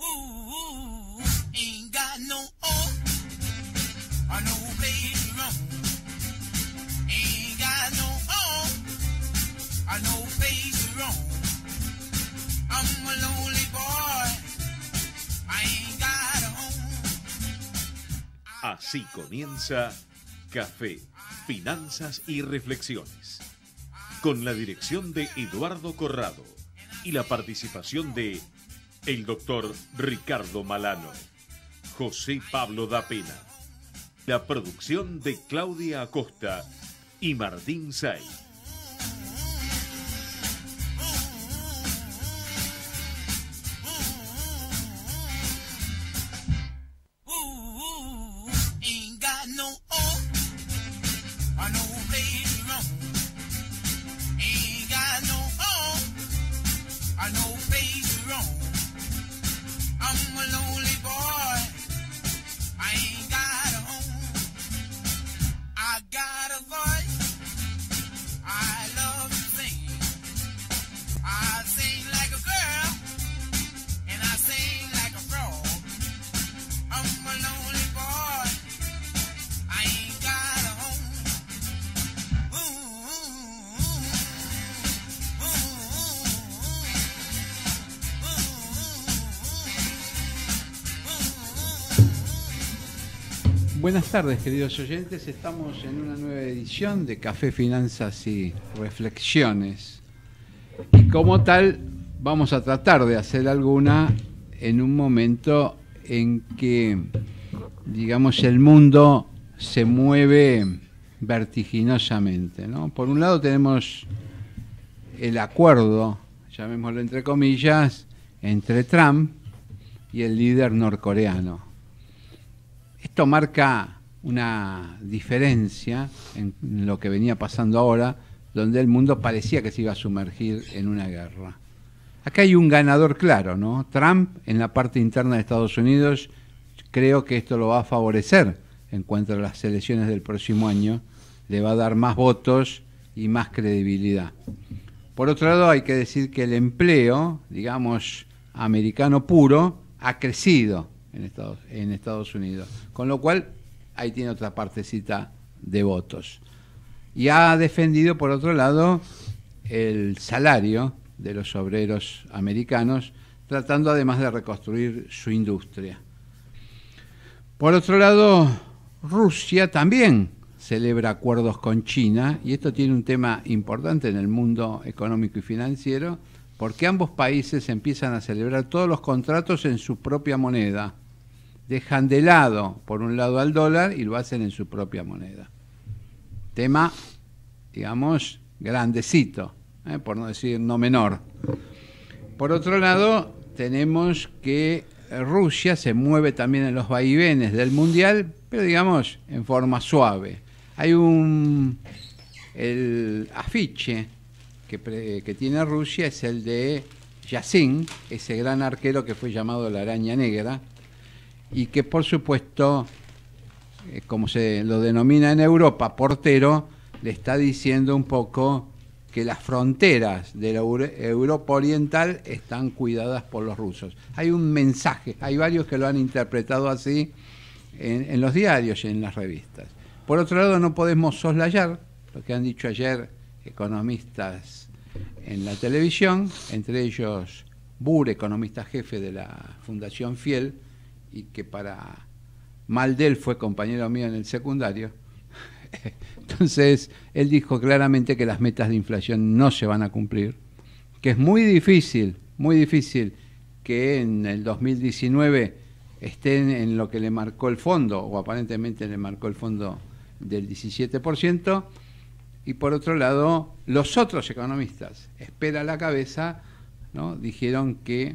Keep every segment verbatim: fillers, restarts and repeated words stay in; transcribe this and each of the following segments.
Ooh, ain't got no home or no place to roam. Ain't got no home or no place to roam. I'm a lonely boy. I ain't got a home. Así comienza Café, Finanzas y Reflexiones, con la dirección de Eduardo Corrado y la participación de el doctor Ricardo Malano, José Pablo da Pena, la producción de Claudia Acosta y Martín Say. Buenas tardes, queridos oyentes. Estamos en una nueva edición de Café, Finanzas y Reflexiones. Y como tal, vamos a tratar de hacer alguna en un momento en que, digamos, el mundo se mueve vertiginosamente, ¿no? Por un lado tenemos el acuerdo, llamémoslo entre comillas, entre Trump y el líder norcoreano. Esto marca una diferencia en lo que venía pasando ahora, donde el mundo parecía que se iba a sumergir en una guerra. Acá hay un ganador claro, ¿no? Trump, en la parte interna de Estados Unidos, creo que esto lo va a favorecer en cuanto a las elecciones del próximo año, le va a dar más votos y más credibilidad. Por otro lado, hay que decir que el empleo, digamos, americano puro, ha crecido en Estados, en Estados Unidos, con lo cual ahí tiene otra partecita de votos. Y ha defendido, por otro lado, el salario de los obreros americanos, tratando además de reconstruir su industria. Por otro lado, Rusia también celebra acuerdos con China, y esto tiene un tema importante en el mundo económico y financiero, porque ambos países empiezan a celebrar todos los contratos en su propia moneda. Dejan de lado, por un lado, al dólar y lo hacen en su propia moneda. Tema, digamos, grandecito, ¿eh? Por no decir no menor. Por otro lado, tenemos que Rusia se mueve también en los vaivenes del Mundial, pero digamos, en forma suave. Hay un... el afiche que, pre, que tiene Rusia es el de Yassin, ese gran arquero que fue llamado la araña negra, y que por supuesto, eh, como se lo denomina en Europa, portero, le está diciendo un poco que las fronteras de la Europa Oriental están cuidadas por los rusos. Hay un mensaje, hay varios que lo han interpretado así en, en los diarios y en las revistas. Por otro lado, no podemos soslayar lo que han dicho ayer economistas en la televisión, entre ellos Bure, economista jefe de la Fundación Fiel, y que para mal de él fue compañero mío en el secundario. Entonces, él dijo claramente que las metas de inflación no se van a cumplir, que es muy difícil, muy difícil que en el dos mil diecinueve estén en lo que le marcó el fondo, o aparentemente le marcó el fondo del diecisiete por ciento, y por otro lado, los otros economistas, espera a la cabeza, ¿no?, dijeron que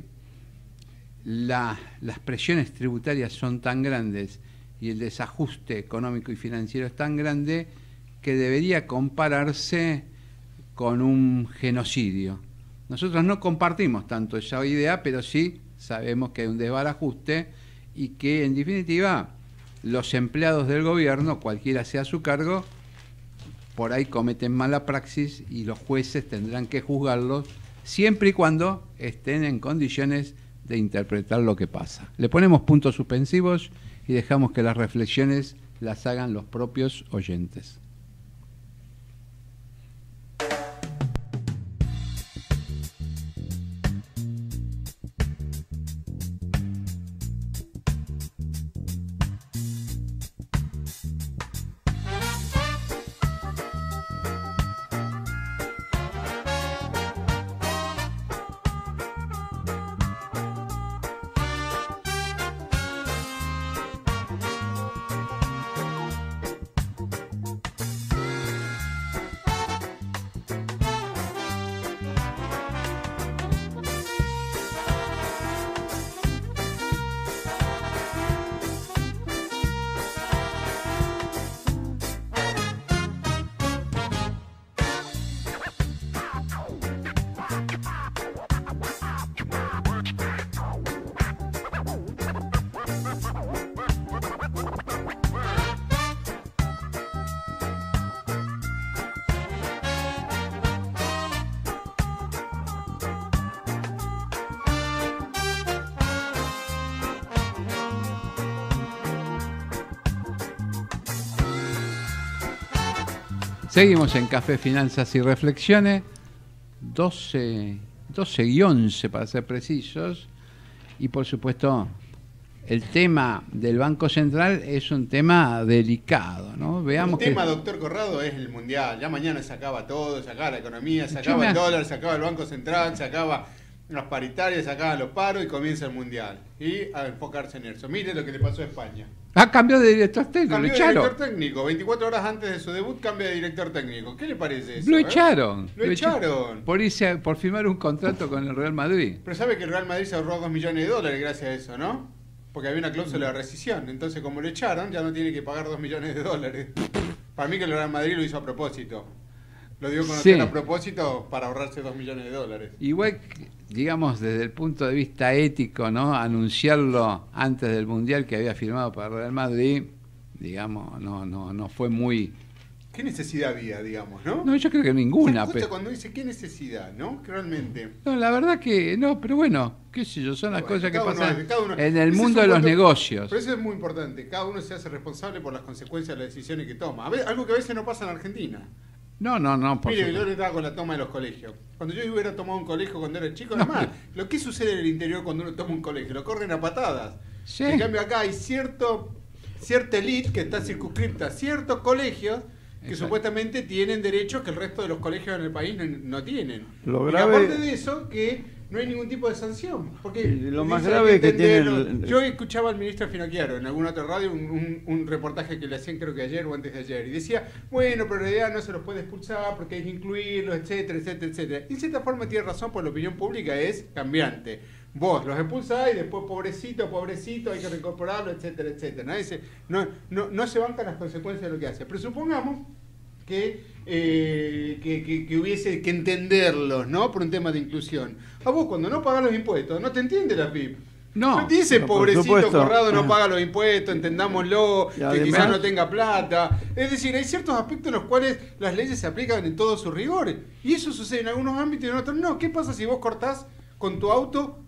La, las presiones tributarias son tan grandes y el desajuste económico y financiero es tan grande que debería compararse con un genocidio. Nosotros no compartimos tanto esa idea, pero sí sabemos que hay un desbarajuste y que, en definitiva, los empleados del gobierno, cualquiera sea su cargo, por ahí cometen mala praxis y los jueces tendrán que juzgarlos siempre y cuando estén en condiciones de interpretar lo que pasa. Le ponemos puntos suspensivos y dejamos que las reflexiones las hagan los propios oyentes. Seguimos en Café, Finanzas y Reflexiones, doce, doce y once para ser precisos, y por supuesto el tema del Banco Central es un tema delicado, ¿no? Veamos el tema, que... doctor Corrado, es el mundial. Ya mañana se acaba todo, se acaba la economía, se acaba me... el dólar, se acaba el Banco Central, se acaba las paritarias, se acaban los paros y comienza el mundial. Y a enfocarse en eso. Mire lo que le pasó a España. Ah, cambió de director técnico, Cambió lo de echaron. director técnico, veinticuatro horas antes de su debut cambia de director técnico. ¿Qué le parece eso? Lo eh? echaron. Lo, lo echaron. echaron. Por irse, por firmar un contrato con el Real Madrid. Pero sabe que el Real Madrid se ahorró dos millones de dólares gracias a eso, ¿no? Porque había una cláusula de rescisión. Entonces, como lo echaron, ya no tiene que pagar dos millones de dólares. Para mí que el Real Madrid lo hizo a propósito. Lo dio a conocer sí. a propósito para ahorrarse dos millones de dólares. Igual, digamos, desde el punto de vista ético, ¿no? Anunciarlo antes del Mundial que había firmado para el Real Madrid, digamos, no, no, no fue muy... ¿Qué necesidad había, digamos, no? No, yo creo que ninguna. Se pero... cuando dice qué necesidad, ¿no? Que realmente... No, la verdad que no, pero bueno, qué sé yo, son las bueno, cosas que pasan uno, cada uno, en el mundo de los punto, negocios. Pero eso es muy importante, cada uno se hace responsable por las consecuencias de las decisiones que toma. A ver, algo que a veces no pasa en Argentina. No, no, no. Por Mire, yo le estaba con la toma de los colegios. Cuando yo hubiera tomado un colegio cuando era chico, no, además, pero... lo que sucede en el interior cuando uno toma un colegio, lo corren a patadas. Sí. En cambio acá hay cierto cierta elite que está circunscripta a ciertos colegios que Exacto. supuestamente tienen derechos que el resto de los colegios en el país no, no tienen. Lo y grave... aparte de eso, que no hay ningún tipo de sanción. Porque lo más grave que, que tiene... El... Yo escuchaba al ministro Finocchiaro en alguna otra radio un, un, un reportaje que le hacían creo que ayer o antes de ayer, y decía, bueno, pero en realidad no se los puede expulsar porque hay que incluirlos, etcétera, etcétera, etcétera. Y en cierta forma tiene razón, porque la opinión pública es cambiante. Vos los expulsás y después pobrecito, pobrecito, hay que reincorporarlo, etcétera, etcétera. Nadie se, no, no, no se bancan las consecuencias de lo que hace. Pero supongamos que, eh, que, que, que hubiese que entenderlos, ¿no? Por un tema de inclusión. A vos cuando no pagás los impuestos, no te entiende la F I P. No, no te dice, no, pobrecito Corrado no paga los impuestos, entendámoslo, y que además, quizás no tenga plata. Es decir, hay ciertos aspectos en los cuales las leyes se aplican en todos sus rigores. Y eso sucede en algunos ámbitos y en otros no. ¿Qué pasa si vos cortás con tu auto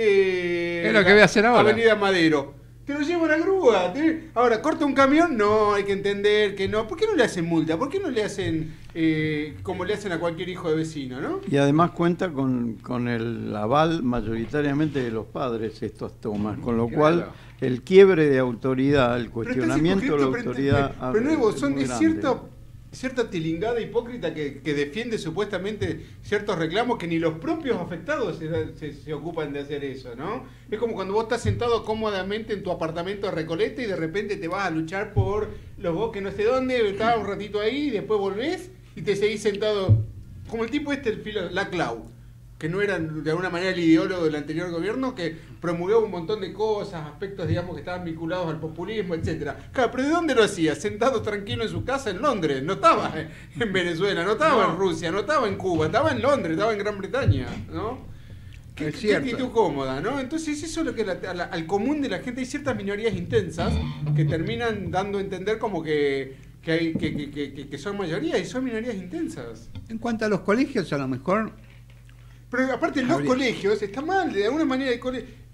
eh, es lo que voy a hacer ahora. Avenida Madero? Te lo lleva la grúa. ¿Te... Ahora, ¿corta un camión? No, hay que entender que no. ¿Por qué no le hacen multa? ¿Por qué no le hacen eh, como le hacen a cualquier hijo de vecino, no? Y además cuenta con, con el aval mayoritariamente de los padres estas tomas, con lo claro. cual el quiebre de autoridad, el cuestionamiento de la autoridad... Pero, pero nuevo, son, es es cierto... cierta tilingada hipócrita que, que defiende supuestamente ciertos reclamos que ni los propios afectados se, se, se ocupan de hacer eso, ¿no? Es como cuando vos estás sentado cómodamente en tu apartamento de Recoleta y de repente te vas a luchar por los bosques no sé dónde, estás un ratito ahí y después volvés y te seguís sentado como el tipo este, el filo, la Clau, que no era de alguna manera el ideólogo del anterior gobierno, que promulgaba un montón de cosas, aspectos, digamos, que estaban vinculados al populismo, etcétera. Claro, pero ¿de dónde lo hacía? Sentado tranquilo en su casa en Londres, no estaba en Venezuela, no estaba no. en Rusia, no estaba en Cuba, estaba en Londres, estaba en Gran Bretaña, ¿no? Qué, qué actitud cómoda, ¿no? Entonces eso es lo que la, a la, al común de la gente, hay ciertas minorías intensas que terminan dando a entender como que, que, hay, que, que, que, que son mayorías y son minorías intensas. En cuanto a los colegios, a lo mejor... Pero aparte los Habría. colegios, está mal, de alguna manera el colegio...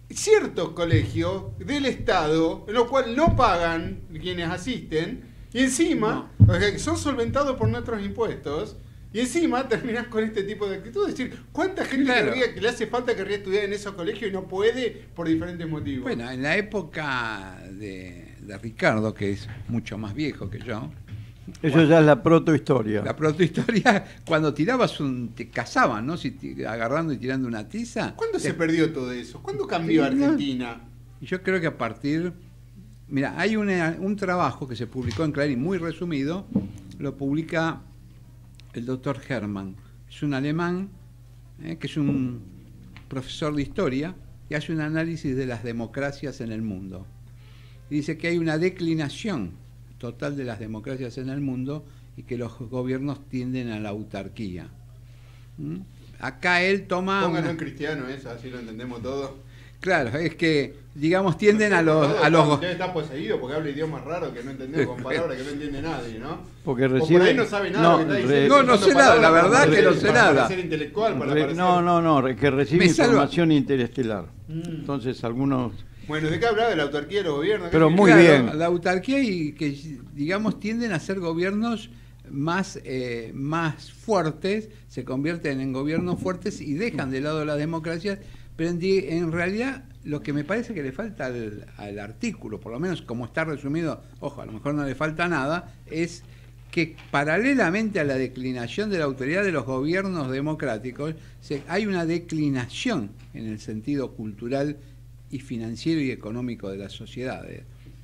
ciertos colegios del Estado, en los cuales no pagan quienes asisten, y encima, no. o sea, que son solventados por nuestros impuestos, y encima terminás con este tipo de actitud. Es decir, ¿cuánta gente claro. querría, que le hace falta querría estudiar en esos colegios y no puede por diferentes motivos? Bueno, en la época de, de Ricardo, que es mucho más viejo que yo. Eso bueno, ya es la protohistoria. La protohistoria, cuando tirabas un... te cazaban, ¿no? Si te, agarrando y tirando una tiza. ¿Cuándo te, se perdió todo eso? ¿Cuándo cambió sí, Argentina? No, yo creo que a partir... Mira, hay una, un trabajo que se publicó en Clarín, muy resumido, lo publica el doctor Hermann. Es un alemán, eh, que es un profesor de historia, y hace un análisis de las democracias en el mundo. Y dice que hay una declinación total de las democracias en el mundo y que los gobiernos tienden a la autarquía. ¿Mm? Acá él toma... Pónganlo una... en cristiano eso, así lo entendemos todo. Claro, es que, digamos, tienden a los... Todo, a los... Usted está poseído porque habla idiomas raros que no entendemos, con palabras que no entiende nadie, ¿no? Porque recibe... recibe... por ahí no sabe nada no, lo que está re... diciendo. no, no sé nada, la verdad que no sé para nada. Para ser intelectual, para re... parecer... No, no, no, que recibe Me salva. información interestelar. Mm. Entonces algunos... Bueno, ¿de qué hablaba? De la autarquía de los gobiernos. Pero muy Claro, bien. La autarquía y que, digamos, tienden a ser gobiernos más, eh, más fuertes, se convierten en gobiernos fuertes y dejan de lado las democracias, pero en, en realidad lo que me parece que le falta al, al artículo, por lo menos como está resumido, ojo, a lo mejor no le falta nada, es que paralelamente a la declinación de la autoridad de los gobiernos democráticos, se, hay una declinación en el sentido cultural y financiero y económico de las sociedades.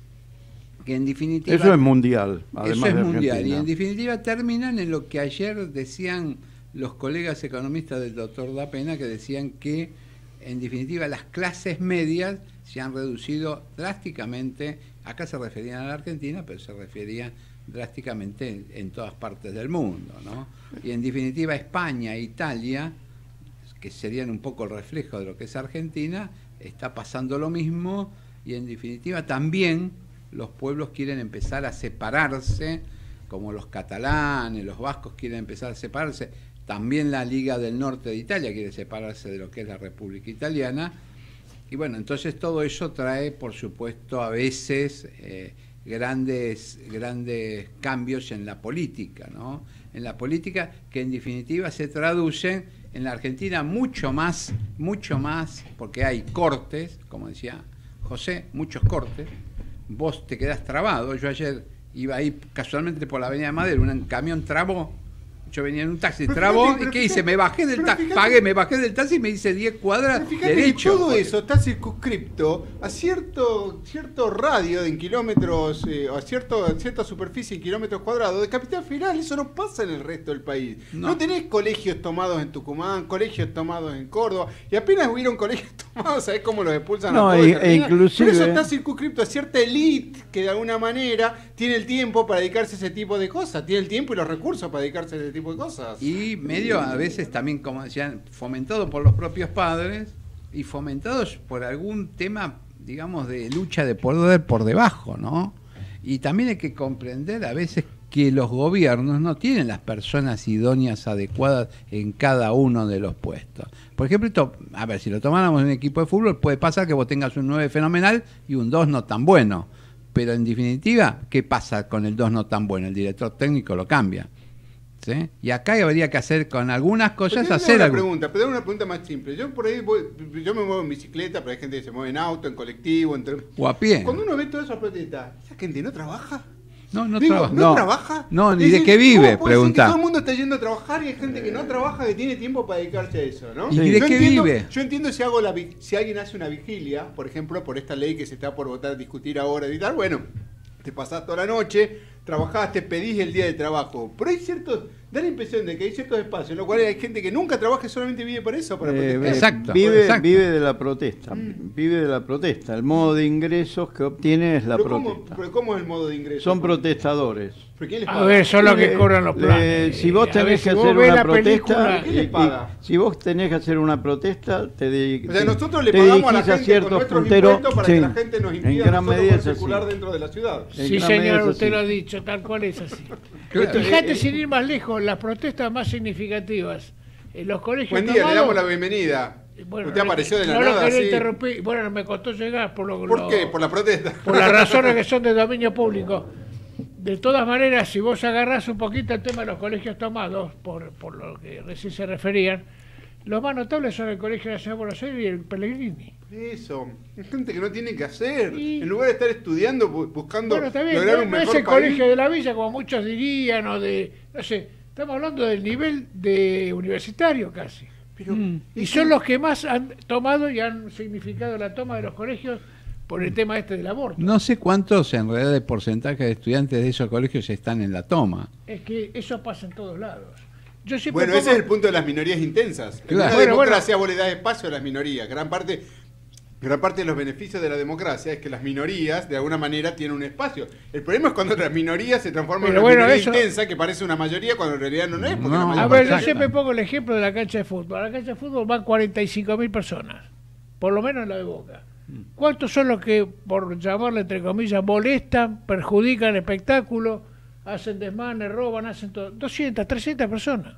Que en definitiva, eso es mundial, además eso es de mundial, Argentina. y en definitiva terminan en lo que ayer decían los colegas economistas del doctor Da Pena, que decían que en definitiva las clases medias se han reducido drásticamente. Acá se referían a la Argentina, pero se referían drásticamente en, en todas partes del mundo, ¿no? Y en definitiva España e Italia, que serían un poco el reflejo de lo que es Argentina, está pasando lo mismo, y en definitiva también los pueblos quieren empezar a separarse, como los catalanes, los vascos quieren empezar a separarse, también la Liga del Norte de Italia quiere separarse de lo que es la República Italiana, y bueno, entonces todo eso trae, por supuesto, a veces eh, grandes, grandes cambios en la política, ¿no? En la política que en definitiva se traducen en la Argentina mucho más, mucho más, porque hay cortes, como decía José, muchos cortes, vos te quedás trabado. Yo ayer iba ahí casualmente por la Avenida de Madero, un camión trabó, yo venía en un taxi, pero trabó, fíjate, ¿y qué fíjate, hice? Me bajé del taxi, fíjate, pagué, me bajé del taxi y me hice diez cuadras derecho. Que todo porque... eso está circunscripto a cierto cierto radio en kilómetros, eh, o a cierto, cierta superficie en kilómetros cuadrados de Capital Federal. Eso no pasa en el resto del país. No. no tenés colegios tomados en Tucumán, colegios tomados en Córdoba, y apenas hubieron colegios tomados, ¿sabés cómo los expulsan no, a todos? E, e inclusive... Pero eso está circunscripto a cierta élite que de alguna manera tiene el tiempo para dedicarse a ese tipo de cosas, tiene el tiempo y los recursos para dedicarse a ese tipo de cosas. Y Y medio a veces también, como decían, fomentado por los propios padres y fomentados por algún tema, digamos, de lucha de poder por debajo, ¿no? Y también hay que comprender a veces que los gobiernos no tienen las personas idóneas adecuadas en cada uno de los puestos. Por ejemplo, esto, a ver, si lo tomáramos en un equipo de fútbol, puede pasar que vos tengas un nueve fenomenal y un dos no tan bueno. Pero en definitiva, ¿qué pasa con el dos no tan bueno? El director técnico lo cambia. ¿Sí? Y acá habría que hacer con algunas cosas pero hacer una algo. pregunta, pero una pregunta más simple. Yo por ahí voy, yo me muevo en bicicleta, pero hay gente que se mueve en auto, en colectivo, en tren. O a pie. Cuando uno ve toda esa protesta, ¿esa gente no trabaja? No, no Digo, trabaja. ¿no, No trabaja? No, ni Es de decir, qué vive, ¿cómo puede ser que pregunta. todo el mundo está yendo a trabajar y hay gente que no trabaja, que tiene tiempo para dedicarse a eso, ¿no? ¿Y Yo de qué entiendo, vive? Yo entiendo si hago la vi- si alguien hace una vigilia, por ejemplo, por esta ley que se está por votar, discutir ahora y tal, bueno, te pasás toda la noche, trabajaste, pedís el día de trabajo. Pero hay ciertos, da la impresión de que hay ciertos espacios en los cuales hay gente que nunca trabaja y solamente vive por eso, para Eh, protestar. Exacto, vive, exacto. vive de la protesta, Mm. vive de la protesta. El modo de ingresos que obtiene es la Pero ¿cómo, protesta. pero ¿cómo es el modo de ingreso? Son protestadores. ¿Pero quién les A paga? ver, son los que Le- cobran los le- planes. si vos A tenés ver, que si vos hacer ves una la protesta, película- ¿quién les y- paga? y si vos tenés que hacer una protesta, te, di- O sea, te- nosotros le te pagamos a la dirigís a gente con ciertos nuestros punteros. impuestos para Sí, que la gente nos en impida a gran nosotros medida poder es así. circular dentro de la ciudad. En Sí, gran señor, medida es usted así. lo ha dicho, tal cual es así. Claro. Fíjate, Eh, sin ir más lejos, las protestas más significativas en los colegios Buen día, le tomados- damos la bienvenida. Bueno, Usted apareció de la no nada, lo quería así. interrumpir. Bueno, me costó llegar por lo ¿Por lo- qué? Por la protesta. por las razones que son de dominio público. De todas maneras, si vos agarrás un poquito el tema de los colegios tomados, por, por lo que recién se referían, los más notables son el Colegio Nacional de Buenos Aires y el Pellegrini. Eso, es gente que no tiene que hacer. Y- En lugar de estar estudiando, bu- buscando Bueno, está bien, lograr no, un no es mejor el país. Colegio de la Villa, como muchos dirían, o de, no sé, estamos hablando del nivel de universitario casi. Pero, Y son los que más han tomado y han significado la toma de los colegios por el tema este del aborto. No sé cuántos en realidad de porcentaje de estudiantes de esos colegios están en la toma. Es que eso pasa en todos lados. Yo siempre Bueno, pongo- ese es el punto de las minorías intensas. En Claro. una Bueno, democracia vos le das espacio a las minorías. Gran parte, gran parte de los beneficios de la democracia es que las minorías, de alguna manera, tienen un espacio. El problema es cuando las minorías se transforman Pero en una bueno, minoría eso- intensa que parece una mayoría cuando en realidad no lo es. Porque No. la mayor A parte ver, de yo la- siempre pongo el ejemplo de la cancha de fútbol. A la cancha de fútbol van cuarenta y cinco mil personas, por lo menos en la de Boca. ¿Cuántos son los que, por llamarle entre comillas, molestan, perjudican el espectáculo, hacen desmanes, roban, hacen todo? doscientas, trescientas personas.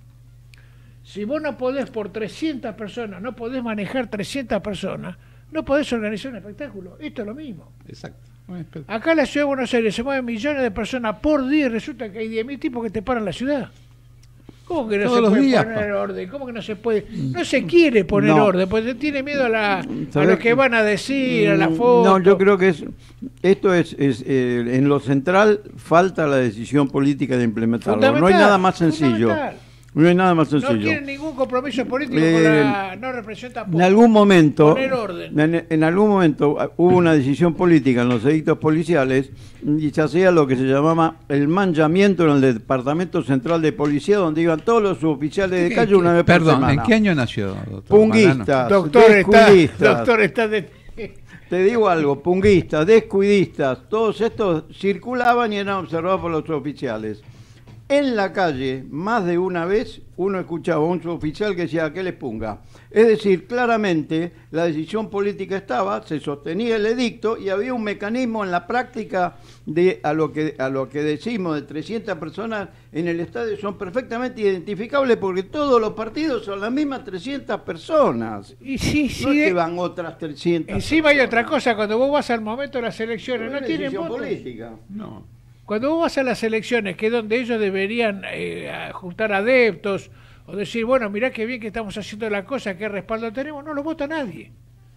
Si vos no podés por trescientas personas, no podés manejar trescientas personas, no podés organizar un espectáculo. Esto es lo mismo. Exacto. Acá en la ciudad de Buenos Aires se mueven millones de personas por día y resulta que hay diez mil tipos que te paran la ciudad. ¿Cómo que no Todos se los puede días, poner pa. orden? ¿Cómo que no se puede? No se quiere poner No. orden, porque tiene miedo a, la, a ¿Sabés lo que qué? van a decir, a la foto. No, yo creo que es esto es, es eh, en lo central falta la decisión política de implementarlo. No hay Fundamental, nada más sencillo. fundamental. No hay nada más No sencillo. quieren ningún compromiso político Eh, con la... No representa En algún momento, Poner orden. en, en algún momento ah, hubo una decisión política en los edictos policiales y se hacía lo que se llamaba el manllamiento en el Departamento Central de Policía, donde iban todos los suboficiales de ¿Qué- calle qué- una vez por Perdón, semana. ¿en qué año nació, doctor Magano? Punguistas, Doctor está, descuidistas. doctor está de... Te digo algo, punguistas, descuidistas, todos estos circulaban y eran observados por los oficiales. En la calle, más de una vez, uno escuchaba a un suboficial que decía, ¿qué les punga? Es decir, claramente la decisión política estaba, se sostenía el edicto y había un mecanismo en la práctica de a lo que a lo que decimos de trescientas personas en el estadio son perfectamente identificables porque todos los partidos son las mismas trescientas personas. Y sí, No sí. es que eh, van otras trescientas. Encima hay otra personas. cosa, cuando vos vas al momento de las elecciones, No no es tienen decisión votos. política. No. Cuando vos vas a las elecciones, que es donde ellos deberían eh, a juntar adeptos, o decir, bueno, mirá qué bien que estamos haciendo la cosa, qué respaldo tenemos, no lo vota nadie.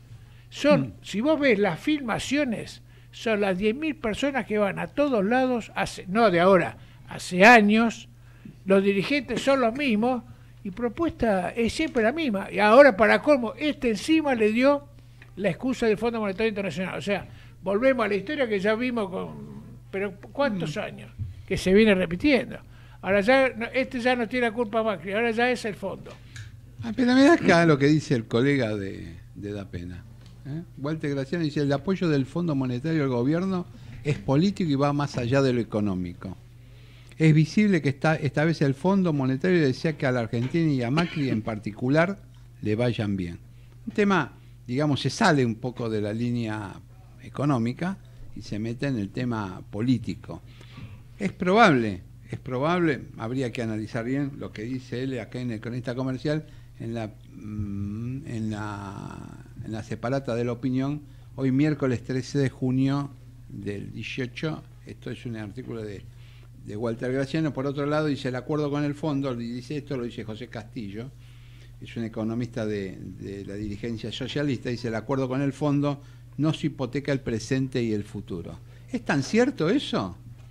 Son, si vos ves las filmaciones, son las diez mil personas que van a todos lados, hace, no de ahora, hace años, los dirigentes son los mismos, y propuesta es siempre la misma. Y ahora, para colmo, este encima le dio la excusa del Fondo Monetario Internacional. O sea, volvemos a la historia que ya vimos con... Pero ¿cuántos años? Que se viene repitiendo. Ahora ya, no, este ya no tiene la culpa Macri, ahora ya es el fondo. Ah, pero mirá acá lo que dice el colega de, de Da Pena. ¿eh? Walter Graciano dice, el apoyo del Fondo Monetario al gobierno es político y va más allá de lo económico. Es visible que está, esta vez el Fondo Monetario desea que a la Argentina y a Macri en particular le vayan bien. Un tema, digamos, se sale un poco de la línea económica y se mete en el tema político. Es probable, es probable, habría que analizar bien lo que dice él acá en el Cronista Comercial, en la, mm, en la, en la separata de la opinión, hoy miércoles trece de junio del dieciocho, esto es un artículo de, de Walter Graciano. Por otro lado dice el acuerdo con el fondo, y dice esto, lo dice José Castillo, es un economista de, de la dirigencia socialista, dice el acuerdo con el fondo no se hipoteca el presente y el futuro. ¿Es tan cierto eso?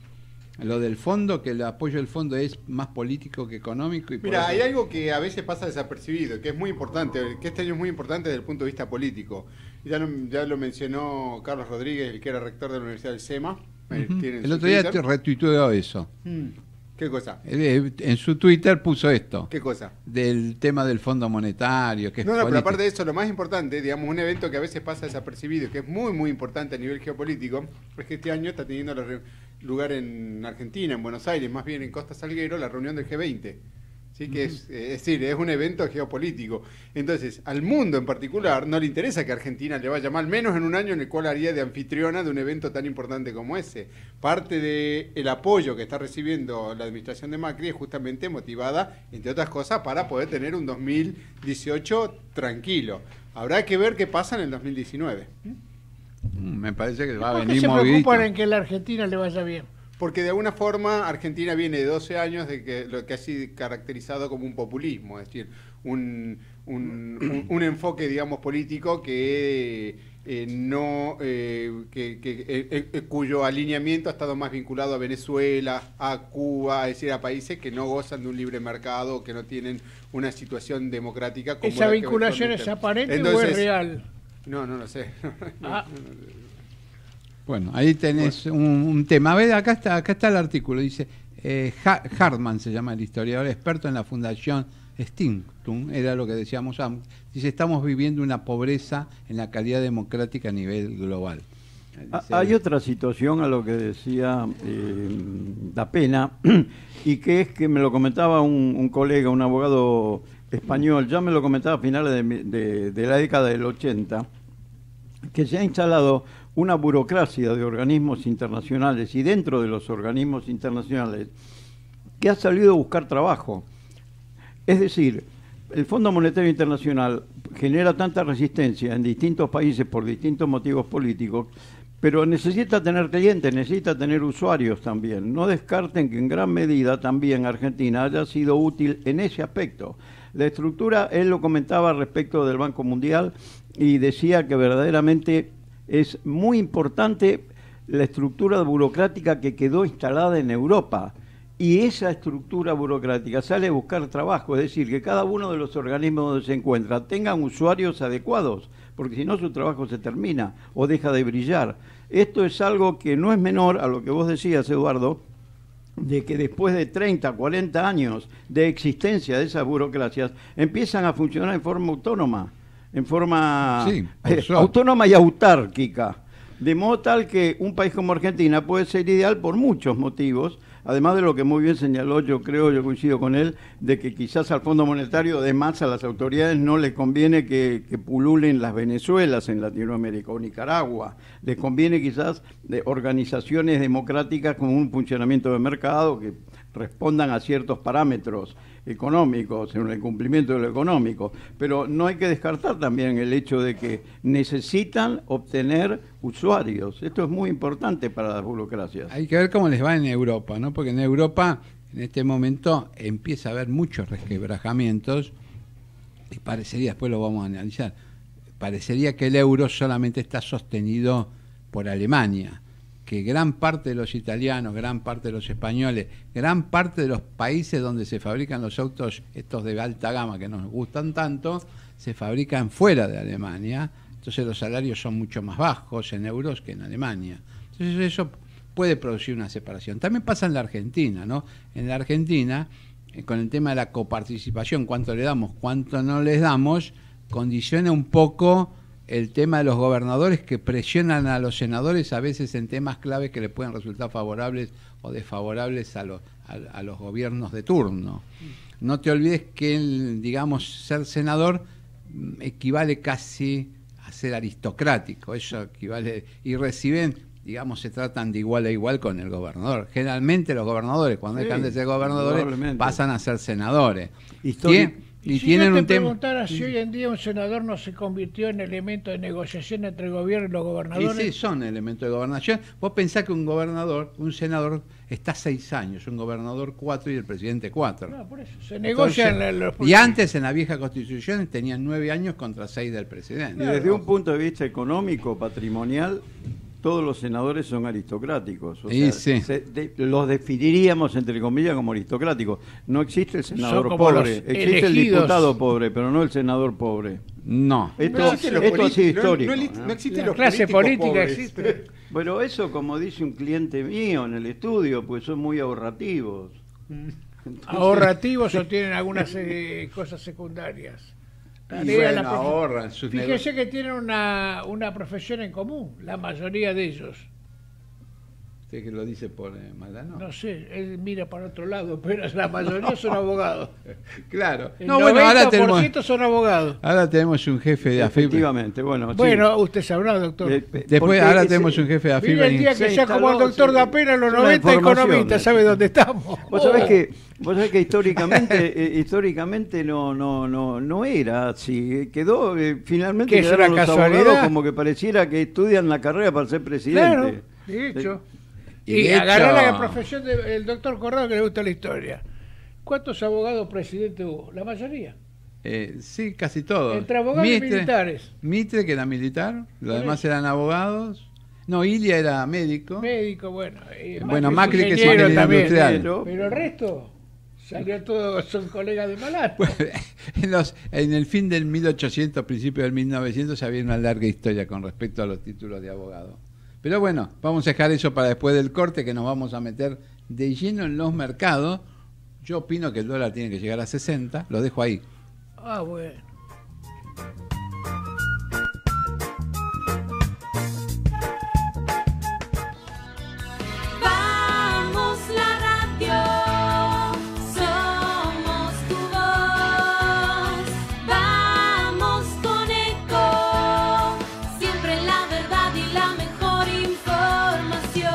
Lo del fondo, que el apoyo del fondo es más político que económico. Y por Mira, eso- hay algo que a veces pasa desapercibido, que es muy importante, que este año es muy importante desde el punto de vista político. Ya lo, ya lo mencionó Carlos Rodríguez, el que era rector de la Universidad del SEMA. eh, Ujú. tiene en El su otro día Twitter. te retuiteó eso. Mm. ¿Qué cosa? Eh, En su Twitter puso esto, ¿Qué cosa? del tema del Fondo Monetario, que es No, no, pero político. aparte de eso, lo más importante, digamos, un evento que a veces pasa desapercibido, que es muy, muy importante a nivel geopolítico, es que este año está teniendo la re- lugar en Argentina, en Buenos Aires, más bien en Costa Salguero, la reunión del G veinte. ¿Sí? Que es, eh, es decir, es un evento geopolítico. Entonces, al mundo en particular no le interesa que Argentina le vaya mal, menos en un año en el cual haría de anfitriona de un evento tan importante como ese. Parte del apoyo que está recibiendo la administración de Macri es justamente motivada, entre otras cosas, para poder tener un dos mil dieciocho tranquilo. Habrá que ver qué pasa en el dos mil diecinueve. Me parece que va a ¿Por qué venir se movidito. preocupan en que la Argentina le vaya bien? Porque de alguna forma Argentina viene de doce años de que lo que ha sido caracterizado como un populismo, es decir, un, un, un, un enfoque, digamos, político que eh, no eh, que, que, eh, eh, cuyo alineamiento ha estado más vinculado a Venezuela, a Cuba, es decir, a países que no gozan de un libre mercado, que no tienen una situación democrática como ¿Esa la que vinculación es eventualmente- aparente Entonces, o es real? No, no lo sé. Ah, Bueno, ahí tenés un, un tema. A ver, acá está, acá está el artículo. Dice, eh, Ha- Hartman se llama el historiador experto en la Fundación Stiftung, era lo que decíamos antes. Dice, estamos viviendo una pobreza en la calidad democrática a nivel global. Ah, Dice, Hay otra situación a lo que decía eh, Da Pena, y que es que me lo comentaba un, un colega, un abogado español, ya me lo comentaba a finales de, mi- de- de la década del ochenta, que se ha instalado una burocracia de organismos internacionales y dentro de los organismos internacionales que ha salido a buscar trabajo. Es decir, el Fondo Monetario Internacional genera tanta resistencia en distintos países por distintos motivos políticos, pero necesita tener clientes, necesita tener usuarios también. No descarten que en gran medida también Argentina haya sido útil en ese aspecto. La estructura, él lo comentaba respecto del Banco Mundial y decía que verdaderamente es muy importante la estructura burocrática que quedó instalada en Europa. Y esa estructura burocrática sale a buscar trabajo, es decir, que cada uno de los organismos donde se encuentra tengan usuarios adecuados, porque si no su trabajo se termina o deja de brillar. Esto es algo que no es menor a lo que vos decías, Eduardo, de que después de treinta, cuarenta años de existencia de esas burocracias, empiezan a funcionar en forma autónoma, en forma Sí, por eh, suerte. autónoma y autárquica. De modo tal que un país como Argentina puede ser ideal por muchos motivos, además de lo que muy bien señaló, yo creo, yo coincido con él, de que quizás al Fondo Monetario, además a las autoridades no les conviene que, que pululen las Venezuelas en Latinoamérica o Nicaragua, les conviene quizás de organizaciones democráticas con un funcionamiento de mercado que respondan a ciertos parámetros económicos, en el cumplimiento de lo económico, pero no hay que descartar también el hecho de que necesitan obtener usuarios. Esto es muy importante para las burocracias. Hay que ver cómo les va en Europa, ¿no? Porque en Europa, en este momento, empieza a haber muchos resquebrajamientos y parecería, después lo vamos a analizar, parecería que el euro solamente está sostenido por Alemania, que gran parte de los italianos, gran parte de los españoles, gran parte de los países donde se fabrican los autos, estos de alta gama que nos gustan tanto, se fabrican fuera de Alemania, entonces los salarios son mucho más bajos en euros que en Alemania. Entonces eso puede producir una separación. También pasa en la Argentina, ¿no? En la Argentina, eh, con el tema de la coparticipación, cuánto le damos, cuánto no les damos, condiciona un poco el tema de los gobernadores que presionan a los senadores a veces en temas claves que le pueden resultar favorables o desfavorables a los, a, a los gobiernos de turno. No te olvides que, el, digamos, ser senador mm, equivale casi a ser aristocrático, eso equivale, y reciben, digamos, se tratan de igual a igual con el gobernador. Generalmente los gobernadores, cuando Sí, dejan de ser gobernadores, indudablemente. pasan a ser senadores. Histori- Tien- Y, y si tienen yo te un tema... preguntara si hoy en día un senador no se convirtió en elemento de negociación entre el gobierno y los Y gobernadores. sí, son elementos de gobernación. Vos pensás que un gobernador, un senador, está seis años, un gobernador cuatro y el presidente cuatro. No, por eso. Se negocian Entonces, la- los y antes, en la vieja constitución, tenían nueve años contra seis del Y presidente. desde un punto de vista económico, patrimonial, todos los senadores son aristocráticos. O Y sea, sí. se- de- los definiríamos, entre comillas, como aristocráticos. No existe el senador como pobre. los Existe el elegidos. diputado pobre, pero no el senador pobre. No. Esto, No existen los esto ha sido políticos, no- histórico. no eli- ¿no? no existen La los clase políticos política pobres. existe. Pero eso, como dice un cliente mío en el estudio, pues son muy ahorrativos. Ahorrativos o tienen algunas eh, cosas secundarias. Y Tarea, bueno, la profe- ahorran sus Fíjese que tienen una, una profesión en común, la mayoría de ellos. ¿Usted que lo dice por eh, maldad? No. No sé, él mira para otro lado, pero la mayoría son abogados. Claro. El No, bueno, ahora noventa por ciento tenemos, son abogados. ahora tenemos un jefe de AFIP. Efectivamente, bueno. sí. Bueno, usted sabrá, doctor. Eh, Después, porque ahora ese- tenemos un jefe de AFIP. Vive el día se que sea como el instaló, doctor sí. da pena en los Es una noventa, información, economista, es. ¿sabe dónde estamos? Vos sabés Oh. que, vos sabés que históricamente, eh, históricamente no, no, no, no era así. Quedó, eh, finalmente ¿Qué es quedaron una los abogados casualidad? como que pareciera que estudian la carrera para ser presidente. Claro, de hecho. Y Y, de agarrar hecho- la profesión del doctor Corrado que le gusta la historia. ¿Cuántos abogados presidentes hubo? La mayoría. Eh, sí, casi todos. Entre abogados y militares. Mitre, que era militar, los Por demás eso. eran abogados. No, Ilia era médico. Médico, bueno. y Bueno, es Macri, que es ingeniero ingeniero también. industrial. Pero- Pero el resto salió todo, son colegas de Malán. en, los- en el fin del mil ochocientos, principio del mil novecientos, había una larga historia con respecto a los títulos de abogado. Pero bueno, vamos a dejar eso para después del corte, que nos vamos a meter de lleno en los mercados. Yo opino que el dólar tiene que llegar a sesenta, lo dejo ahí. Ah, bueno. Vamos la radio, somos tu voz. Vamos con Eco, siempre la verdad y la mejor información.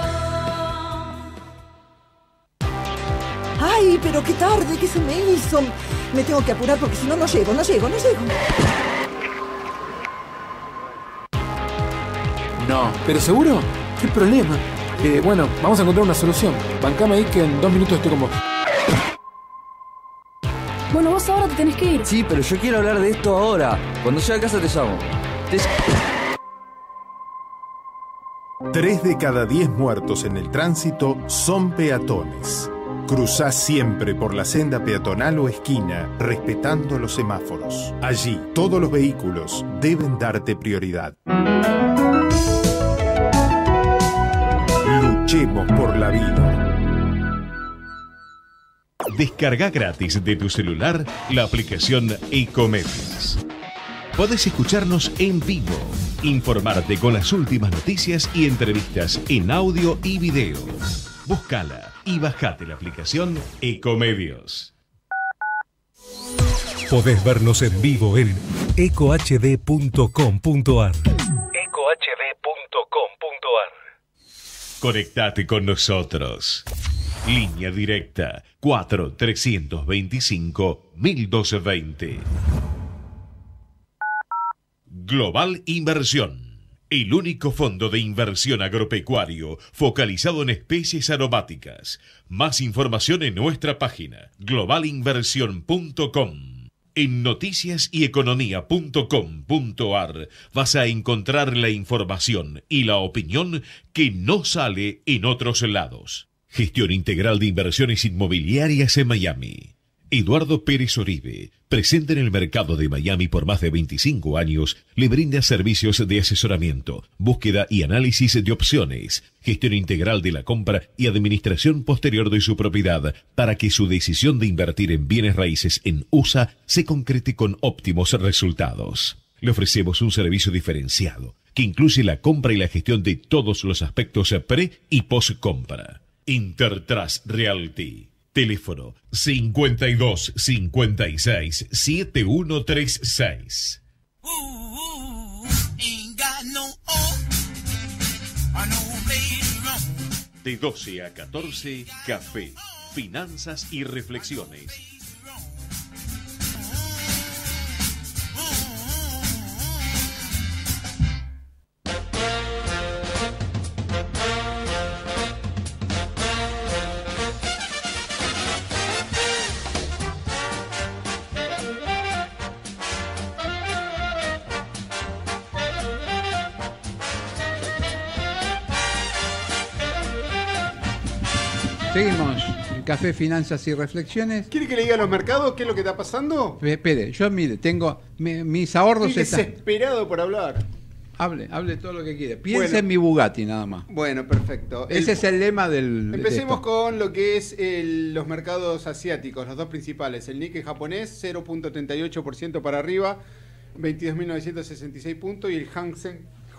Ay, pero qué tarde, ¿qué se me hizo? Me tengo que apurar porque si no, no llego, no llego, no llego. No. ¿Pero seguro? ¿Qué problema? Eh, bueno, vamos a encontrar una solución. Bancame ahí que en dos minutos estoy con vos. Bueno, vos ahora te tenés que ir. Sí, pero yo quiero hablar de esto ahora. Cuando llegue a casa te llamo. Te... Tres de cada diez muertos en el tránsito son peatones. Cruzá siempre por la senda peatonal o esquina, respetando los semáforos. Allí, todos los vehículos deben darte prioridad. Luchemos por la vida. Descarga gratis de tu celular la aplicación Ecomedios. Podés escucharnos en vivo, informarte con las últimas noticias y entrevistas en audio y video. Búscala y bajate la aplicación Ecomedios. Podés vernos en vivo en eco h d punto com punto a r. eco h d punto com punto a r. Conectate con nosotros. Línea directa cuatro tres dos cinco, uno dos dos cero. Global Inversión. El único fondo de inversión agropecuario focalizado en especies aromáticas. Más información en nuestra página global inversión punto com. En noticias y economía punto com punto a r vas a encontrar la información y la opinión que no sale en otros lados. Gestión integral de inversiones inmobiliarias en Miami. Eduardo Pérez Oribe, presente en el mercado de Miami por más de veinticinco años, le brinda servicios de asesoramiento, búsqueda y análisis de opciones, gestión integral de la compra y administración posterior de su propiedad para que su decisión de invertir en bienes raíces en U S A se concrete con óptimos resultados. Le ofrecemos un servicio diferenciado que incluye la compra y la gestión de todos los aspectos pre y post compra. Intertrust Realty. Teléfono cincuenta y dos cincuenta y seis setenta y uno treinta y seis. De doce a catorce, café, finanzas y reflexiones. Seguimos en Café, Finanzas y Reflexiones. ¿Quiere que le diga a los mercados qué es lo que está pasando? Pe- Espere, yo mire, tengo mi- mis ahorros. Estoy están- desesperado por hablar. Hable, hable todo lo que quiere. Piense Bueno. en mi Bugatti nada más. Bueno, perfecto. Ese El- es el lema del. de Empecemos esto. con lo que es el- los mercados asiáticos, los dos principales. El Nikkei japonés, cero punto treinta y ocho por ciento para arriba, veintidós mil novecientos sesenta y seis puntos. Y el Hang Seng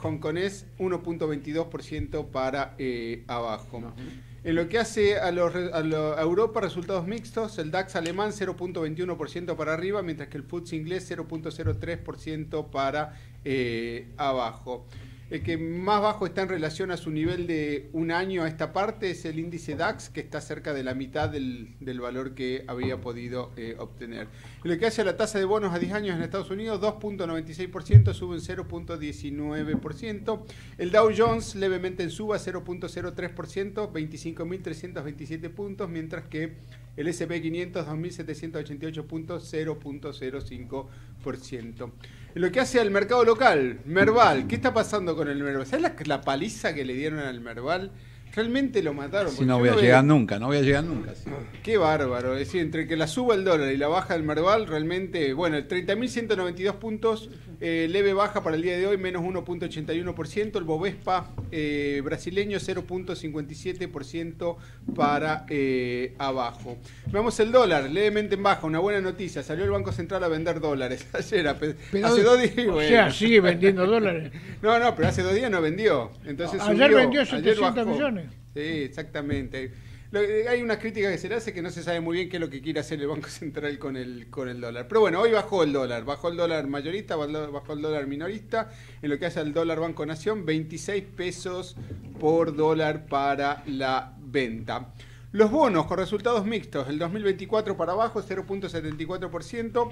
hongkonés uno punto veintidós por ciento para eh, abajo. No. En lo que hace a, los, a, lo, a Europa, resultados mixtos, el DAX alemán cero punto veintiuno por ciento para arriba, mientras que el F T S E inglés cero punto cero tres por ciento para eh, abajo. El que más bajo está en relación a su nivel de un año a esta parte es el índice DAX, que está cerca de la mitad del, del valor que había podido eh, obtener. En lo que hace a la tasa de bonos a diez años en Estados Unidos, dos punto noventa y seis por ciento, sube en cero punto diecinueve por ciento. El Dow Jones levemente en suba, cero punto cero tres por ciento, veinticinco mil trescientos veintisiete puntos, mientras que el ese pe quinientos, dos mil setecientos ochenta y ocho puntos, cero punto cero cinco por ciento. En lo que hace al mercado local, Merval, ¿qué está pasando con el Merval? ¿Sabes la, la paliza que le dieron al Merval? Realmente lo mataron. Si no voy a llegar nunca, no voy a llegar nunca. Sí. Qué bárbaro. Es decir, entre que la suba el dólar y la baja el Merval, realmente, bueno, el treinta mil ciento noventa y dos puntos, eh, leve baja para el día de hoy, menos uno punto ochenta y uno por ciento. El Bovespa eh, brasileño, cero punto cincuenta y siete por ciento para eh, abajo. Veamos el dólar, levemente en baja, una buena noticia. Salió el Banco Central a vender dólares ayer. Pero, hace dos días. O bueno. sea, sigue vendiendo dólares. No, no, pero hace dos días no vendió. Entonces ayer subió, vendió setecientos ayer millones. Sí, exactamente. Lo, hay una crítica que se le hace que no se sabe muy bien qué es lo que quiere hacer el Banco Central con el, con el dólar. Pero bueno, hoy bajó el dólar. Bajó el dólar mayorista, bajó el dólar minorista. En lo que hace al dólar Banco Nación, veintiséis pesos por dólar para la venta. Los bonos con resultados mixtos. El dos mil veinticuatro para abajo, cero punto setenta y cuatro por ciento.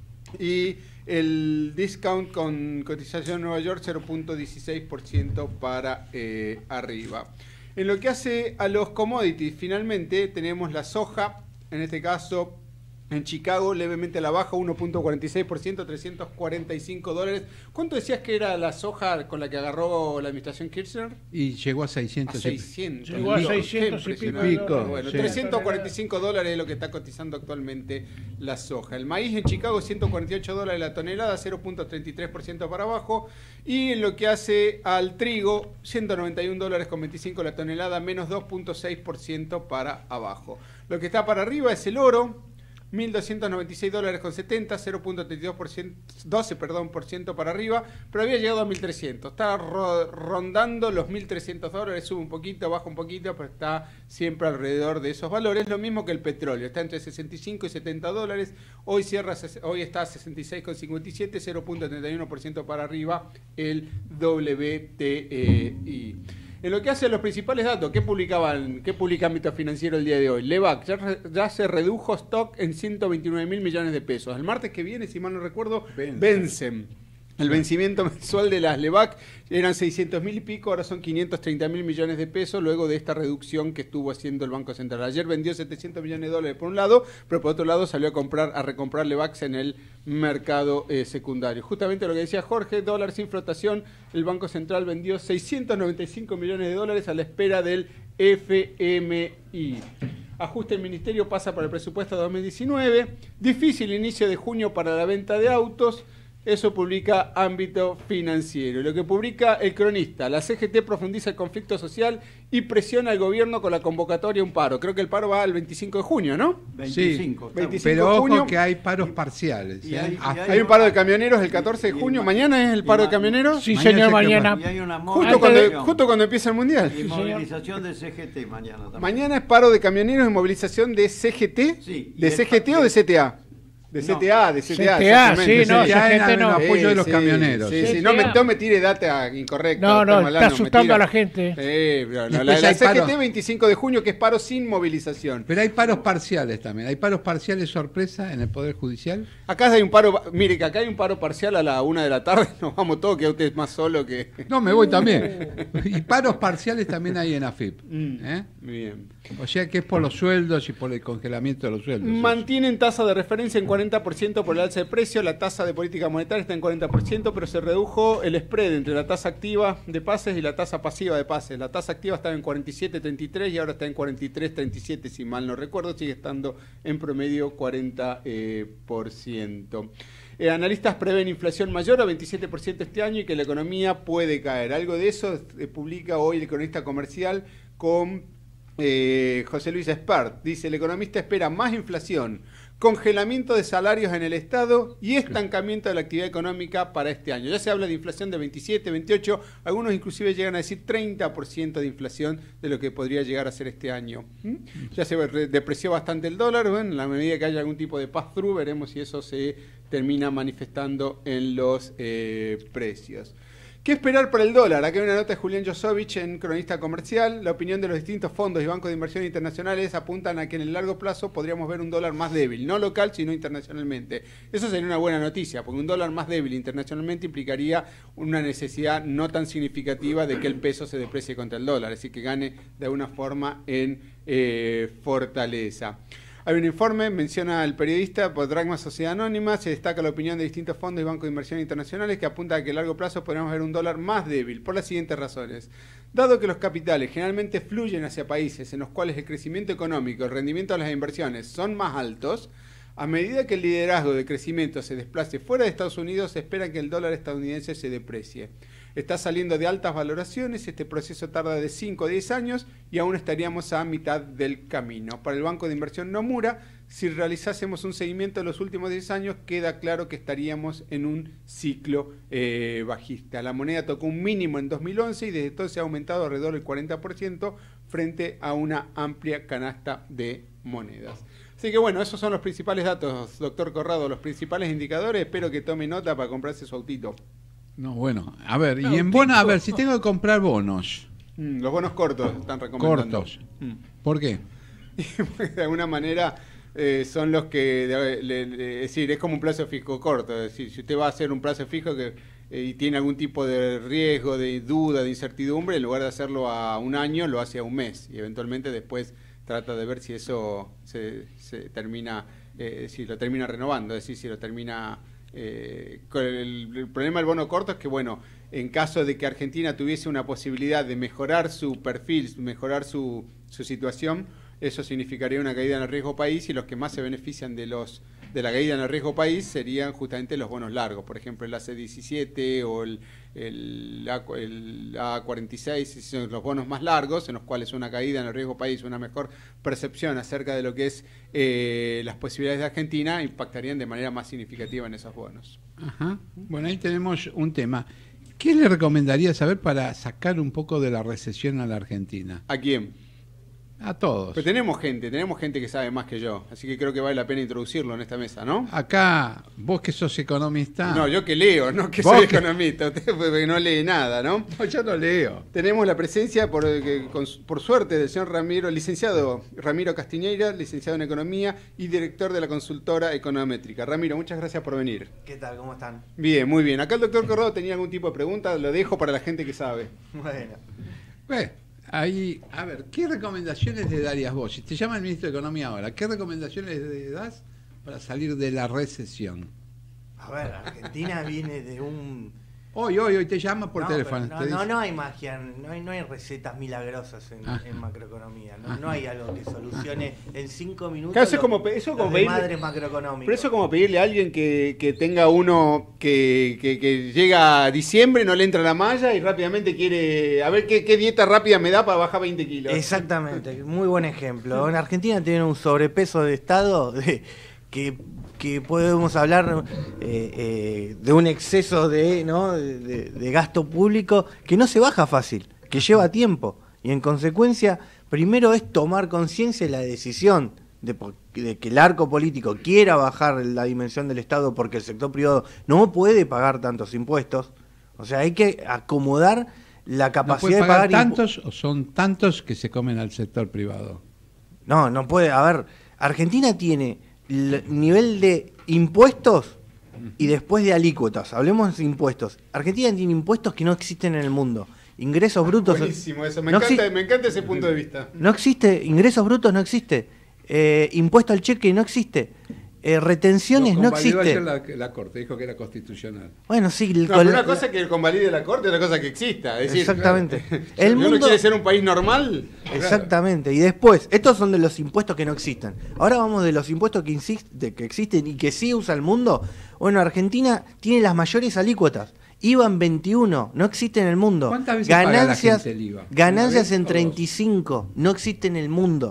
Y el discount con cotización en Nueva York, cero punto dieciséis por ciento para eh, arriba. En lo que hace a los commodities, finalmente tenemos la soja, en este caso en Chicago, levemente a la baja, uno punto cuarenta y seis por ciento, trescientos cuarenta y cinco dólares. ¿Cuánto decías que era la soja con la que agarró la administración Kirchner? Y llegó a seiscientos. A seiscientos. Llegó a seiscientos y pico. pico. Bueno, Sí. trescientos cuarenta y cinco dólares es lo que está cotizando actualmente la soja. El maíz en Chicago, ciento cuarenta y ocho dólares la tonelada, cero punto treinta y tres por ciento para abajo. Y en lo que hace al trigo, ciento noventa y un dólares con veinticinco la tonelada, menos dos punto seis por ciento para abajo. Lo que está para arriba es el oro, mil doscientos noventa y seis dólares con setenta, cero punto treinta y dos por ciento, doce perdón, por ciento para arriba, pero había llegado a mil trescientos. Está ro rondando los mil trescientos dólares, sube un poquito, baja un poquito, pero está siempre alrededor de esos valores. Lo mismo que el petróleo, está entre sesenta y cinco y setenta dólares. Hoy cierra, hoy está a sesenta y seis con cincuenta y siete, cero punto treinta y uno por ciento para arriba el doble T I. En lo que hace a los principales datos, ¿qué publicaban, qué publica Ámbito Financiero el día de hoy? Levac ya, ya se redujo stock en ciento veintinueve mil millones de pesos. El martes que viene, si mal no recuerdo, vencen. vencen. El vencimiento mensual de las Levac eran seiscientos mil y pico, ahora son quinientos treinta mil millones de pesos, luego de esta reducción que estuvo haciendo el Banco Central. Ayer vendió setecientos millones de dólares por un lado, pero por otro lado salió a comprar, a recomprar Levac en el mercado eh, secundario. Justamente lo que decía Jorge, dólar sin flotación, el Banco Central vendió seiscientos noventa y cinco millones de dólares a la espera del F M I. Ajuste el Ministerio pasa para el presupuesto dos mil diecinueve, difícil inicio de junio para la venta de autos. Eso publica Ámbito Financiero. Lo que publica El Cronista, la C G T profundiza el conflicto social y presiona al gobierno con la convocatoria a un paro. Creo que el paro va al veinticinco de junio, ¿no? veinticinco. Sí, veinticinco pero de junio. ojo que hay paros parciales. Y ¿eh? hay- y Ah, Hay un paro de camioneros el catorce de junio. ¿Mañana es el paro de camioneros? Sí, Mañana señor, sé qué mañana. Y hay una Justo Antes cuando, de- justo cuando empieza el Mundial. y movilización de C G T mañana también. Mañana es paro de camioneros y movilización de C G T. Sí, y ¿De es C G T o de C T A? De No. C T A, de C T A. C T A, exactamente. sí, no, ya C G T era en no. apoyo de los Sí, camioneros. Sí, C sí, T A. no me, no me tire data incorrecta. No, no, doctor está Malano, me asustando tira. a la gente. Sí, pero la, Después la, la hay C G T paro. veinticinco de junio, que es paro sin movilización. Pero hay paros parciales también. Hay paros parciales sorpresa en el Poder Judicial. Acá hay un paro, mire que acá hay un paro parcial a la una de la tarde, nos vamos todos, que usted es más solo que... No, me voy también. Y paros parciales también hay en A F I P. Mm. ¿eh? Bien. O sea que es por los sueldos y por el congelamiento de los sueldos. Mantienen tasa de referencia en cuarenta por ciento por el alza de precio, la tasa de política monetaria está en cuarenta por ciento, pero se redujo el spread entre la tasa activa de pases y la tasa pasiva de pases. La tasa activa estaba en cuarenta y siete treinta y tres y ahora está en cuarenta y tres treinta y siete, si mal no recuerdo, sigue estando en promedio cuarenta por ciento. Eh, analistas prevén inflación mayor a veintisiete por ciento este año y que la economía puede caer. Algo de eso eh, publica hoy el cronista comercial con... Eh, José Luis Espart dice: el economista espera más inflación congelamiento de salarios en el Estado y estancamiento de la actividad económica para este año. Ya se habla de inflación de veintisiete, veintiocho, algunos inclusive llegan a decir treinta por ciento de inflación de lo que podría llegar a ser este año. ¿Mm? Ya se depreció bastante el dólar, bueno, en la medida que haya algún tipo de pass-through, veremos si eso se termina manifestando en los eh, precios. ¿Qué esperar para el dólar? Aquí hay una nota de Julián Josovich en Cronista Comercial. La opinión de los distintos fondos y bancos de inversión internacionales apuntan a que en el largo plazo podríamos ver un dólar más débil, no local, sino internacionalmente. Eso sería una buena noticia, porque un dólar más débil internacionalmente implicaría una necesidad no tan significativa de que el peso se deprecie contra el dólar, es decir, que gane de alguna forma en eh, fortaleza. Hay un informe, menciona el periodista por Dragma Sociedad Anónima, se destaca la opinión de distintos fondos y bancos de inversión internacionales que apunta a que a largo plazo podríamos ver un dólar más débil, por las siguientes razones. Dado que los capitales generalmente fluyen hacia países en los cuales el crecimiento económico y el rendimiento de las inversiones son más altos, a medida que el liderazgo de crecimiento se desplace fuera de Estados Unidos, se espera que el dólar estadounidense se deprecie. Está saliendo de altas valoraciones, este proceso tarda de cinco a diez años y aún estaríamos a mitad del camino. Para el Banco de Inversión Nomura, si realizásemos un seguimiento de los últimos diez años, queda claro que estaríamos en un ciclo eh, bajista. La moneda tocó un mínimo en dos mil once y desde entonces ha aumentado alrededor del cuarenta por ciento frente a una amplia canasta de monedas. Así que bueno, esos son los principales datos, doctor Corrado, los principales indicadores. Espero que tome nota para comprarse su autito. No, bueno, a ver, no, y en bonos, a ver, si tengo que comprar bonos. Mm, los bonos cortos están recomendando. Cortos. Mm. ¿Por qué? De alguna manera eh, son los que, de, le, le, es decir, es como un plazo fijo corto. Es decir, si usted va a hacer un plazo fijo que eh, y tiene algún tipo de riesgo, de duda, de incertidumbre, en lugar de hacerlo a un año, lo hace a un mes. Y eventualmente después trata de ver si eso se, se termina, eh, si lo termina renovando, es decir, si lo termina... Eh, el, el problema del bono corto es que, bueno, en caso de que Argentina tuviese una posibilidad de mejorar su perfil, mejorar su, su situación, eso significaría una caída en el riesgo país y los que más se benefician de los de la caída en el riesgo país serían justamente los bonos largos, por ejemplo el A C diecisiete o el, el, A, el A cuarenta y seis, son los bonos más largos en los cuales una caída en el riesgo país, una mejor percepción acerca de lo que es eh, las posibilidades de Argentina impactarían de manera más significativa en esos bonos. Ajá. Bueno, ahí tenemos un tema. ¿Qué le recomendaría saber para sacar un poco de la recesión a la Argentina? ¿A quién? A todos. Pero tenemos gente, tenemos gente que sabe más que yo, así que creo que vale la pena introducirlo en esta mesa, ¿no? Acá, vos que sos economista... No, yo que leo, no que soy que... economista, usted porque no lee nada, ¿no? No, yo no leo. Tenemos la presencia, por, que, con, por suerte, del señor Ramiro, licenciado Ramiro Castiñeira, licenciado en Economía y director de la consultora Econométrica. Ramiro, muchas gracias por venir. ¿Qué tal? ¿Cómo están? Bien, muy bien. Acá el doctor Corrado tenía algún tipo de pregunta, lo dejo para la gente que sabe. Bueno. Bueno. Ahí, a ver, ¿qué recomendaciones le darías vos? Si te llama el ministro de Economía ahora, ¿qué recomendaciones le das para salir de la recesión? A ver, Argentina viene de un... Hoy, hoy, hoy te llama por no, teléfono. No, no, no hay magia, no hay, no hay recetas milagrosas en, en macroeconomía. No, no hay algo que solucione en cinco minutos. Claro, eso es como, eso los como pedirle, madres macroeconómicos. Pero eso es como pedirle a alguien que, que tenga uno que, que, que llega a diciembre, no le entra la malla y rápidamente quiere a ver qué, qué dieta rápida me da para bajar veinte kilos. Exactamente, muy buen ejemplo. En Argentina tienen un sobrepeso de Estado de, que... que podemos hablar eh, eh, de un exceso de, ¿no? de, de, de gasto público que no se baja fácil, que lleva tiempo. Y en consecuencia, primero es tomar conciencia de la decisión de, de que el arco político quiera bajar la dimensión del Estado porque el sector privado no puede pagar tantos impuestos. O sea, hay que acomodar la capacidad ¿No puede de pagar tantos o son tantos que se comen al sector privado? No, no puede. A ver, Argentina tiene el nivel de impuestos y después de alícuotas. Hablemos de impuestos. Argentina tiene impuestos que no existen en el mundo. Ingresos brutos... Buenísimo eso, me, no encanta, me encanta ese punto de vista. No existe, ingresos brutos no existe. Eh, impuesto al cheque no existe. Eh, retenciones no, no existe. Ayer la, la Corte dijo que era constitucional. Bueno, sí. El, no, una cosa es que convalide la Corte, otra cosa que exista. Es decir, exactamente. Claro, el mundo quiere ser un país normal. Exactamente. Y después, estos son de los impuestos que no existen. Ahora vamos de los impuestos que, insiste, que existen y que sí usa el mundo. Bueno, Argentina tiene las mayores alícuotas. I V A en veintiuno, no existe en el mundo. ¿Cuántas veces ganancias, paga la gente el I V A? Ganancias en treinta y cinco, no existe en el mundo.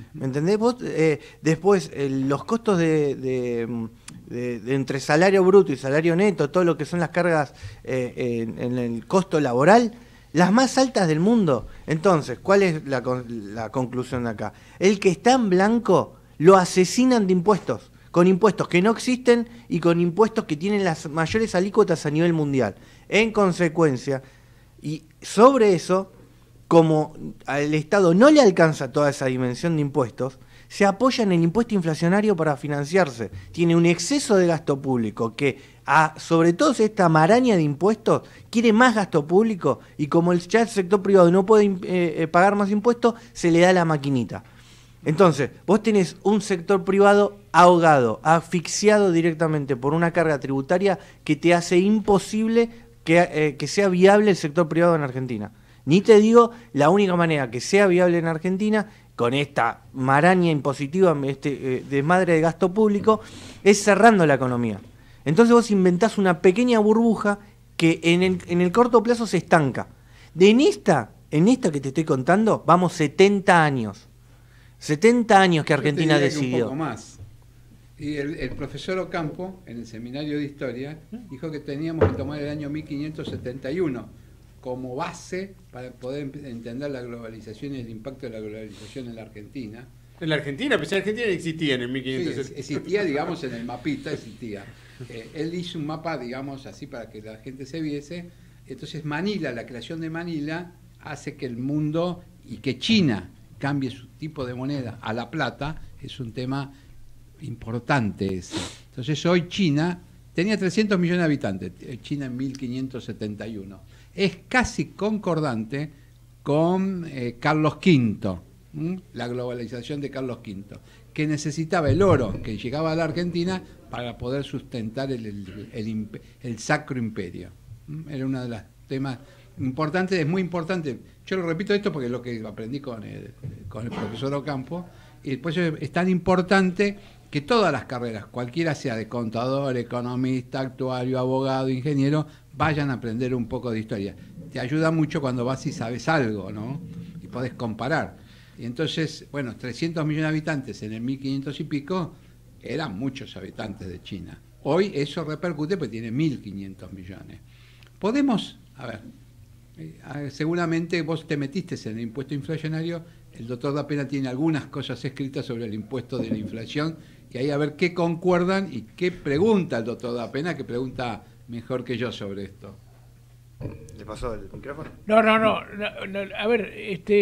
¿Me entendés? Vos, eh, después, eh, los costos de, de, de, de entre salario bruto y salario neto, todo lo que son las cargas eh, en, en el costo laboral, las más altas del mundo. Entonces, ¿cuál es la, la conclusión de acá? El que está en blanco lo asesinan de impuestos, con impuestos que no existen y con impuestos que tienen las mayores alícuotas a nivel mundial. En consecuencia, y sobre eso, como al Estado no le alcanza toda esa dimensión de impuestos, se apoya en el impuesto inflacionario para financiarse. Tiene un exceso de gasto público que, a, sobre todo esta maraña de impuestos, quiere más gasto público y como el, ya el sector privado no puede eh, pagar más impuestos, se le da la maquinita. Entonces, vos tenés un sector privado ahogado, asfixiado directamente por una carga tributaria que te hace imposible que, eh, que sea viable el sector privado en Argentina. Ni te digo, la única manera que sea viable en Argentina, con esta maraña impositiva, este eh, desmadre de gasto público, es cerrando la economía. Entonces vos inventás una pequeña burbuja que en el, en el corto plazo se estanca. De en esta, en esta que te estoy contando, vamos setenta años. setenta años que Argentina Yo te diría que decidió. un poco más. Y el, el profesor Ocampo, en el seminario de historia, dijo que teníamos que tomar el año mil quinientos setenta y uno como base para poder entender la globalización y el impacto de la globalización en la Argentina. En la Argentina, pues en Argentina existía en el mil quinientos. Sí, existía, digamos, en el mapita existía. Eh, él hizo un mapa, digamos, así para que la gente se viese. Entonces Manila, la creación de Manila, hace que el mundo y que China cambie su tipo de moneda a la plata, es un tema importante ese. Entonces hoy China tenía trescientos millones de habitantes, China en mil quinientos setenta y uno. Es casi concordante con eh, Carlos quinto, ¿m? La globalización de Carlos quinto, que necesitaba el oro que llegaba a la Argentina para poder sustentar el, el, el, el Sacro Imperio. ¿M? Era uno de los temas importantes, es muy importante. Yo lo repito esto porque es lo que aprendí con el, con el profesor Ocampo, y después es tan importante que todas las carreras, cualquiera sea de contador, economista, actuario, abogado, ingeniero, vayan a aprender un poco de historia. Te ayuda mucho cuando vas y sabes algo, ¿no? Y podés comparar. Y entonces, bueno, trescientos millones de habitantes en el mil quinientos y pico, eran muchos habitantes de China. Hoy eso repercute porque tiene mil quinientos millones. Podemos, a ver, eh, seguramente vos te metiste en el impuesto inflacionario, el doctor Dapena tiene algunas cosas escritas sobre el impuesto de la inflación, y ahí a ver qué concuerdan y qué pregunta el doctor Dapena, que pregunta mejor que yo sobre esto. ¿Le pasó el micrófono? No, no, no, no, no, a ver,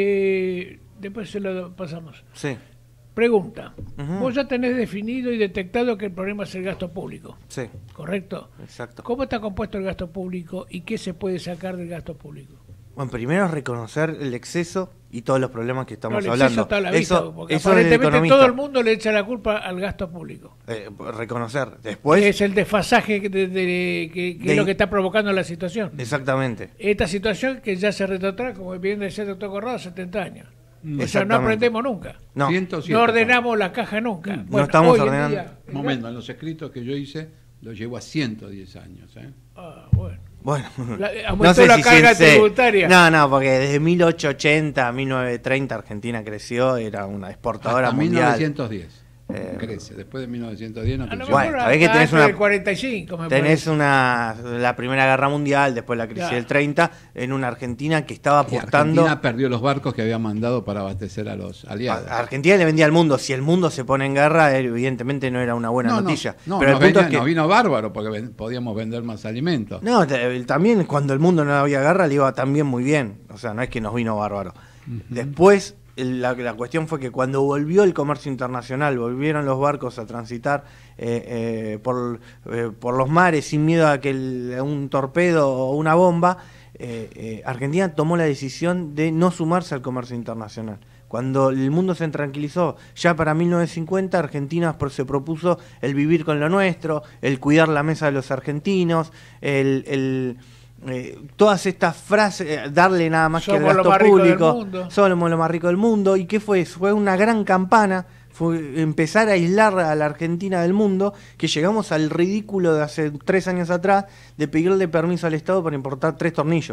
este, después se lo pasamos. Sí. Pregunta, Uh-huh. vos ya tenés definido y detectado que el problema es el gasto público. Sí. ¿Correcto? Exacto. ¿Cómo está compuesto el gasto público y qué se puede sacar del gasto público? Bueno, primero es reconocer el exceso y todos los problemas que estamos No, el hablando. exceso está a la vista, eso porque eso es de aparentemente economista. todo el mundo le echa la culpa al gasto público. Eh, reconocer. Después. Es el desfasaje que, de- de- que- que De- es lo que está provocando la situación. Exactamente. Esta situación que ya se retrotrae, como bien decía el doctor Corrado, setenta años. O sea, no Exactamente. aprendemos nunca. No. ciento siete No ordenamos la caja nunca. No estamos hoy en ordenando. día, Un momento, en los escritos que yo hice, lo llevo a ciento diez años. ¿eh? Ah, bueno. Bueno, La- aumentó la carga se- tributaria. No, no, porque desde mil ochocientos ochenta a mil novecientos treinta Argentina creció, era una exportadora Hasta mundial. mil novecientos diez. Eh, crece. Después de mil novecientos diez no A lo creció. Bueno, mejor sabés que hasta tenés antes una- del cuarenta y cinco, me Tenés parece. una la Primera Guerra Mundial, después la crisis Claro. del treinta, en una Argentina que estaba Y aportando. Argentina perdió los barcos que había mandado para abastecer a los aliados. A- Argentina le vendía al mundo. Si el mundo se pone en guerra, evidentemente no era una buena no, no, noticia. No, Pero nos, el punto venía- es que nos vino bárbaro porque ven- podíamos vender más alimentos. No, te- también cuando el mundo no había guerra le iba también muy bien. O sea, no es que nos vino bárbaro. Después, el- la, la cuestión fue que cuando volvió el comercio internacional, volvieron los barcos a transitar eh, eh, por, eh, por los mares sin miedo a que el- un torpedo o una bomba, eh, eh, Argentina tomó la decisión de no sumarse al comercio internacional. Cuando el mundo se tranquilizó, ya para mil novecientos cincuenta, Argentina pro- se propuso el vivir con lo nuestro, el cuidar la mesa de los argentinos, el, el, eh, todas estas frases, eh, darle nada más Somos que el lo gasto más rico del público, mundo. somos lo más rico del mundo. ¿Y qué fue? Fue una gran campana, fue empezar a aislar a la Argentina del mundo, que llegamos al ridículo de hace tres años atrás de pedirle permiso al Estado para importar tres tornillos.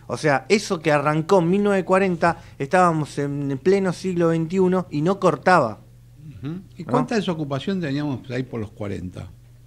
O sea, eso que arrancó en mil novecientos cuarenta, estábamos en pleno siglo veintiuno y no cortaba. Uh-huh. ¿Y cuánta ¿no? desocupación teníamos ahí por los cuarenta?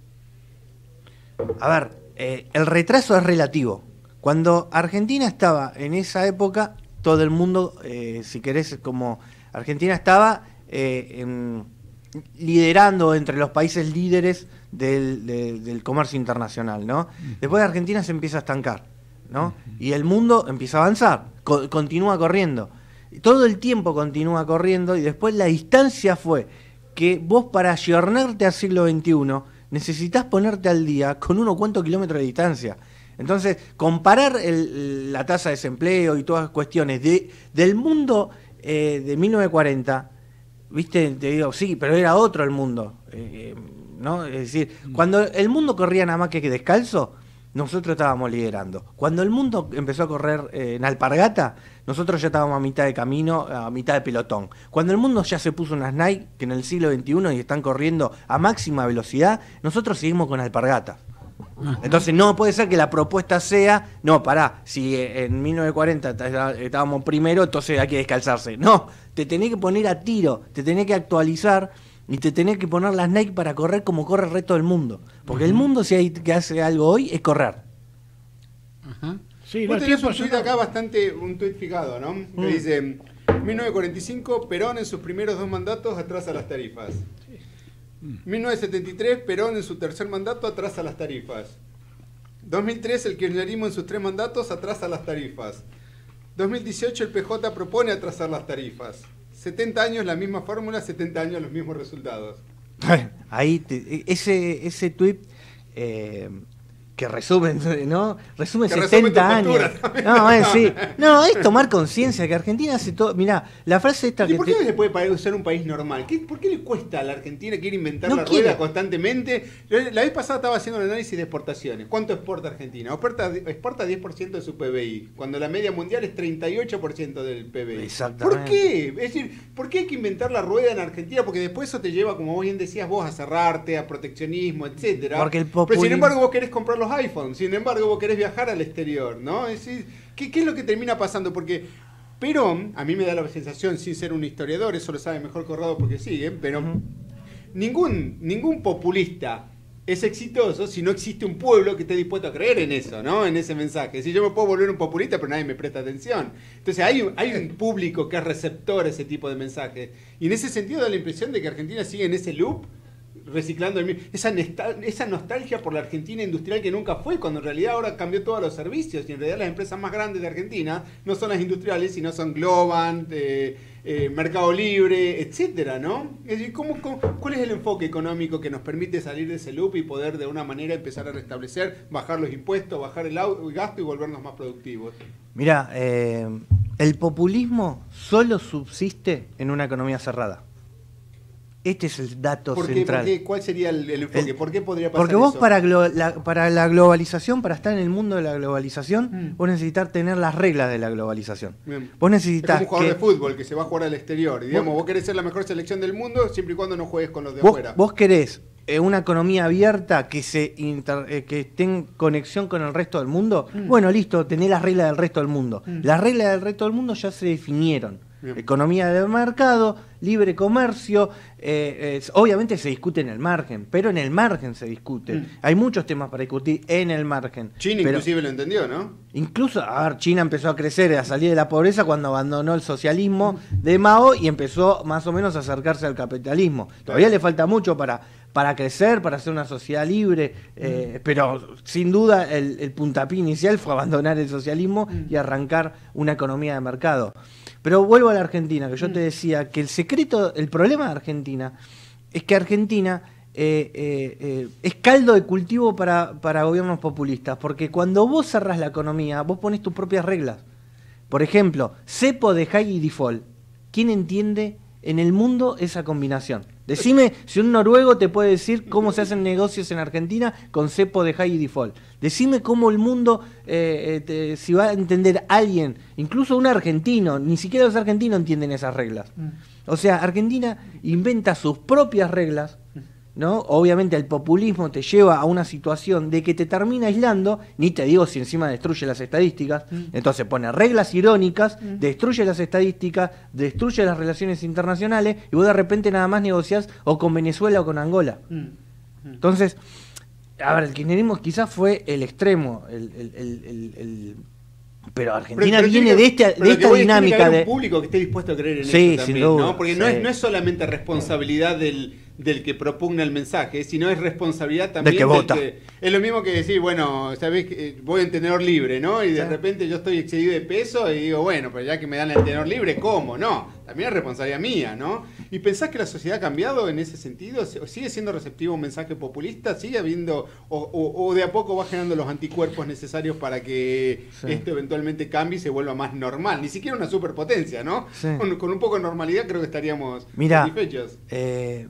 A ver, eh, el retraso es relativo. Cuando Argentina estaba en esa época, todo el mundo, eh, si querés, como Argentina estaba eh, en, liderando entre los países líderes del, de, del comercio internacional, ¿no? Uh-huh. Después Argentina se empieza a estancar, ¿no? Uh-huh. Y el mundo empieza a avanzar, co- continúa corriendo. Todo el tiempo continúa corriendo y después la distancia fue que vos para ayornarte al siglo veintiuno necesitas ponerte al día con unos cuantos kilómetros de distancia. Entonces, comparar el, la tasa de desempleo y todas las cuestiones de, del mundo eh, de mil novecientos cuarenta, ¿viste? Te digo, sí, pero era otro el mundo, eh, ¿no? Es decir, cuando el mundo corría nada más que descalzo, nosotros estábamos liderando. Cuando el mundo empezó a correr eh, en alpargata, nosotros ya estábamos a mitad de camino, a mitad de pelotón. Cuando el mundo ya se puso unas Nike, que en el siglo veintiuno y están corriendo a máxima velocidad, nosotros seguimos con alpargata. Entonces no puede ser que la propuesta sea, no, pará, si en mil novecientos cuarenta estábamos primero, entonces hay que descalzarse. No, te tenés que poner a tiro, te tenés que actualizar y te tenés que poner las Nike para correr como corre el resto del mundo. Porque uh-huh. el mundo, si hay que hace algo hoy, es correr. Uh-huh. Sí, vos tenés un tuit acá bastante, un tuit fijado, ¿no? Mm. Que dice, mil novecientos cuarenta y cinco, Perón en sus primeros dos mandatos atrasa las tarifas. Sí. Mm. mil novecientos setenta y tres, Perón en su tercer mandato atrasa las tarifas. dos mil tres, el kirchnerismo en sus tres mandatos atrasa las tarifas. dos mil dieciocho, el P J propone atrasar las tarifas. setenta años la misma fórmula, setenta años los mismos resultados. Ahí, te, ese, ese tuit eh, que resume, ¿no? Resume que setenta años. No, es, sí. no, es tomar conciencia que Argentina hace todo. Mirá, la frase esta ¿Y que. por qué te... no se puede ser un país normal? ¿Qué, ¿Por qué le cuesta a la Argentina quiere inventar no la quiere. rueda constantemente? La vez pasada estaba haciendo un análisis de exportaciones. ¿Cuánto exporta Argentina? Exporta, exporta diez por ciento de su P B I, cuando la media mundial es treinta y ocho por ciento del P B I. Exactamente. ¿Por qué? Es decir, ¿por qué hay que inventar la rueda en Argentina? Porque después eso te lleva, como bien decías vos, a cerrarte, a proteccionismo, etcétera. Porque el populismo... Pero sin embargo vos querés comprar los iPhones, sin embargo vos querés viajar al exterior, ¿no? Es decir, ¿qué, ¿qué es lo que termina pasando? Porque Perón, a mí me da la sensación, sin ser un historiador, eso lo sabe mejor Corrado porque sigue, pero uh-huh. ningún, ningún populista es exitoso si no existe un pueblo que esté dispuesto a creer en eso, ¿no? En ese mensaje. Si yo me puedo volver un populista, pero nadie me presta atención. Entonces hay, hay un público que es receptor a ese tipo de mensajes. Y en ese sentido da la impresión de que Argentina sigue en ese loop, reciclando el mismo, esa, esa nostalgia por la Argentina industrial que nunca fue, cuando en realidad ahora cambió todos los servicios y en realidad las empresas más grandes de Argentina no son las industriales, sino son Globant, eh, eh, Mercado Libre, etcétera, ¿no? Es decir, ¿cómo, cómo, ¿cuál es el enfoque económico que nos permite salir de ese loop y poder de una manera empezar a restablecer, bajar los impuestos, bajar el, el gasto y volvernos más productivos? Mirá, eh, el populismo solo subsiste en una economía cerrada. Este es el dato ¿Por qué, central. ¿por qué? ¿Cuál sería el, el enfoque? El, ¿Por qué podría pasar Porque vos eso? para, glo, la, para la globalización, para estar en el mundo de la globalización, mm. vos necesitas tener las reglas de la globalización. Bien. Vos necesitas es como un jugador que, de fútbol que se va a jugar al exterior. Y, digamos, vos, vos querés ser la mejor selección del mundo siempre y cuando no juegues con los de vos, afuera. Vos querés eh, una economía abierta que se inter, eh, que esté en conexión con el resto del mundo. Mm. Bueno, listo, tenés las reglas del resto del mundo. Mm. Las reglas del resto del mundo ya se definieron. Bien. Economía de mercado, libre comercio, eh, eh, obviamente se discute en el margen, pero en el margen se discute. Mm. Hay muchos temas para discutir en el margen. China pero, inclusive lo entendió, ¿no? Incluso, a ver, China empezó a crecer, a salir de la pobreza cuando abandonó el socialismo de Mao y empezó más o menos a acercarse al capitalismo. Todavía le falta mucho para, para crecer, para ser una sociedad libre, eh, mm. pero sin duda el, el puntapié inicial fue abandonar el socialismo mm. y arrancar una economía de mercado. Pero vuelvo a la Argentina, que yo te decía que el secreto, el problema de Argentina es que Argentina eh, eh, eh, es caldo de cultivo para, para gobiernos populistas, porque cuando vos cerrás la economía, vos pones tus propias reglas. Por ejemplo, cepo de high y default. ¿Quién entiende en el mundo esa combinación? Decime si un noruego te puede decir cómo se hacen negocios en Argentina con cepo de high y default. Decime cómo el mundo, eh, eh, te, si va a entender alguien, incluso un argentino, ni siquiera los argentinos entienden esas reglas. O sea, Argentina inventa sus propias reglas ¿no? Obviamente el populismo te lleva a una situación de que te termina aislando, ni te digo si encima destruye las estadísticas, mm. entonces pone reglas irónicas, mm. destruye las estadísticas, destruye las relaciones internacionales y vos de repente nada más negociás o con Venezuela o con Angola. Mm. Mm. Entonces, a ver, el kirchnerismo quizás fue el extremo, el, el, el, el, el pero Argentina pero, pero viene que, de, este, de esta dinámica tiene que haber de un público que esté dispuesto a creer en sí, eso también, sin duda, ¿no? Porque sí. no es no es solamente responsabilidad del del que propugna el mensaje, sino es responsabilidad también del que vota. Que, es lo mismo que decir, bueno, sabés que voy en tenedor libre, ¿no? Y de sí. repente yo estoy excedido de peso y digo, bueno, pero ya que me dan el tenedor libre, ¿cómo? No, también es responsabilidad mía, ¿no? ¿Y pensás que la sociedad ha cambiado en ese sentido? ¿Sigue siendo receptivo a un mensaje populista? ¿Sigue habiendo, o, o, o de a poco va generando los anticuerpos necesarios para que sí. esto eventualmente cambie y se vuelva más normal? Ni siquiera una superpotencia, ¿no? Sí. Con, con un poco de normalidad creo que estaríamos Mirá, satisfechos. Eh...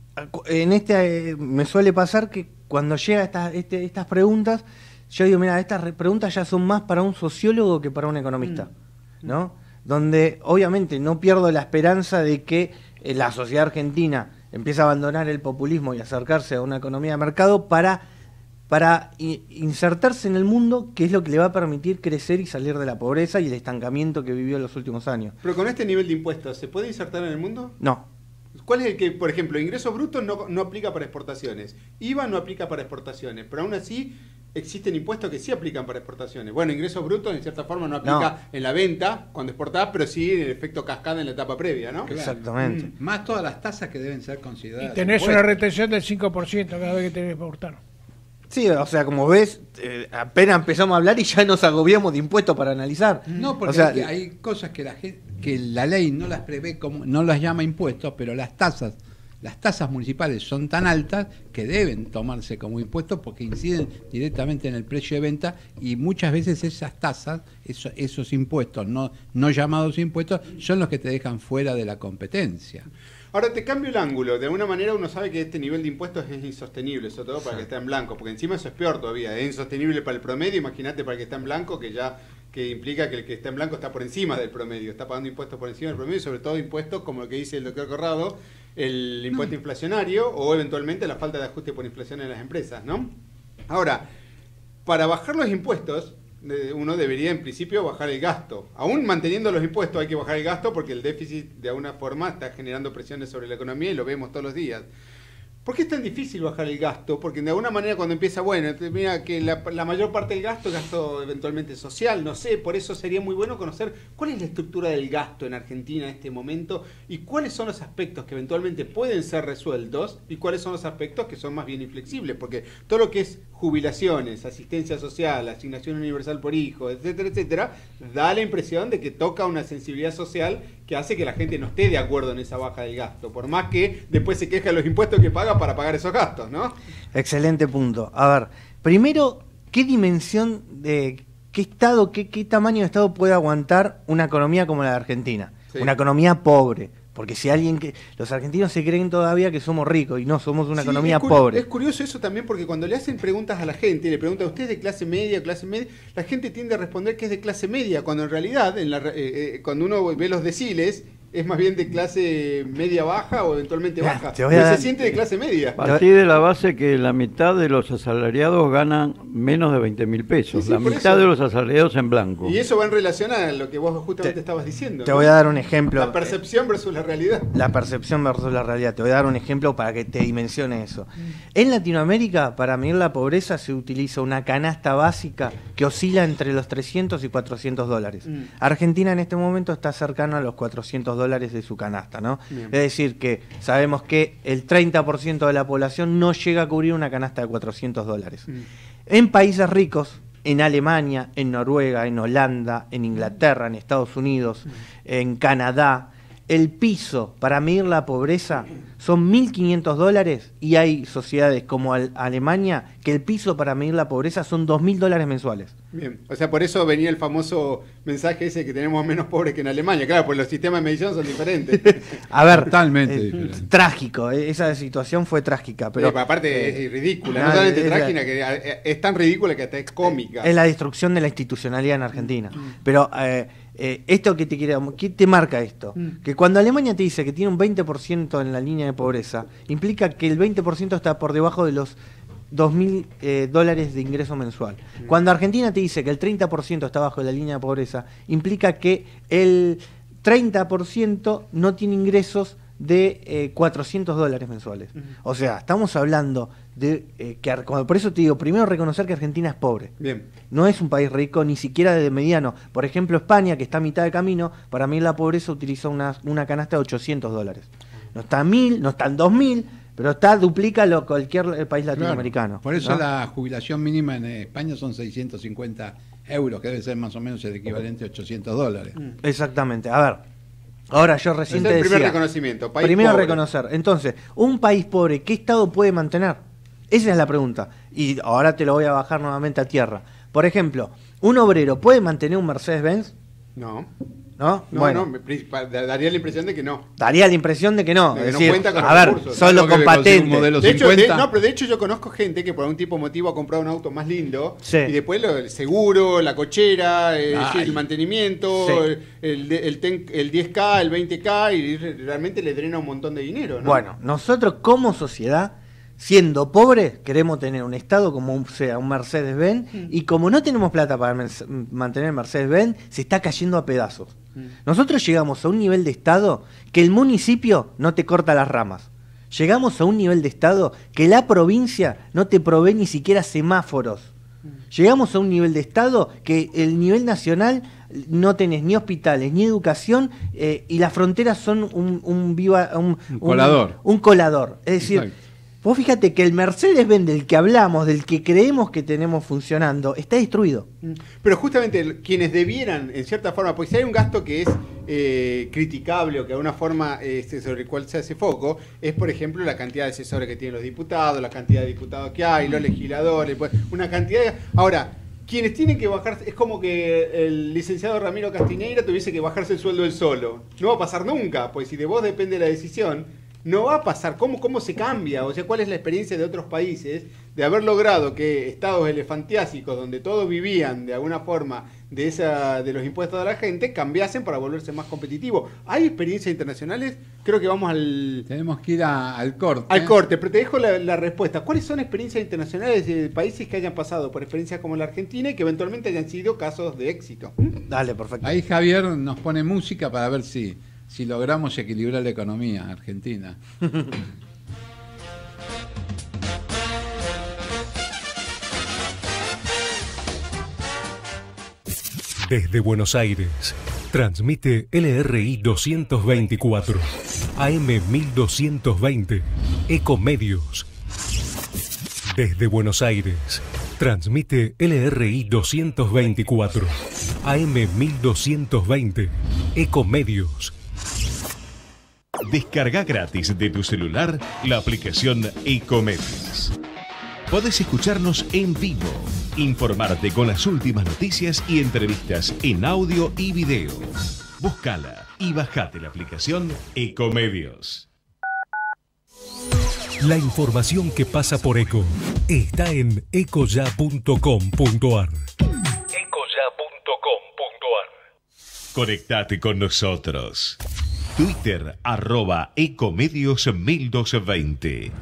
En este eh, me suele pasar que cuando llega esta, este, estas preguntas, yo digo, mira, estas preguntas ya son más para un sociólogo que para un economista, mm. ¿no? Donde obviamente no pierdo la esperanza de que eh, la sociedad argentina empiece a abandonar el populismo y acercarse a una economía de mercado para, para insertarse en el mundo, que es lo que le va a permitir crecer y salir de la pobreza y el estancamiento que vivió en los últimos años. Pero con este nivel de impuestos, ¿se puede insertar en el mundo? No. ¿Cuál es el que, por ejemplo, ingresos brutos no, no aplica para exportaciones? I V A no aplica para exportaciones, pero aún así existen impuestos que sí aplican para exportaciones. Bueno, ingresos brutos en cierta forma no aplica no. en la venta cuando exportás, pero sí en el efecto cascada en la etapa previa, ¿no? Claro. Exactamente. Mm. Más todas las tasas que deben ser consideradas. Y tenés impuestos. Una retención del cinco por ciento cada vez que tenés que exportar. Sí, o sea, como ves, eh, apenas empezamos a hablar y ya nos agobiamos de impuestos para analizar. No, porque o sea, hay, hay cosas que la gente, que la ley no las prevé, como no las llama impuestos, pero las tasas Las tasas municipales son tan altas que deben tomarse como impuestos porque inciden directamente en el precio de venta y muchas veces esas tasas, esos, esos impuestos, no, no llamados impuestos, son los que te dejan fuera de la competencia. Ahora te cambio el ángulo. De alguna manera uno sabe que este nivel de impuestos es insostenible, sobre todo para el que está en blanco, porque encima eso es peor todavía. Es insostenible para el promedio, imagínate para el que está en blanco, que ya que implica que el que está en blanco está por encima del promedio, está pagando impuestos por encima del promedio, y sobre todo impuestos como el que dice el doctor Corrado, el impuesto no. inflacionario o eventualmente la falta de ajuste por inflación en las empresas, ¿no? Ahora, para bajar los impuestos, uno debería en principio bajar el gasto. Aún manteniendo los impuestos hay que bajar el gasto porque el déficit de alguna forma está generando presiones sobre la economía y lo vemos todos los días. ¿Por qué es tan difícil bajar el gasto? Porque de alguna manera cuando empieza, bueno, mira que la, la mayor parte del gasto es gasto eventualmente social, no sé, por eso sería muy bueno conocer cuál es la estructura del gasto en Argentina en este momento y cuáles son los aspectos que eventualmente pueden ser resueltos y cuáles son los aspectos que son más bien inflexibles, porque todo lo que es jubilaciones, asistencia social, asignación universal por hijo, etcétera, etcétera, da la impresión de que toca una sensibilidad social que hace que la gente no esté de acuerdo en esa baja del gasto, por más que después se queja de los impuestos que paga para pagar esos gastos, ¿no? Excelente punto. A ver, primero, ¿qué dimensión de qué estado, qué, qué tamaño de estado puede aguantar una economía como la de Argentina? Sí. Una economía pobre. Porque si alguien que los argentinos se creen todavía que somos ricos y no, somos una sí, economía es pobre. Es curioso eso también porque cuando le hacen preguntas a la gente, le preguntan, ¿usted es de clase media, clase media? La gente tiende a responder que es de clase media, cuando en realidad, en la, eh, eh, cuando uno ve los deciles, es más bien de clase media baja o eventualmente baja. Te voy a dar, se siente de clase media. A partir de la base que la mitad de los asalariados ganan menos de veinte mil pesos. Sí, sí, la mitad eso. de los asalariados en blanco. Y eso va en relación a lo que vos justamente te, estabas diciendo. Te ¿no? voy a dar un ejemplo. La percepción versus la realidad. La percepción versus la realidad. Te voy a dar un ejemplo para que te dimensione eso. En Latinoamérica, para medir la pobreza, se utiliza una canasta básica que oscila entre los trescientos y cuatrocientos dólares. Mm. Argentina en este momento está cercano a los cuatrocientos dólares de su canasta, ¿no? Bien. Es decir, que sabemos que el treinta por ciento de la población no llega a cubrir una canasta de cuatrocientos dólares. Mm. En países ricos, en Alemania, en Noruega, en Holanda, en Inglaterra, en Estados Unidos, mm. en Canadá, el piso para medir la pobreza son mil quinientos dólares y hay sociedades como Al- Alemania que el piso para medir la pobreza son dos mil dólares mensuales. Bien, o sea, por eso venía el famoso mensaje ese que tenemos menos pobres que en Alemania. Claro, pues los sistemas de medición son diferentes. A ver, totalmente eh, diferente. Trágico, esa situación fue trágica. Pero sí, aparte eh, es ridícula, no, no solamente es trágica, la, que es tan ridícula que hasta es cómica. Es la destrucción de la institucionalidad en Argentina. Mm. Pero... Eh, eh, esto que te quiere, ¿qué te marca esto? Mm. Que cuando Alemania te dice que tiene un veinte por ciento en la línea de pobreza, implica que el veinte por ciento está por debajo de los dos mil eh, dólares de ingreso mensual. Mm. Cuando Argentina te dice que el treinta por ciento está bajo de la línea de pobreza, implica que el treinta por ciento no tiene ingresos de eh, cuatrocientos dólares mensuales. Uh-huh. O sea, estamos hablando de eh, que, por eso te digo, primero reconocer que Argentina es pobre. Bien. No es un país rico, ni siquiera de mediano. Por ejemplo, España, que está a mitad de camino, para mí la pobreza utiliza una, una canasta de ochocientos dólares. No está a mil, no está en dos mil, pero está, duplica lo cualquier país latinoamericano. Claro, por eso ¿no? La jubilación mínima en España son seiscientos cincuenta euros, que debe ser más o menos el equivalente a ochocientos dólares. Exactamente. A ver. Ahora yo recién te decía, primer reconocimiento, país primero pobre. reconocer. Entonces, un país pobre, ¿qué Estado puede mantener? Esa es la pregunta. Y ahora te lo voy a bajar nuevamente a tierra. Por ejemplo, ¿un obrero puede mantener un Mercedes-Benz? No. ¿No? No, bueno, no, me, daría la impresión de que no. Daría la impresión de que no. De que es no decir, cuenta con a ver, recursos. solo con patente. De hecho, de, no, pero de hecho yo conozco gente que por algún tipo de motivo ha comprado un auto más lindo sí. y después lo, el seguro, la cochera, eh, sí, el mantenimiento, sí. el, el, el, ten, el diez K, el veinte K y realmente le drena un montón de dinero, ¿no? Bueno, nosotros como sociedad, siendo pobres, queremos tener un Estado como un, sea un Mercedes-Benz mm. y como no tenemos plata para mantener Mercedes-Benz, se está cayendo a pedazos. Mm. Nosotros llegamos a un nivel de Estado que el municipio no te corta las ramas. Llegamos a un nivel de Estado que la provincia no te provee ni siquiera semáforos. Mm. Llegamos a un nivel de Estado que el nivel nacional no tenés ni hospitales ni educación eh, y las fronteras son un, un, viva, un, un colador. Un, un colador. Es decir, exacto. Vos fíjate que el Mercedes-Benz del que hablamos, del que creemos que tenemos funcionando, está destruido. Pero justamente quienes debieran, en cierta forma, porque si hay un gasto que es eh, criticable o que de alguna forma eh, sobre el cual se hace foco, es por ejemplo la cantidad de asesores que tienen los diputados, la cantidad de diputados que hay, los legisladores, pues, una cantidad de... Ahora, quienes tienen que bajarse, es como que el licenciado Ramiro Castiñeira tuviese que bajarse el sueldo él solo. No va a pasar nunca, pues si de vos depende la decisión... No va a pasar. ¿Cómo, ¿Cómo se cambia? O sea, ¿cuál es la experiencia de otros países de haber logrado que estados elefantiásicos, donde todos vivían de alguna forma de esa de los impuestos de la gente, cambiasen para volverse más competitivos? ¿Hay experiencias internacionales? Creo que vamos al... Tenemos que ir a, al corte. Al corte, pero te dejo la, la respuesta. ¿Cuáles son experiencias internacionales de países que hayan pasado por experiencias como la Argentina y que eventualmente hayan sido casos de éxito? Dale, perfecto. Ahí Javier nos pone música para ver si... si logramos equilibrar la economía argentina. Desde Buenos Aires, transmite L R I doscientos veinticuatro, A M mil doscientos veinte, Ecomedios. Desde Buenos Aires, transmite L R I doscientos veinticuatro, A M mil doscientos veinte, Ecomedios. Descarga gratis de tu celular la aplicación Ecomedios. Podés escucharnos en vivo, informarte con las últimas noticias y entrevistas en audio y video. Búscala y bajate la aplicación Ecomedios. La información que pasa por Eco está en ecoya punto com punto ar. ecoya punto com punto ar. Conectate con nosotros. Twitter, arroba Ecomedios mil doscientos veinte.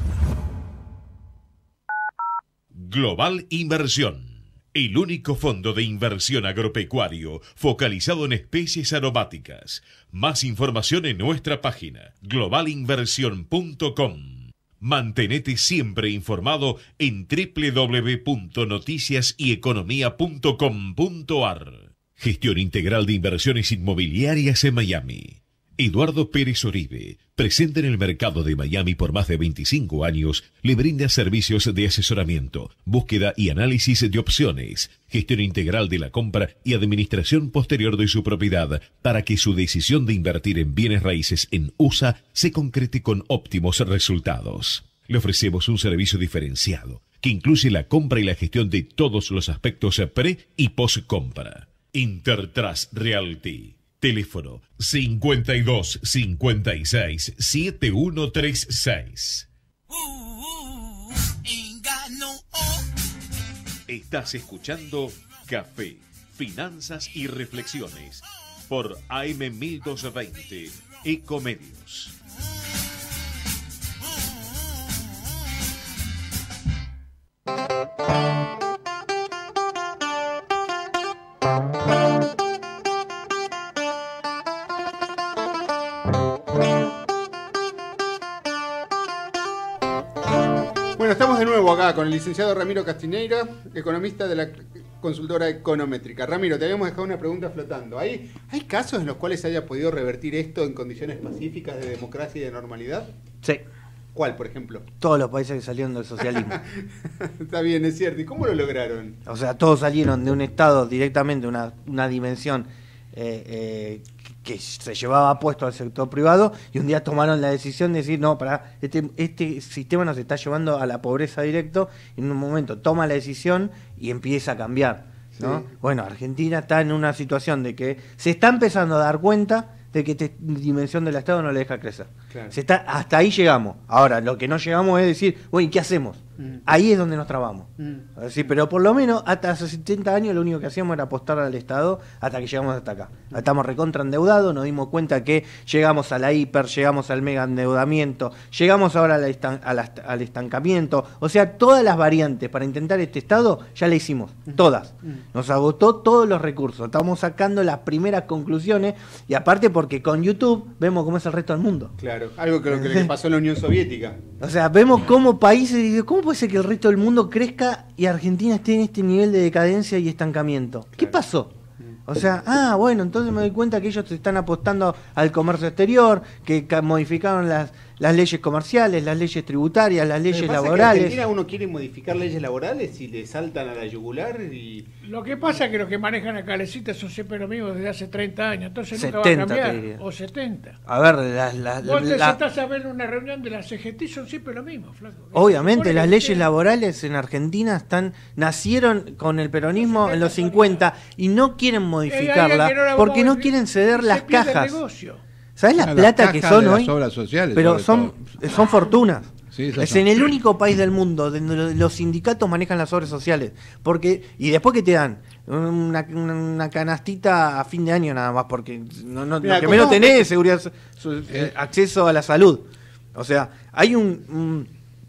Global Inversión. El único fondo de inversión agropecuario focalizado en especies aromáticas. Más información en nuestra página global inversión punto com. Mantenete siempre informado en doble u doble u doble u punto noticias y economía punto com punto ar. Gestión integral de inversiones inmobiliarias en Miami. Eduardo Pérez Oribe, presente en el mercado de Miami por más de veinticinco años, le brinda servicios de asesoramiento, búsqueda y análisis de opciones, gestión integral de la compra y administración posterior de su propiedad para que su decisión de invertir en bienes raíces en U S A se concrete con óptimos resultados. Le ofrecemos un servicio diferenciado que incluye la compra y la gestión de todos los aspectos pre y post compra. Intertrust Realty. Teléfono cincuenta y dos cincuenta y seis setenta y uno treinta y seis. Estás escuchando Café, Finanzas y Reflexiones por A M mil doscientos veinte, Ecomedios. Bueno, estamos de nuevo acá con el licenciado Ramiro Castiñeira, economista de la consultora econométrica. Ramiro, te habíamos dejado una pregunta flotando. ¿Hay, ¿Hay casos en los cuales se haya podido revertir esto en condiciones pacíficas de democracia y de normalidad? Sí. ¿Cuál, por ejemplo? Todos los países que salieron del socialismo. Está bien, es cierto. ¿Y cómo lo lograron? O sea, todos salieron de un estado directamente, una, una dimensión eh, eh, que se llevaba puesto al sector privado, y un día tomaron la decisión de decir, no, para este, este sistema nos está llevando a la pobreza directo, y en un momento toma la decisión y empieza a cambiar, ¿no? Sí. Bueno, Argentina está en una situación de que se está empezando a dar cuenta de que esta dimensión del Estado no le deja crecer. Claro. Se está, hasta ahí llegamos. Ahora, lo que no llegamos es decir, bueno, ¿qué hacemos? Mm. Ahí es donde nos trabamos. Mm. Decir, pero por lo menos hasta hace setenta años lo único que hacíamos era apostar al Estado hasta que llegamos hasta acá. Mm. Estamos recontra endeudados, nos dimos cuenta que llegamos a la hiper, llegamos al mega endeudamiento, llegamos ahora a la estan a la, al estancamiento. O sea, todas las variantes para intentar este Estado ya la hicimos, mm. todas. Mm. Nos agotó todos los recursos. Estamos sacando las primeras conclusiones, y aparte porque con YouTube vemos cómo es el resto del mundo. Claro, algo que lo que le pasó en la Unión Soviética. O sea, vemos cómo países, ¿cómo puede ser que el resto del mundo crezca y Argentina esté en este nivel de decadencia y estancamiento? Claro. ¿Qué pasó? O sea, ah, bueno, entonces me doy cuenta que ellos se están apostando al comercio exterior, que modificaron las, las leyes comerciales, las leyes tributarias, las leyes laborales. En Argentina uno quiere modificar leyes laborales y le saltan a la yugular y... Lo que pasa es que los que manejan a Calecita son siempre los mismos desde hace treinta años, entonces nunca va a cambiar. O setenta. A ver, las... La, Vos te la, sentás a ver una reunión de la C G T, son siempre los mismos, flaco. Obviamente, las leyes laborales en Argentina están nacieron con el peronismo en los cincuenta y no quieren modificarla no porque no quieren ceder las cajas. ¿Sabes la plata que son hoy? Obras sociales, pero son, son fortunas. Sí, es son. En el único país del mundo donde los sindicatos manejan las obras sociales. Porque y después que te dan una, una, una canastita a fin de año nada más, porque no, no, Mira, lo que ¿cómo? menos tenés es seguridad, su, eh, acceso a la salud. O sea, hay un... un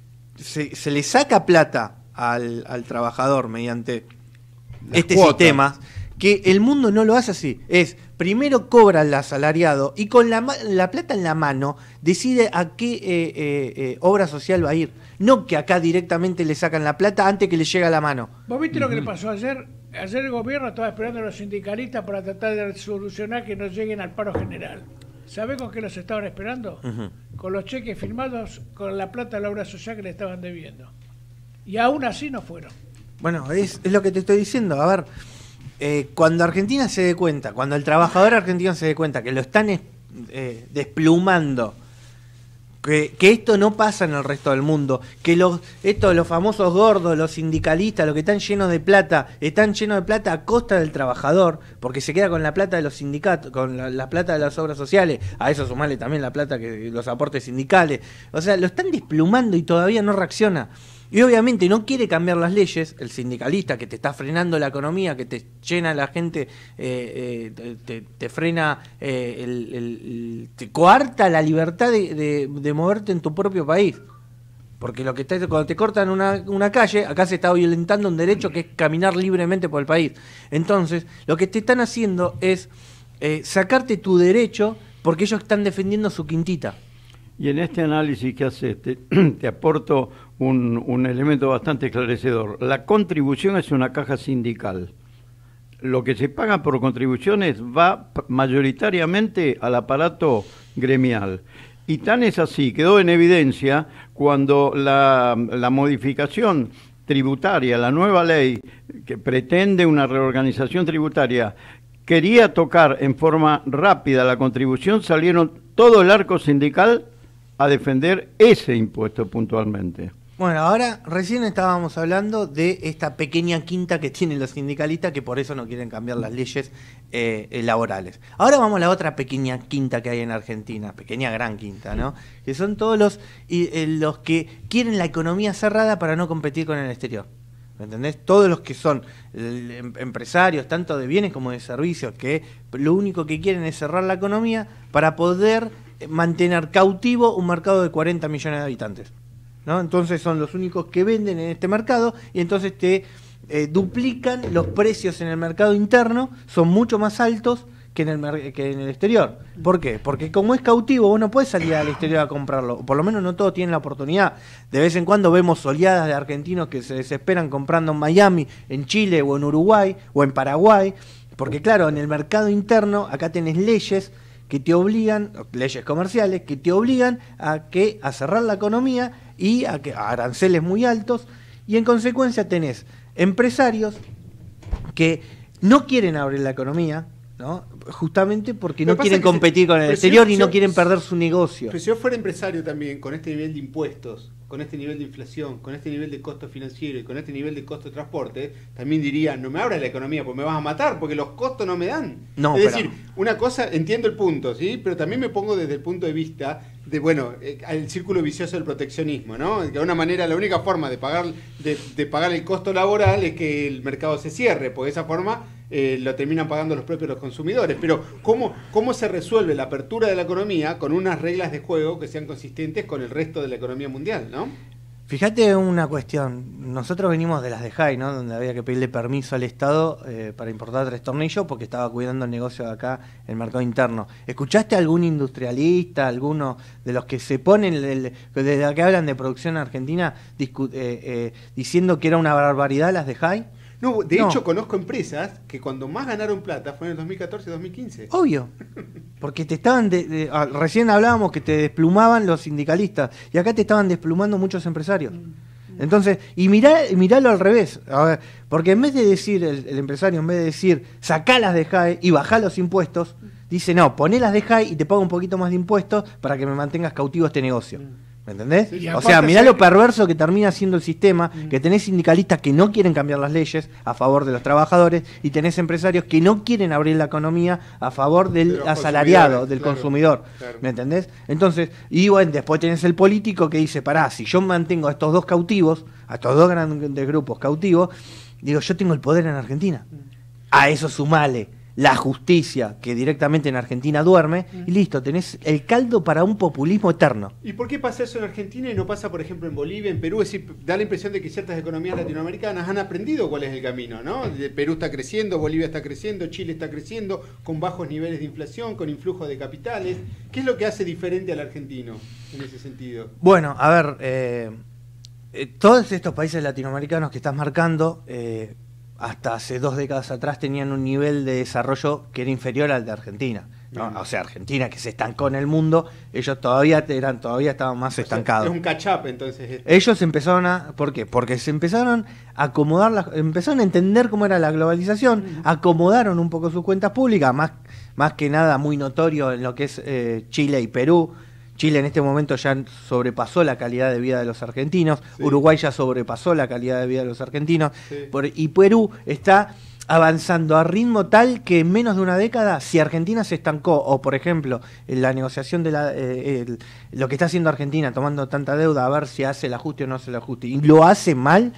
se, se le saca plata al, al trabajador mediante las este cuotas. Sistema, que el mundo no lo hace así. Es, primero cobra el asalariado y con la, la plata en la mano decide a qué eh, eh, eh, obra social va a ir. No que acá directamente le sacan la plata antes que le llega a la mano. ¿Vos viste uh-huh. lo que le pasó ayer? Ayer el gobierno estaba esperando a los sindicalistas para tratar de solucionar que no lleguen al paro general. ¿Sabés con qué los estaban esperando? Uh-huh. Con los cheques firmados con la plata de la obra social que le estaban debiendo. Y aún así no fueron. Bueno, es, es lo que te estoy diciendo. A ver... Eh, cuando Argentina se dé cuenta, cuando el trabajador argentino se dé cuenta que lo están eh, desplumando, que, que esto no pasa en el resto del mundo, que los, estos, los famosos gordos, los sindicalistas, los que están llenos de plata, están llenos de plata a costa del trabajador, porque se queda con la plata de los sindicatos, con la, la plata de las obras sociales, a eso sumarle también la plata que los aportes sindicales, o sea, lo están desplumando y todavía no reacciona. Y obviamente no quiere cambiar las leyes, el sindicalista que te está frenando la economía, que te llena la gente, eh, eh, te, te frena, eh, el, el, el, te coarta la libertad de, de, de moverte en tu propio país. Porque lo que está, cuando te cortan una, una calle, acá se está violentando un derecho que es caminar libremente por el país. Entonces, lo que te están haciendo es eh, sacarte tu derecho porque ellos están defendiendo su quintita. Y en este análisis que haces, te, te aporto un, un elemento bastante esclarecedor. La contribución es una caja sindical. Lo que se paga por contribuciones va mayoritariamente al aparato gremial. Y tan es así, quedó en evidencia cuando la, la modificación tributaria, la nueva ley que pretende una reorganización tributaria, quería tocar en forma rápida la contribución, salieron todo el arco sindical a defender ese impuesto puntualmente. Bueno, ahora recién estábamos hablando de esta pequeña quinta que tienen los sindicalistas, que por eso no quieren cambiar las leyes eh, laborales. Ahora vamos a la otra pequeña quinta que hay en Argentina, pequeña gran quinta, ¿no? Que son todos los, y, eh, los que quieren la economía cerrada para no competir con el exterior. ¿Me entendés? Todos los que son eh, em- empresarios, tanto de bienes como de servicios, que lo único que quieren es cerrar la economía para poder eh, mantener cautivo un mercado de cuarenta millones de habitantes, ¿no? Entonces son los únicos que venden en este mercado y entonces te eh, duplican los precios en el mercado interno, son mucho más altos que en el mer- que en el exterior. ¿Por qué? Porque como es cautivo, vos no podés salir al exterior a comprarlo, o por lo menos no todos tienen la oportunidad. De vez en cuando vemos oleadas de argentinos que se desesperan comprando en Miami, en Chile o en Uruguay o en Paraguay, porque claro, en el mercado interno acá tenés leyes que te obligan, leyes comerciales, que te obligan a que a cerrar la economía y a que a aranceles muy altos, y en consecuencia tenés empresarios que no quieren abrir la economía, ¿no? Justamente porque Lo no que pasa quieren es que se- competir con el pero si exterior yo- y no yo- quieren perder su negocio. Pero si yo fuera empresario también, con este nivel de impuestos, con este nivel de inflación, con este nivel de costo financiero y con este nivel de costo de transporte, también diría, no me abras la economía porque me vas a matar, porque los costos no me dan. No, es pero- decir, una cosa, entiendo el punto, ¿sí? Pero también me pongo desde el punto de vista de, bueno, eh, el círculo vicioso del proteccionismo, ¿no? De alguna manera, la única forma de pagar, de, de pagar el costo laboral es que el mercado se cierre, porque de esa forma eh, lo terminan pagando los propios los consumidores. Pero, ¿cómo, ¿cómo se resuelve la apertura de la economía con unas reglas de juego que sean consistentes con el resto de la economía mundial, ¿no? Fíjate una cuestión, nosotros venimos de las de Jai, ¿no? Donde había que pedirle permiso al Estado eh, para importar tres tornillos porque estaba cuidando el negocio de acá, el mercado interno. ¿Escuchaste a algún industrialista, alguno de los que se ponen, el, de los que hablan de producción argentina, discu- eh, eh, diciendo que era una barbaridad las de Jai? No, de No. hecho conozco empresas que cuando más ganaron plata fue en el dos mil catorce y dos mil quince. Obvio, porque te estaban, de- de- ah, recién hablábamos que te desplumaban los sindicalistas y acá te estaban desplumando muchos empresarios. Entonces, y mirá, y miralo al revés, a ver, porque en vez de decir, el, el empresario, en vez de decir, sacalas de J A E y bajá los impuestos, dice, no, ponelas de J A E y te pago un poquito más de impuestos para que me mantengas cautivo este negocio. ¿Me entendés? Sí, y O aparte sea, mirá sé lo que- perverso que termina siendo el sistema, que tenés sindicalistas que no quieren cambiar las leyes a favor de los trabajadores y tenés empresarios que no quieren abrir la economía a favor De del los asalariado, consumidores, del claro, consumidor. claro. ¿Me entendés? Entonces, y bueno, después tenés el político que dice, pará, si yo mantengo a estos dos cautivos, a estos dos grandes grupos cautivos, digo, yo tengo el poder en Argentina. A eso sumale la justicia, que directamente en Argentina duerme, y listo, tenés el caldo para un populismo eterno. ¿Y por qué pasa eso en Argentina y no pasa, por ejemplo, en Bolivia, en Perú? Es decir, da la impresión de que ciertas economías latinoamericanas han aprendido cuál es el camino, ¿no? De Perú está creciendo, Bolivia está creciendo, Chile está creciendo, con bajos niveles de inflación, con influjo de capitales. ¿Qué es lo que hace diferente al argentino en ese sentido? Bueno, a ver, eh, eh, todos estos países latinoamericanos que estás marcando, eh, hasta hace dos décadas atrás tenían un nivel de desarrollo que era inferior al de Argentina, ¿no? Bien. O sea, Argentina que se estancó en el mundo, ellos todavía eran, todavía estaban más O sea, estancados. es un catch-up, entonces. esto. Ellos empezaron a, ¿por qué? Porque se empezaron a acomodar, las, empezaron a entender cómo era la globalización, acomodaron un poco sus cuentas públicas, más, más que nada muy notorio en lo que es eh, Chile y Perú. Chile en este momento ya sobrepasó la calidad de vida de los argentinos, Sí. Uruguay ya sobrepasó la calidad de vida de los argentinos, Sí. por- y Perú está avanzando a ritmo tal que en menos de una década, si Argentina se estancó, o por ejemplo, en la negociación de la, eh, el- lo que está haciendo Argentina, tomando tanta deuda, a ver si hace el ajuste o no hace el ajuste, y lo hace mal,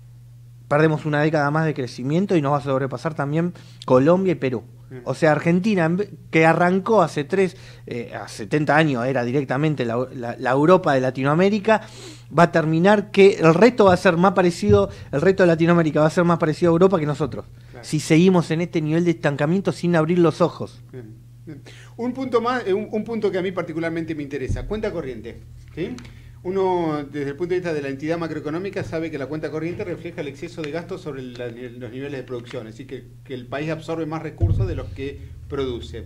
perdemos una década más de crecimiento y nos va a sobrepasar también Colombia y Perú. O sea, Argentina, en ve- que arrancó hace tres, eh, a setenta años, era directamente la, la- la Europa de Latinoamérica, va a terminar que el resto va a ser más parecido, el resto de Latinoamérica va a ser más parecido a Europa que nosotros. Claro. Si seguimos en este nivel de estancamiento sin abrir los ojos. Bien, bien. Un punto más, eh, un, un punto que a mí particularmente me interesa, cuenta corriente. ¿Sí? Uno, desde el punto de vista de la entidad macroeconómica, sabe que la cuenta corriente refleja el exceso de gastos sobre la- los niveles de producción, es decir, que, que el país absorbe más recursos de los que produce.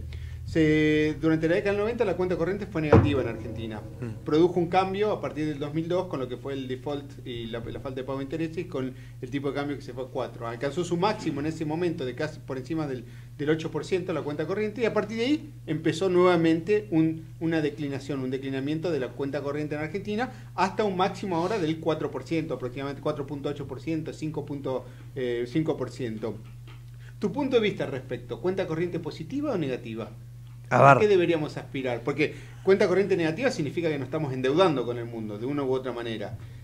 Se, durante la década del noventa la cuenta corriente fue negativa en Argentina. Produjo un cambio a partir del dos mil dos con lo que fue el default y la, la falta de pago de intereses y con el tipo de cambio que se fue a cuatro. Alcanzó su máximo en ese momento de casi por encima del, del ocho por ciento la cuenta corriente y a partir de ahí empezó nuevamente un, una declinación, un declinamiento de la cuenta corriente en Argentina hasta un máximo ahora del cuatro por ciento, aproximadamente cuatro punto ocho por ciento, cinco punto cinco por ciento. ¿Tu punto de vista al respecto? ¿Cuenta corriente positiva o negativa? A ¿A ver. qué deberíamos aspirar? Porque cuenta corriente negativa significa que nos estamos endeudando con el mundo, de una u otra manera.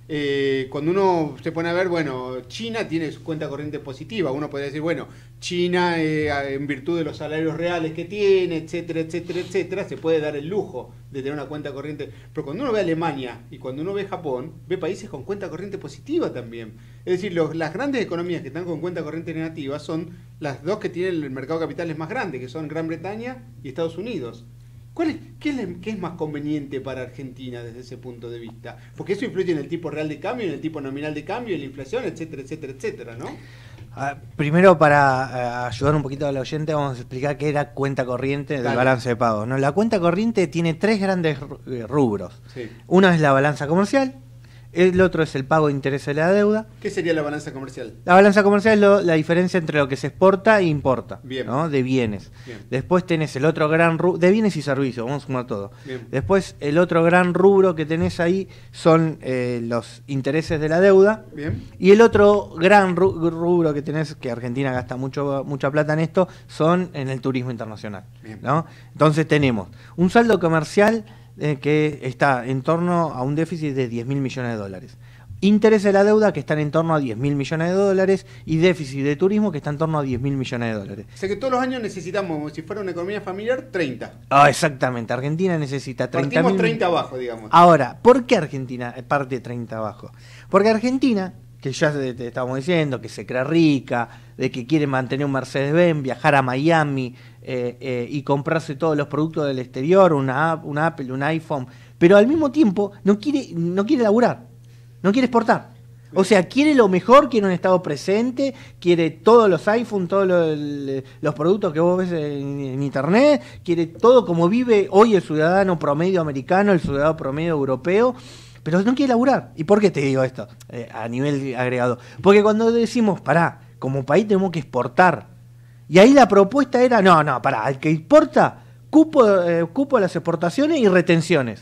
Eh, cuando uno se pone a ver, bueno, China tiene su cuenta corriente positiva. Uno podría decir, bueno, China, eh, en virtud de los salarios reales que tiene, etcétera, etcétera, etcétera, se puede dar el lujo de tener una cuenta corriente. Pero cuando uno ve Alemania y cuando uno ve Japón, ve países con cuenta corriente positiva también. Es decir, los, las grandes economías que están con cuenta corriente negativa son las dos que tienen el mercado de capitales más grande, que son Gran Bretaña y Estados Unidos. ¿Cuál es, qué, es, ¿Qué es más conveniente para Argentina desde ese punto de vista? Porque eso influye en el tipo real de cambio, en el tipo nominal de cambio, en la inflación, etcétera, etcétera, etcétera, ¿no? Ah, primero, para uh, ayudar un poquito al oyente, vamos a explicar qué era cuenta corriente del Dale. balance de pagos, ¿no? La cuenta corriente tiene tres grandes rubros. Sí. Uno es la balanza comercial, el otro es el pago de intereses de la deuda. ¿Qué sería la balanza comercial? La balanza comercial es lo, la diferencia entre lo que se exporta e importa, Bien. ¿no? De bienes. Bien. Después tenés el otro gran rubro, de bienes y servicios, vamos a sumar todo. Bien. Después el otro gran rubro que tenés ahí son eh, los intereses de la deuda. Bien. Y el otro gran ru- rubro que tenés, que Argentina gasta mucho mucha plata en esto, son en el turismo internacional, Bien. ¿no? Entonces tenemos un saldo comercial eh, que está en torno a un déficit de diez mil millones de dólares. Intereses de la deuda que están en torno a diez mil millones de dólares y déficit de turismo que está en torno a diez mil millones de dólares. O sea que todos los años necesitamos, si fuera una economía familiar, treinta. Ah, exactamente. Argentina necesita treinta Partimos mil. treinta abajo, digamos. Ahora, ¿por qué Argentina parte treinta abajo? Porque Argentina, que ya te, te estábamos diciendo, que se cree rica, de que quiere mantener un Mercedes-Benz, viajar a Miami eh, eh, y comprarse todos los productos del exterior, una, una Apple, un iPhone, pero al mismo tiempo no quiere, no quiere laburar, no quiere exportar. O sea, quiere lo mejor, quiere un estado presente, quiere todos los iPhone, todos los, los productos que vos ves en, en internet, quiere todo como vive hoy el ciudadano promedio americano, el ciudadano promedio europeo, pero no quiere laburar. ¿Y por qué te digo esto eh, a nivel agregado? Porque cuando decimos, pará, como país tenemos que exportar, y ahí la propuesta era, no, no, pará, al que exporta, cupo, eh, cupo a las exportaciones y retenciones.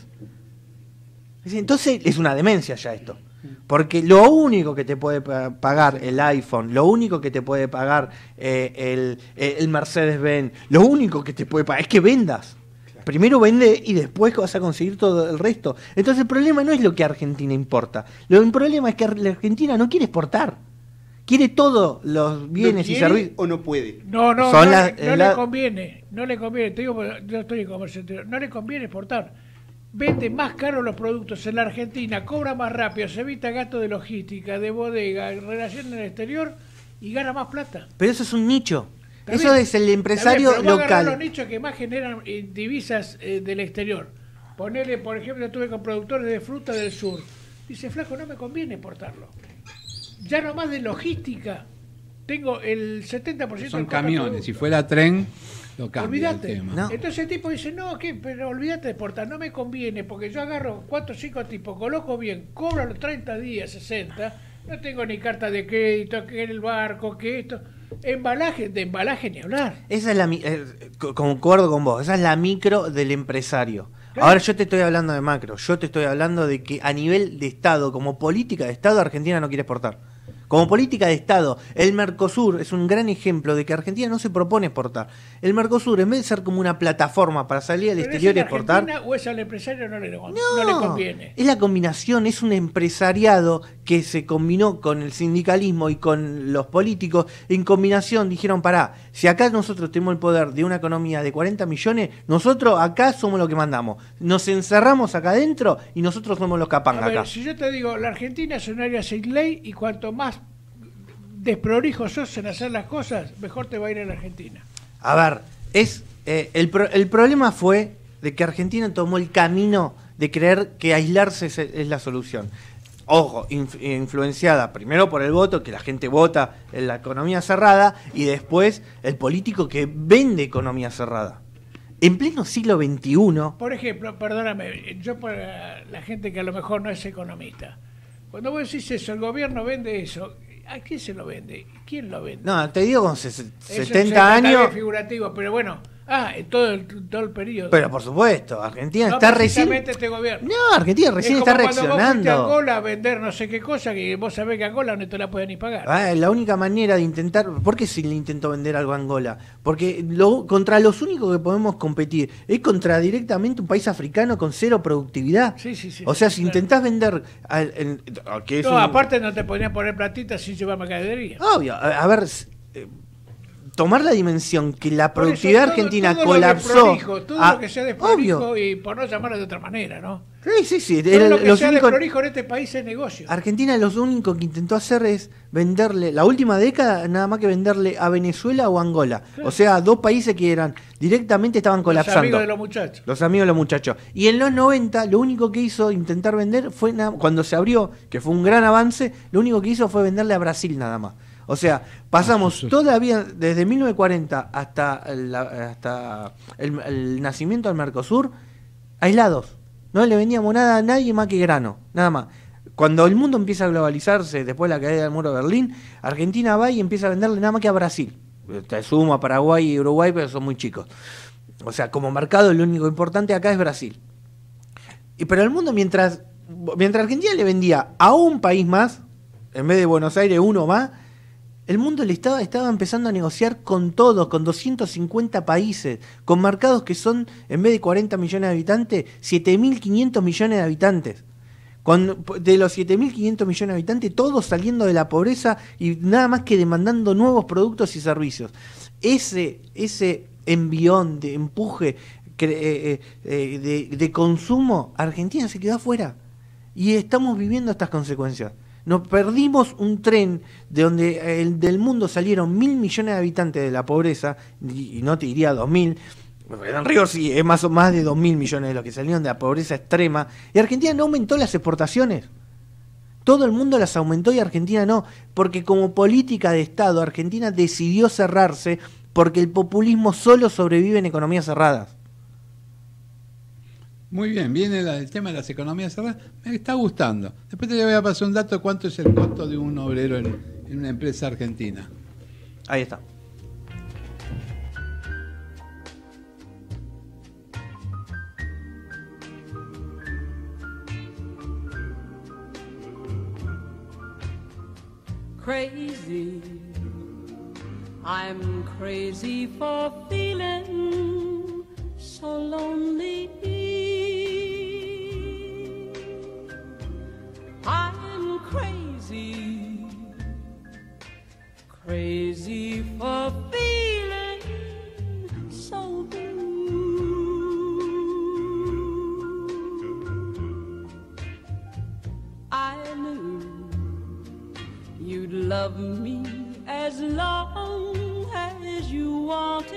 Entonces es una demencia ya esto. Porque lo único que te puede pagar el iPhone, lo único que te puede pagar eh, el, el Mercedes-Benz, lo único que te puede pagar es que vendas. Primero vende y después vas a conseguir todo el resto. Entonces el problema no es lo que a Argentina importa. Lo, el problema es que la Argentina no quiere exportar. Quiere todos los bienes ¿No y quiere servicios. o no puede? No, no, Son no, la- le, no la- le conviene, no le conviene, te digo, porque yo estoy en comercio exterior, no le conviene exportar. Vende más caro los productos en la Argentina, cobra más rápido, se evita gasto de logística, de bodega, relación en el exterior y gana más plata. Pero eso es un nicho. Está Eso bien, es el está empresario bien, pero vos agarrás los local. nichos que más generan eh, divisas eh, del exterior. Ponele, por ejemplo, estuve con productores de fruta del sur. Dice, flaco, no me conviene exportarlo. Ya nomás de logística, tengo el setenta por ciento Son del costo camiones, producto. si fuera tren, lo cambia Olvídate. el tema. No. Entonces el tipo dice, no, ¿qué? Pero olvídate de exportar, no me conviene, porque yo agarro cuatro o cinco tipos, coloco bien, cobro los treinta días, sesenta, no tengo ni carta de crédito, que el barco, que esto, embalaje, de embalaje ni hablar. Esa es la mi- eh, co- concuerdo con vos, esa es la micro del empresario. Claro. Ahora yo te estoy hablando de macro, yo te estoy hablando de que a nivel de Estado, como política de Estado, Argentina no quiere exportar. Como política de Estado, el Mercosur es un gran ejemplo de que Argentina no se propone exportar. El Mercosur, en vez de ser como una plataforma para salir al ¿Pero exterior y es en exportar, Argentina o es al empresario no le, no le conviene? es la combinación, es un empresariado que se combinó con el sindicalismo y con los políticos. En combinación dijeron, pará, si acá nosotros tenemos el poder de una economía de cuarenta millones, nosotros acá somos los que mandamos. Nos encerramos acá adentro y nosotros somos los A capangas ver, acá. si yo te digo, la Argentina es un área sin ley y cuanto más desprolijo sos en hacer las cosas, mejor te va a ir a la Argentina. A ver, es eh, el, pro- el problema fue de que Argentina tomó el camino de creer que aislarse es, es la solución. Ojo, inf- influenciada primero por el voto, que la gente vota en la economía cerrada, y después el político que vende economía cerrada. En pleno siglo veintiuno, Por ejemplo, perdóname, yo para la gente que a lo mejor no es economista, cuando vos decís eso, el gobierno vende eso, ¿a quién se lo vende? ¿Quién lo vende? no, te digo con ses- Eso setenta está bien años, figurativo, pero bueno, Ah, en todo el, todo el periodo. Pero por supuesto, Argentina no, está recién... este gobierno. No, Argentina recién es está como cuando reaccionando. vos fuiste a Angola a vender no sé qué cosa, que vos sabés que Angola no te la pueden ni pagar. Ah, la única manera de intentar... ¿Por qué se le intentó vender algo a Angola? Porque lo, contra los únicos que podemos competir es contra directamente un país africano con cero productividad. Sí, sí, sí. O sea, sí, si claro. intentás vender... Al, en, que es no, un... aparte no te podían poner platitas sin llevar mercadería. Obvio, a, a ver... Eh, tomar la dimensión que la Por productividad eso, todo, argentina todo colapsó. Lo desprolijo, todo a, lo que sea desprolijo obvio. y por no llamarlo de otra manera, ¿no? Sí, sí, sí. Todo Era, lo que los sea únicos, desprolijo en este país es negocio. Argentina lo único que intentó hacer es venderle, la última década, nada más que venderle a Venezuela o Angola. Claro. O sea, dos países que eran directamente estaban colapsando. Los amigos de los muchachos. Los amigos de los muchachos. Y en los noventa, lo único que hizo intentar vender fue, nada, cuando se abrió, que fue un gran avance, lo único que hizo fue venderle a Brasil nada más. O sea, pasamos todavía desde mil novecientos cuarenta hasta, la, hasta el, el nacimiento del Mercosur aislados. No le vendíamos nada a nadie más que grano, nada más. Cuando el mundo empieza a globalizarse, después de la caída del muro de Berlín, Argentina va y empieza a venderle nada más que a Brasil. Te sumo a Paraguay y Uruguay, pero son muy chicos. O sea, como mercado lo único importante acá es Brasil. Y pero el mundo, mientras, mientras Argentina le vendía a un país más, en vez de Buenos Aires uno más, el mundo le estaba, estaba empezando a negociar con todos, con doscientos cincuenta países, con mercados que son, en vez de cuarenta millones de habitantes, siete mil quinientos millones de habitantes. Con, de los siete mil quinientos millones de habitantes, todos saliendo de la pobreza y nada más que demandando nuevos productos y servicios. Ese, ese envión de empuje eh, eh, de, de consumo, Argentina se quedó afuera. Y estamos viviendo estas consecuencias. Nos perdimos un tren de donde el, del mundo salieron mil millones de habitantes de la pobreza, y, y no te diría dos mil, en Río sí, es más, más de dos mil millones de los que salieron de la pobreza extrema, y Argentina no aumentó las exportaciones. Todo el mundo las aumentó y Argentina no, porque como política de Estado, Argentina decidió cerrarse porque el populismo solo sobrevive en economías cerradas. Muy bien, viene la, el tema de las economías cerradas, me está gustando. Después te voy a pasar un dato de cuánto es el costo de un obrero en, en una empresa argentina. Ahí está. Crazy, I'm crazy for feeling so lonely. I'm crazy, crazy for feeling so blue. I knew you'd love me as long as you wanted,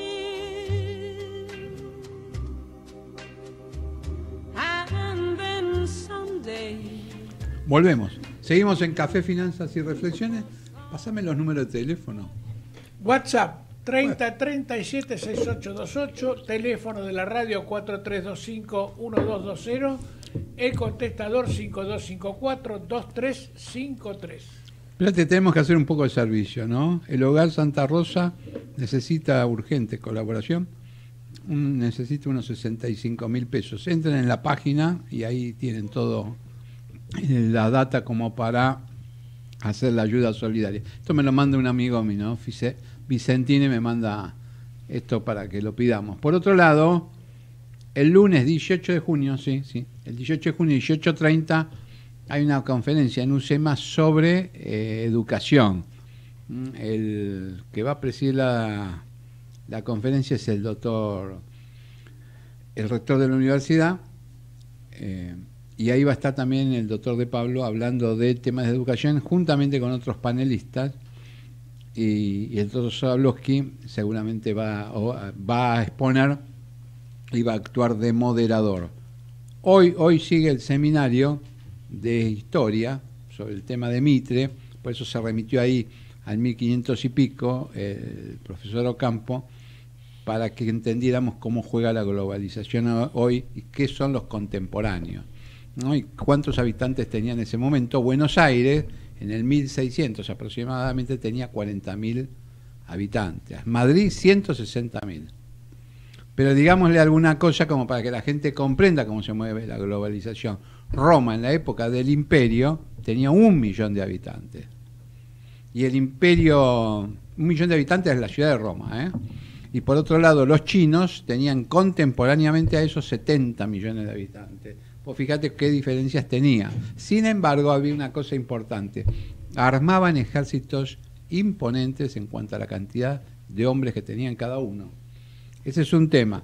and then someday. Volvemos. Seguimos en Café, Finanzas y Reflexiones. Pásame los números de teléfono. WhatsApp treinta treinta y siete sesenta y ocho veintiocho, teléfono de la radio cuatro tres dos cinco uno dos dos cero, el contestador cinco dos cinco cuatro dos tres cinco tres. Espérate, tenemos que hacer un poco de servicio, ¿no? El Hogar Santa Rosa necesita urgente colaboración. Un, necesita unos sesenta y cinco mil pesos. Entren en la página y ahí tienen todo, la data como para hacer la ayuda solidaria. Esto me lo manda un amigo mío, ¿no? Vicentini me manda esto para que lo pidamos. Por otro lado, el lunes dieciocho de junio, sí, sí, el dieciocho de junio, dieciocho treinta, hay una conferencia en UCEMA sobre eh, educación. El que va a presidir la, la conferencia es el doctor, el rector de la universidad, eh, y ahí va a estar también el doctor De Pablo hablando de temas de educación, juntamente con otros panelistas, y, y el doctor Zablowski seguramente va, o, va a exponer y va a actuar de moderador. Hoy, hoy sigue el seminario de historia sobre el tema de Mitre, por eso se remitió ahí al mil quinientos y pico el profesor Ocampo, para que entendiéramos cómo juega la globalización hoy y qué son los contemporáneos, ¿no? Y cuántos habitantes tenía en ese momento. Buenos Aires, en el mil seiscientos aproximadamente, tenía cuarenta mil habitantes. Madrid, ciento sesenta mil. Pero digámosle alguna cosa como para que la gente comprenda cómo se mueve la globalización. Roma, en la época del imperio, tenía un millón de habitantes. Y el imperio, un millón de habitantes es la ciudad de Roma, ¿eh? Y por otro lado, los chinos tenían contemporáneamente a esos setenta millones de habitantes. Pues fíjate qué diferencias tenía. Sin embargo, había una cosa importante. Armaban ejércitos imponentes en cuanto a la cantidad de hombres que tenían cada uno. Ese es un tema.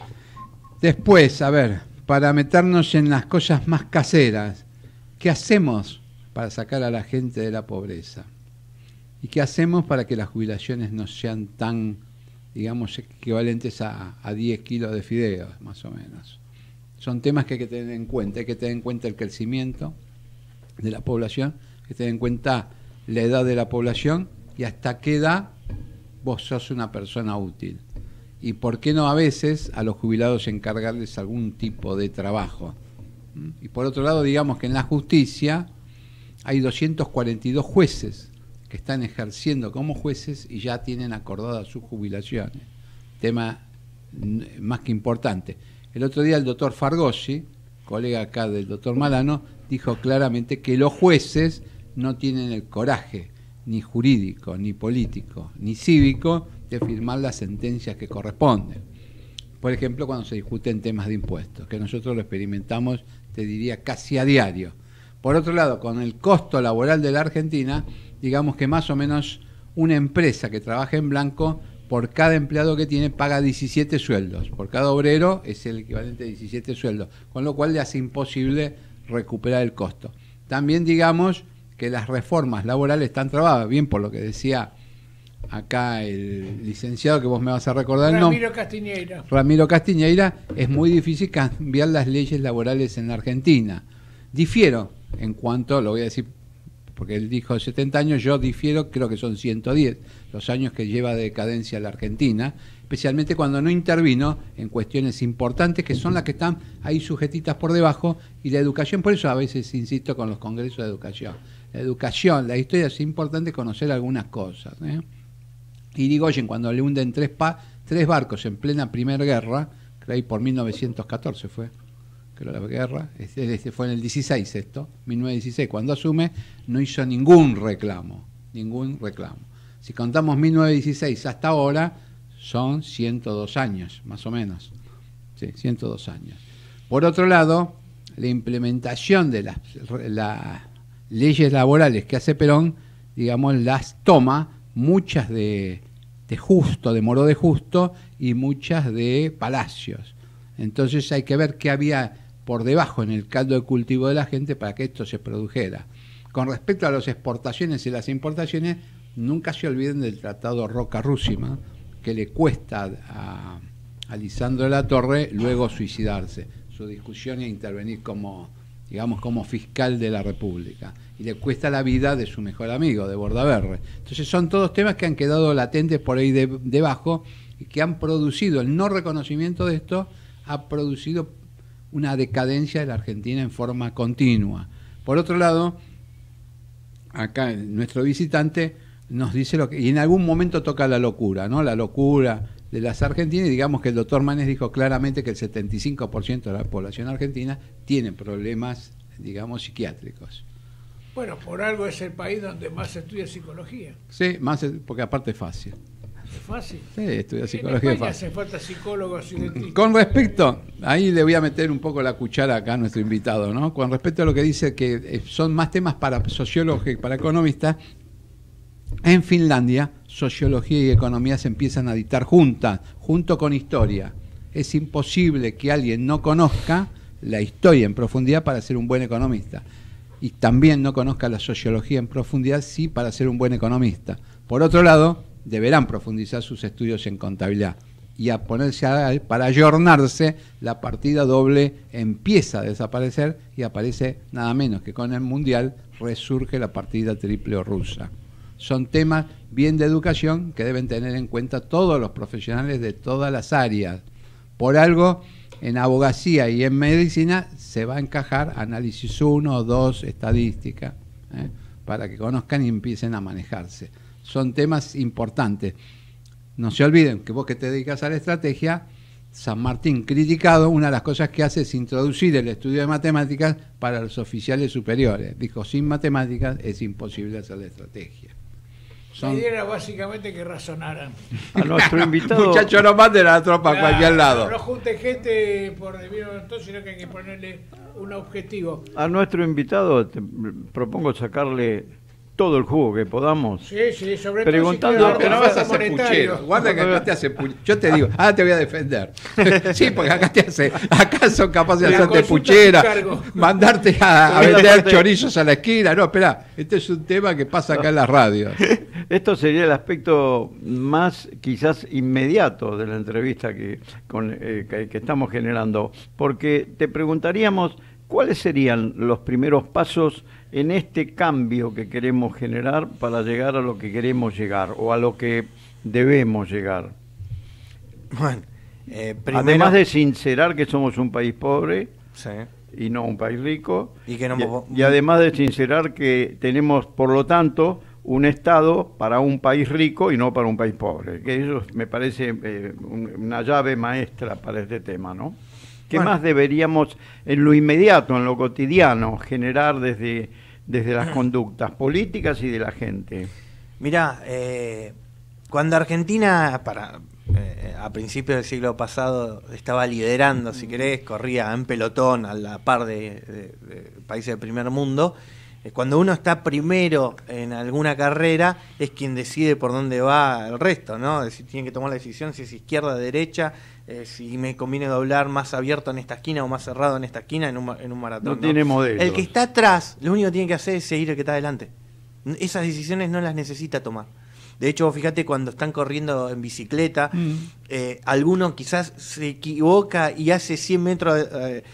Después, a ver, para meternos en las cosas más caseras, ¿qué hacemos para sacar a la gente de la pobreza? ¿Y qué hacemos para que las jubilaciones no sean tan, digamos, equivalentes a, a diez kilos de fideos, más o menos? Son temas que hay que tener en cuenta. Hay que tener en cuenta el crecimiento de la población, hay que tener en cuenta la edad de la población y hasta qué edad vos sos una persona útil. Y por qué no a veces a los jubilados encargarles algún tipo de trabajo. Y por otro lado, digamos que en la justicia hay doscientos cuarenta y dos jueces que están ejerciendo como jueces y ya tienen acordadas sus jubilaciones. Tema más que importante. El otro día el doctor Fargosi, colega acá del doctor Malano, dijo claramente que los jueces no tienen el coraje, ni jurídico, ni político, ni cívico, de firmar las sentencias que corresponden. Por ejemplo, cuando se discuten temas de impuestos, que nosotros lo experimentamos, te diría, casi a diario. Por otro lado, con el costo laboral de la Argentina, digamos que más o menos una empresa que trabaja en blanco, por cada empleado que tiene, paga diecisiete sueldos. Por cada obrero es el equivalente a diecisiete sueldos, con lo cual le hace imposible recuperar el costo. También digamos que las reformas laborales están trabadas, bien por lo que decía acá el licenciado, que vos me vas a recordar, Ramiro no, Castiñeira. Ramiro Castiñeira, es muy difícil cambiar las leyes laborales en la Argentina. Difiero en cuanto, lo voy a decir porque él dijo setenta años, yo difiero, creo que son ciento diez los años que lleva de decadencia la Argentina, especialmente cuando no intervino en cuestiones importantes que son las que están ahí sujetitas por debajo, y la educación, por eso a veces insisto con los congresos de educación. La educación, la historia, es importante conocer algunas cosas, ¿eh? Irigoyen, cuando le hunden tres, pa, tres barcos en plena Primera Guerra, creo que por mil novecientos catorce fue, creo la guerra, este, este fue en el dieciséis esto, mil novecientos dieciséis, cuando asume, no hizo ningún reclamo, ningún reclamo. Si contamos mil novecientos dieciséis hasta ahora, son ciento dos años, más o menos, sí, ciento dos años. Por otro lado, la implementación de las, las leyes laborales que hace Perón, digamos, las toma muchas de, de Justo, de Moró de Justo, y muchas de Palacios. Entonces hay que ver qué había por debajo en el caldo de cultivo de la gente para que esto se produjera. Con respecto a las exportaciones y las importaciones, nunca se olviden del Tratado Roca-Rússima, que le cuesta a, a Lisandro de la Torre luego suicidarse, su discusión e intervenir como, digamos, como fiscal de la República, y le cuesta la vida de su mejor amigo, de Bordaberry. Entonces son todos temas que han quedado latentes por ahí de, debajo, y que han producido, el no reconocimiento de esto ha producido una decadencia de la Argentina en forma continua. Por otro lado, acá nuestro visitante nos dice lo que, y en algún momento toca la locura, ¿no? La locura de las argentinas, y digamos que el doctor Manes dijo claramente que el setenta y cinco por ciento de la población argentina tiene problemas, digamos, psiquiátricos. Bueno, por algo es el país donde más se estudia psicología. Sí, más porque aparte es fácil. ¿Es fácil? Sí, estudiar psicología en es fácil. hace falta psicólogos y dentistas. Con respecto, ahí le voy a meter un poco la cuchara acá a nuestro invitado, ¿no? Con respecto a lo que dice que son más temas para sociólogos que para economistas, en Finlandia, sociología y economía se empiezan a dictar juntas, junto con historia. Es imposible que alguien no conozca la historia en profundidad para ser un buen economista. Y también no conozca la sociología en profundidad, sí, para ser un buen economista. Por otro lado, deberán profundizar sus estudios en contabilidad. Y a ponerse a, para ayornarse, la partida doble empieza a desaparecer y aparece nada menos que con el Mundial resurge la partida triple o rusa. Son temas bien de educación que deben tener en cuenta todos los profesionales de todas las áreas. Por algo, en abogacía y en medicina se va a encajar análisis uno, dos, estadística, ¿eh? para que conozcan y empiecen a manejarse. Son temas importantes. No se olviden que vos que te dedicas a la estrategia, San Martín criticado, una de las cosas que hace es introducir el estudio de matemáticas para los oficiales superiores. Dijo, sin matemáticas es imposible hacer la estrategia. Son... La idea era básicamente que razonaran. A nuestro invitado... Muchachos, no manden a la tropa claro, a cualquier lado. No junte gente por debido a todo, sino que hay que ponerle un objetivo. A nuestro invitado te propongo sacarle todo el jugo que podamos. Sí, sí, sobre preguntando, todo si pero no vas a hacer puchero. Guarda que acá te hace puchero. Yo te digo, ah, te voy a defender. Sí, porque acá te hace, acá son capaces de hacerte puchera, mandarte a, a vender parte... chorizos a la esquina. No, espera, este es un tema que pasa acá en la radio. Esto sería el aspecto más quizás inmediato de la entrevista que, con, eh, que, que estamos generando, porque te preguntaríamos cuáles serían los primeros pasos en este cambio que queremos generar para llegar a lo que queremos llegar o a lo que debemos llegar. Bueno, eh, primero... además de sincerar que somos un país pobre, sí, y no un país rico, y, que no... y, y además de sincerar que tenemos, por lo tanto, un Estado para un país rico y no para un país pobre, que eso me parece eh, un, una llave maestra para este tema, ¿no? ¿Qué bueno. más deberíamos, en lo inmediato, en lo cotidiano, generar desde, desde las conductas políticas y de la gente? Mirá, eh, cuando Argentina, para eh, a principios del siglo pasado, estaba liderando, si querés, corría en pelotón a la par de, de, de países del primer mundo, eh, cuando uno está primero en alguna carrera, es quien decide por dónde va el resto, ¿no? Es decir, tiene que tomar la decisión si es izquierda, derecha, Eh, si me conviene doblar más abierto en esta esquina o más cerrado en esta esquina en un, en un maratón. No, ¿no? tiene modelo. El que está atrás, lo único que tiene que hacer es seguir el que está adelante. Esas decisiones no las necesita tomar. De hecho, fíjate, cuando están corriendo en bicicleta, mm. eh, alguno quizás se equivoca y hace cien metros, eh,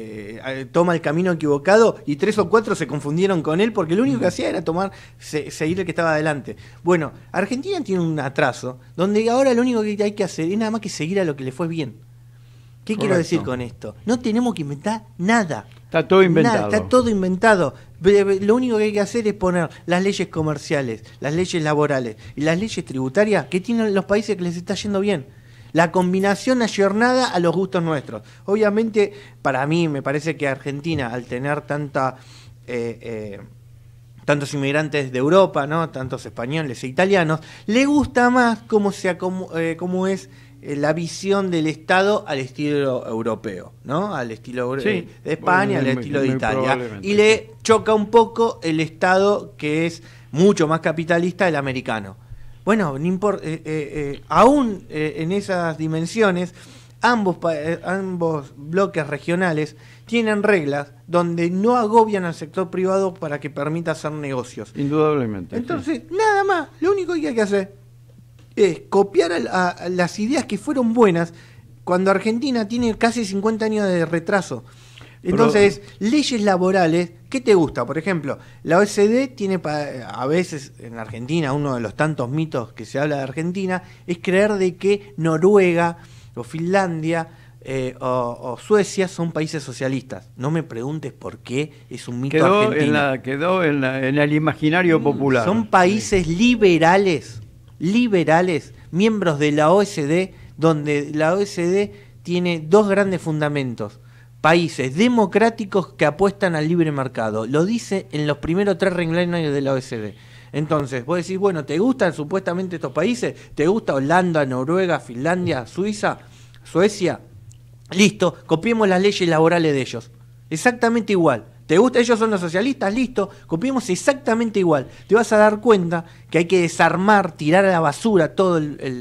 eh, toma el camino equivocado y tres o cuatro se confundieron con él porque lo único que hacía era tomar se, seguir el que estaba adelante. Bueno, Argentina tiene un atraso donde ahora lo único que hay que hacer es nada más que seguir a lo que le fue bien. ¿Qué Correcto. quiero decir con esto? No tenemos que inventar nada. Está todo inventado. Nada, está todo inventado. Lo único que hay que hacer es poner las leyes comerciales, las leyes laborales y las leyes tributarias que tienen los países que les está yendo bien. La combinación ayornada a los gustos nuestros. Obviamente, para mí, me parece que Argentina, al tener tanta... Eh, eh, tantos inmigrantes de Europa, ¿no? Tantos españoles e italianos, le gusta más cómo, sea, cómo, eh, cómo es la visión del Estado al estilo europeo, ¿no? Al estilo sí, de España, bueno, al estilo muy, de Italia. Y le choca un poco el Estado que es mucho más capitalista, el americano. Bueno, no importa, eh, eh, eh, aún eh, en esas dimensiones, ambos, eh, ambos bloques regionales tienen reglas donde no agobian al sector privado para que permita hacer negocios. Indudablemente. Entonces, sí. nada más, lo único que hay que hacer es copiar a, a las ideas que fueron buenas cuando Argentina tiene casi cincuenta años de retraso. Entonces, Pero... leyes laborales, ¿qué te gusta? Por ejemplo, la O E C D tiene, a veces en Argentina, uno de los tantos mitos que se habla de Argentina, es creer de que Noruega o Finlandia eh, o, o Suecia son países socialistas. No me preguntes por qué, es un mito quedó argentino. En la, quedó en, la, en el imaginario popular. Son países liberales. liberales, miembros de la O E C D, donde la O E C D tiene dos grandes fundamentos. Países democráticos que apuestan al libre mercado. Lo dice en los primeros tres renglones de la O E C D. Entonces, vos decís, bueno, ¿te gustan supuestamente estos países? ¿Te gusta Holanda, Noruega, Finlandia, Suiza, Suecia? Listo, copiemos las leyes laborales de ellos. Exactamente igual. ¿Te gusta? Ellos son los socialistas, listo, copiemos exactamente igual. Te vas a dar cuenta que hay que desarmar, tirar a la basura todas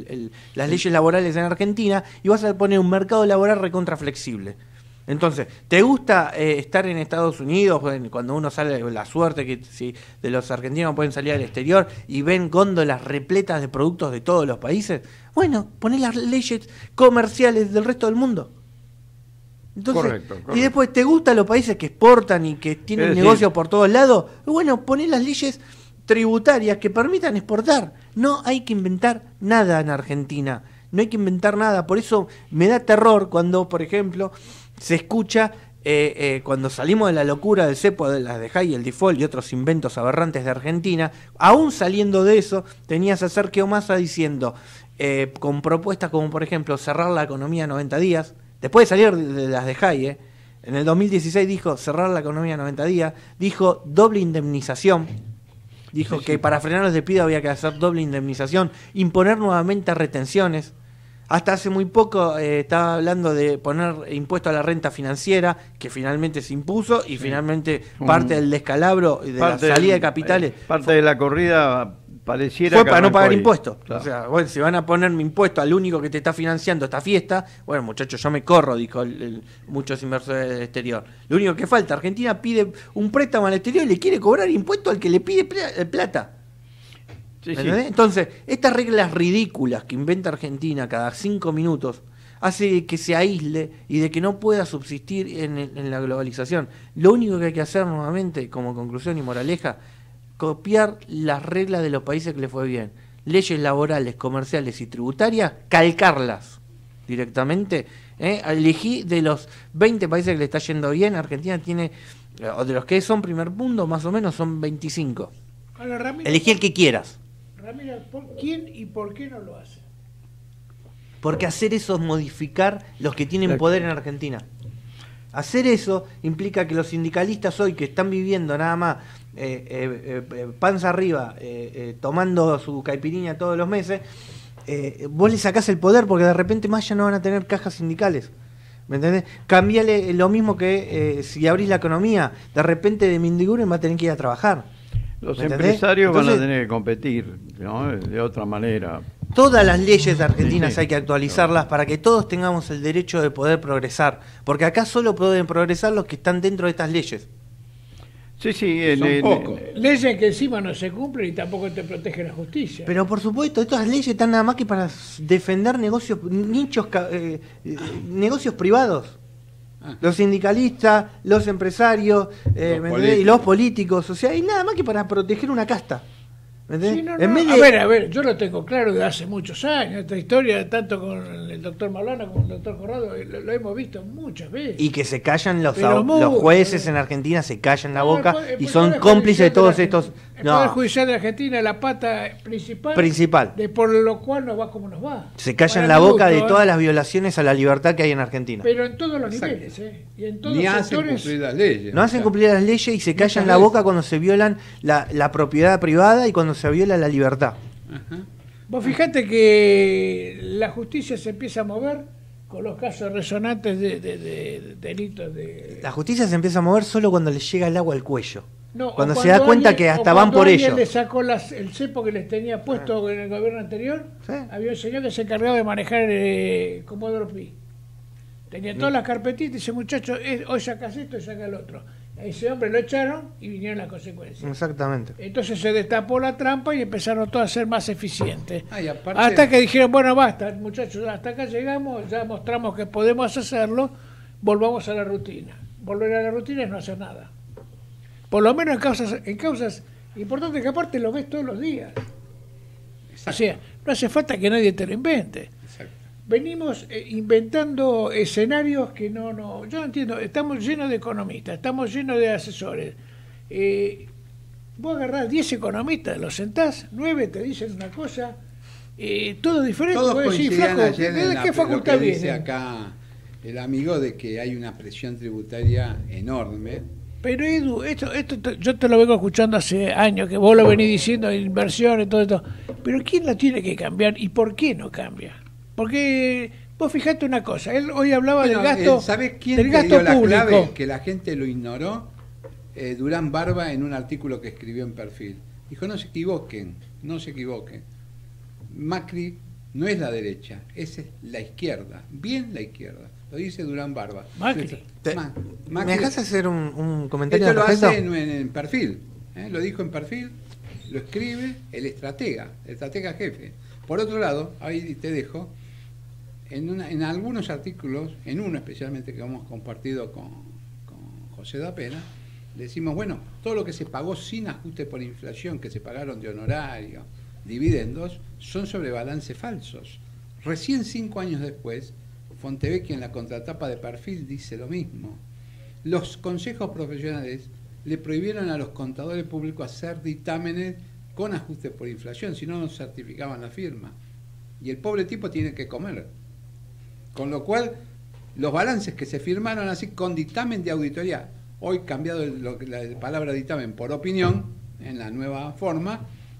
las leyes laborales en Argentina y vas a poner un mercado laboral recontra flexible. Entonces, ¿te gusta eh, estar en Estados Unidos cuando uno sale, la suerte que si de los argentinos pueden salir al exterior y ven góndolas repletas de productos de todos los países? Bueno, poné las leyes comerciales del resto del mundo. Entonces, correcto, correcto. Y después, ¿te gustan los países que exportan y que tienen es negocios por todos lados? Bueno, poné las leyes tributarias que permitan exportar. No hay que inventar nada en Argentina. No hay que inventar nada. Por eso me da terror cuando, por ejemplo, se escucha, eh, eh, cuando salimos de la locura del cepo, de las de High, el default y otros inventos aberrantes de Argentina, aún saliendo de eso, tenías a Sergio Massa diciendo... eh, con propuestas como, por ejemplo, cerrar la economía noventa días, después de salir de, de las de Jai, eh, en el dos mil dieciséis dijo cerrar la economía noventa días, dijo doble indemnización, dijo sí, que sí. para frenar los despidos había que hacer doble indemnización, imponer nuevamente retenciones. Hasta hace muy poco eh, estaba hablando de poner impuesto a la renta financiera, que finalmente se impuso y sí. finalmente um, parte del descalabro y de la salida del, de capitales. Eh, parte fue, de la corrida pareciera fue para no pagar impuestos. Claro. O sea, bueno, si van a poner mi impuesto al único que te está financiando esta fiesta, bueno, muchachos, yo me corro, dijo el, el, muchos inversores del exterior. Lo único que falta, Argentina pide un préstamo al exterior y le quiere cobrar impuesto al que le pide plata. Sí, sí. Entonces, estas reglas ridículas que inventa Argentina cada cinco minutos hace que se aísle y de que no pueda subsistir en, en la globalización. Lo único que hay que hacer nuevamente, como conclusión y moraleja, copiar las reglas de los países que le fue bien. Leyes laborales, comerciales y tributarias, calcarlas directamente. ¿eh? Elegí de los veinte países que le está yendo bien, Argentina tiene, o de los que son primer mundo, más o menos son veinticinco. Ahora, Ramiro, elegí el que quieras. Ramiro, ¿quién y por qué no lo hace? Porque hacer eso es modificar los que tienen poder en Argentina. Hacer eso implica que los sindicalistas hoy que están viviendo nada más eh, eh, eh, panza arriba, eh, eh, tomando su caipirinha todos los meses, eh, vos le sacás el poder porque de repente más ya no van a tener cajas sindicales. ¿Me entendés? Cambiale lo mismo que eh, si abrís la economía, de repente de Mendiguren va a tener que ir a trabajar. Los empresarios Entonces, van a tener que competir, ¿no? De otra manera. Todas las leyes argentinas sí, sí. hay que actualizarlas para que todos tengamos el derecho de poder progresar. Porque acá solo pueden progresar los que están dentro de estas leyes. Sí, sí. En, Son en, pocos. En, leyes que encima no se cumplen y tampoco te protege la justicia. Pero por supuesto, estas leyes están nada más que para defender negocios, nichos, eh, eh, negocios privados. Los sindicalistas, los empresarios eh, los ¿me y los políticos, o sea, y nada más que para proteger una casta. ¿Me sí, no, no. En vez de... A ver, a ver, yo lo tengo claro de hace muchos años, esta historia, tanto con el doctor Maulana como el doctor Corrado, lo, lo hemos visto muchas veces. Y que se callan los, muy, los jueces en Argentina, se callan la boca el, el, el, y son cómplices de todos de estos... El Poder no. Judicial de Argentina es la pata principal, principal, de por lo cual nos va como nos va. Se callan la boca gusto, de todas ¿eh? las violaciones a la libertad que hay en Argentina. Pero en todos los Exacto. niveles, ¿eh? Y en todos Ni los hacen sectores. cumplir las leyes. No hacen cumplir las leyes y se callan la boca cuando se violan la, la propiedad privada y cuando se viola la libertad. Ajá. Vos fijate que la justicia se empieza a mover con los casos resonantes de, de, de, de delitos de... La justicia se empieza a mover solo cuando le llega el agua al cuello. No, cuando, cuando se da cuenta alguien, que hasta van por ello. Le sacó las, el cepo que les tenía puesto ah. en el gobierno anterior. ¿Sí? Había un señor que se encargaba de manejar eh, Comodoro Pi. Tenía todas las carpetitas y dice, muchacho, eh, hoy sacas esto y saca el otro. A ese hombre lo echaron y vinieron las consecuencias. Exactamente. Entonces se destapó la trampa y empezaron todos a ser más eficientes. Ah, aparte... Hasta que dijeron, bueno, basta, muchachos, hasta acá llegamos, ya mostramos que podemos hacerlo, volvamos a la rutina. Volver a la rutina es no hacer nada. Por lo menos en causas, en causas importantes que aparte lo ves todos los días. Exacto. O sea, no hace falta que nadie te lo invente. Exacto. Venimos eh, inventando escenarios que no, no, yo no entiendo, estamos llenos de economistas, estamos llenos de asesores. Eh, vos agarrás diez economistas, los sentás, nueve te dicen una cosa, eh, todo diferente. Todos coincidían ayer ¿de qué facultad viene? Dice acá el amigo de que hay una presión tributaria enorme. Pero Edu, esto, esto yo te lo vengo escuchando hace años, que vos lo venís diciendo, inversiones, todo esto. Pero ¿quién la tiene que cambiar y por qué no cambia? Porque vos fijate una cosa, él hoy hablaba bueno, del gasto, ¿sabés quién del gasto dio la público? Clave que la gente lo ignoró? Eh, Durán Barba en un artículo que escribió en Perfil. Dijo, no se equivoquen, no se equivoquen. Macri no es la derecha, es la izquierda, bien la izquierda. Lo dice Durán Barba. Macri. Te, Ma, Macri. ¿Me dejas hacer un, un comentario? Esto lo hace en, en, en Perfil, ¿eh? Lo dijo en Perfil, lo escribe el estratega, el estratega jefe. Por otro lado, ahí te dejo, en, una, en algunos artículos, en uno especialmente que hemos compartido con, con José da Pena, decimos, bueno, todo lo que se pagó sin ajuste por inflación, que se pagaron de honorario, dividendos, son sobre balance falsos. Recién cinco años después, Fontevecchia en la contratapa de Perfil dice lo mismo. Los consejos profesionales le prohibieron a los contadores públicos hacer dictámenes con ajuste por inflación, si no, no certificaban la firma. y el pobre tipo tiene que comer. Con lo cual, los balances que se firmaron así con dictamen de auditoría, hoy cambiado el, lo, la, la palabra dictamen por opinión, en la nueva forma,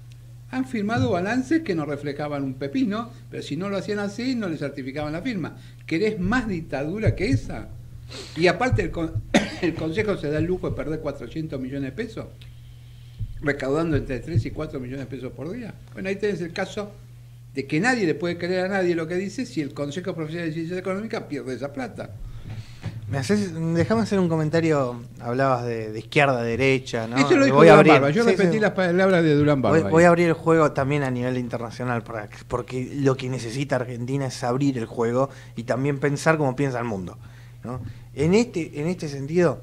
han firmado balances que no reflejaban un pepino, pero si no lo hacían así, no le certificaban la firma. ¿Querés más dictadura que esa? Y aparte el, con, el Consejo se da el lujo de perder cuatrocientos millones de pesos, recaudando entre tres y cuatro millones de pesos por día. Bueno, ahí tenés el caso de que nadie le puede creer a nadie lo que dice si el Consejo Profesional de Ciencias Económicas pierde esa plata. Me haces, déjame hacer un comentario. Hablabas de, de izquierda, derecha, ¿no? Eso lo dijo voy Durán a abrir, Barba. Yo sí, repetí sí. las palabras de Durán Barba. Voy, voy a abrir el juego también a nivel internacional, para, porque lo que necesita Argentina es abrir el juego y también pensar como piensa el mundo, ¿no? En este, en este sentido,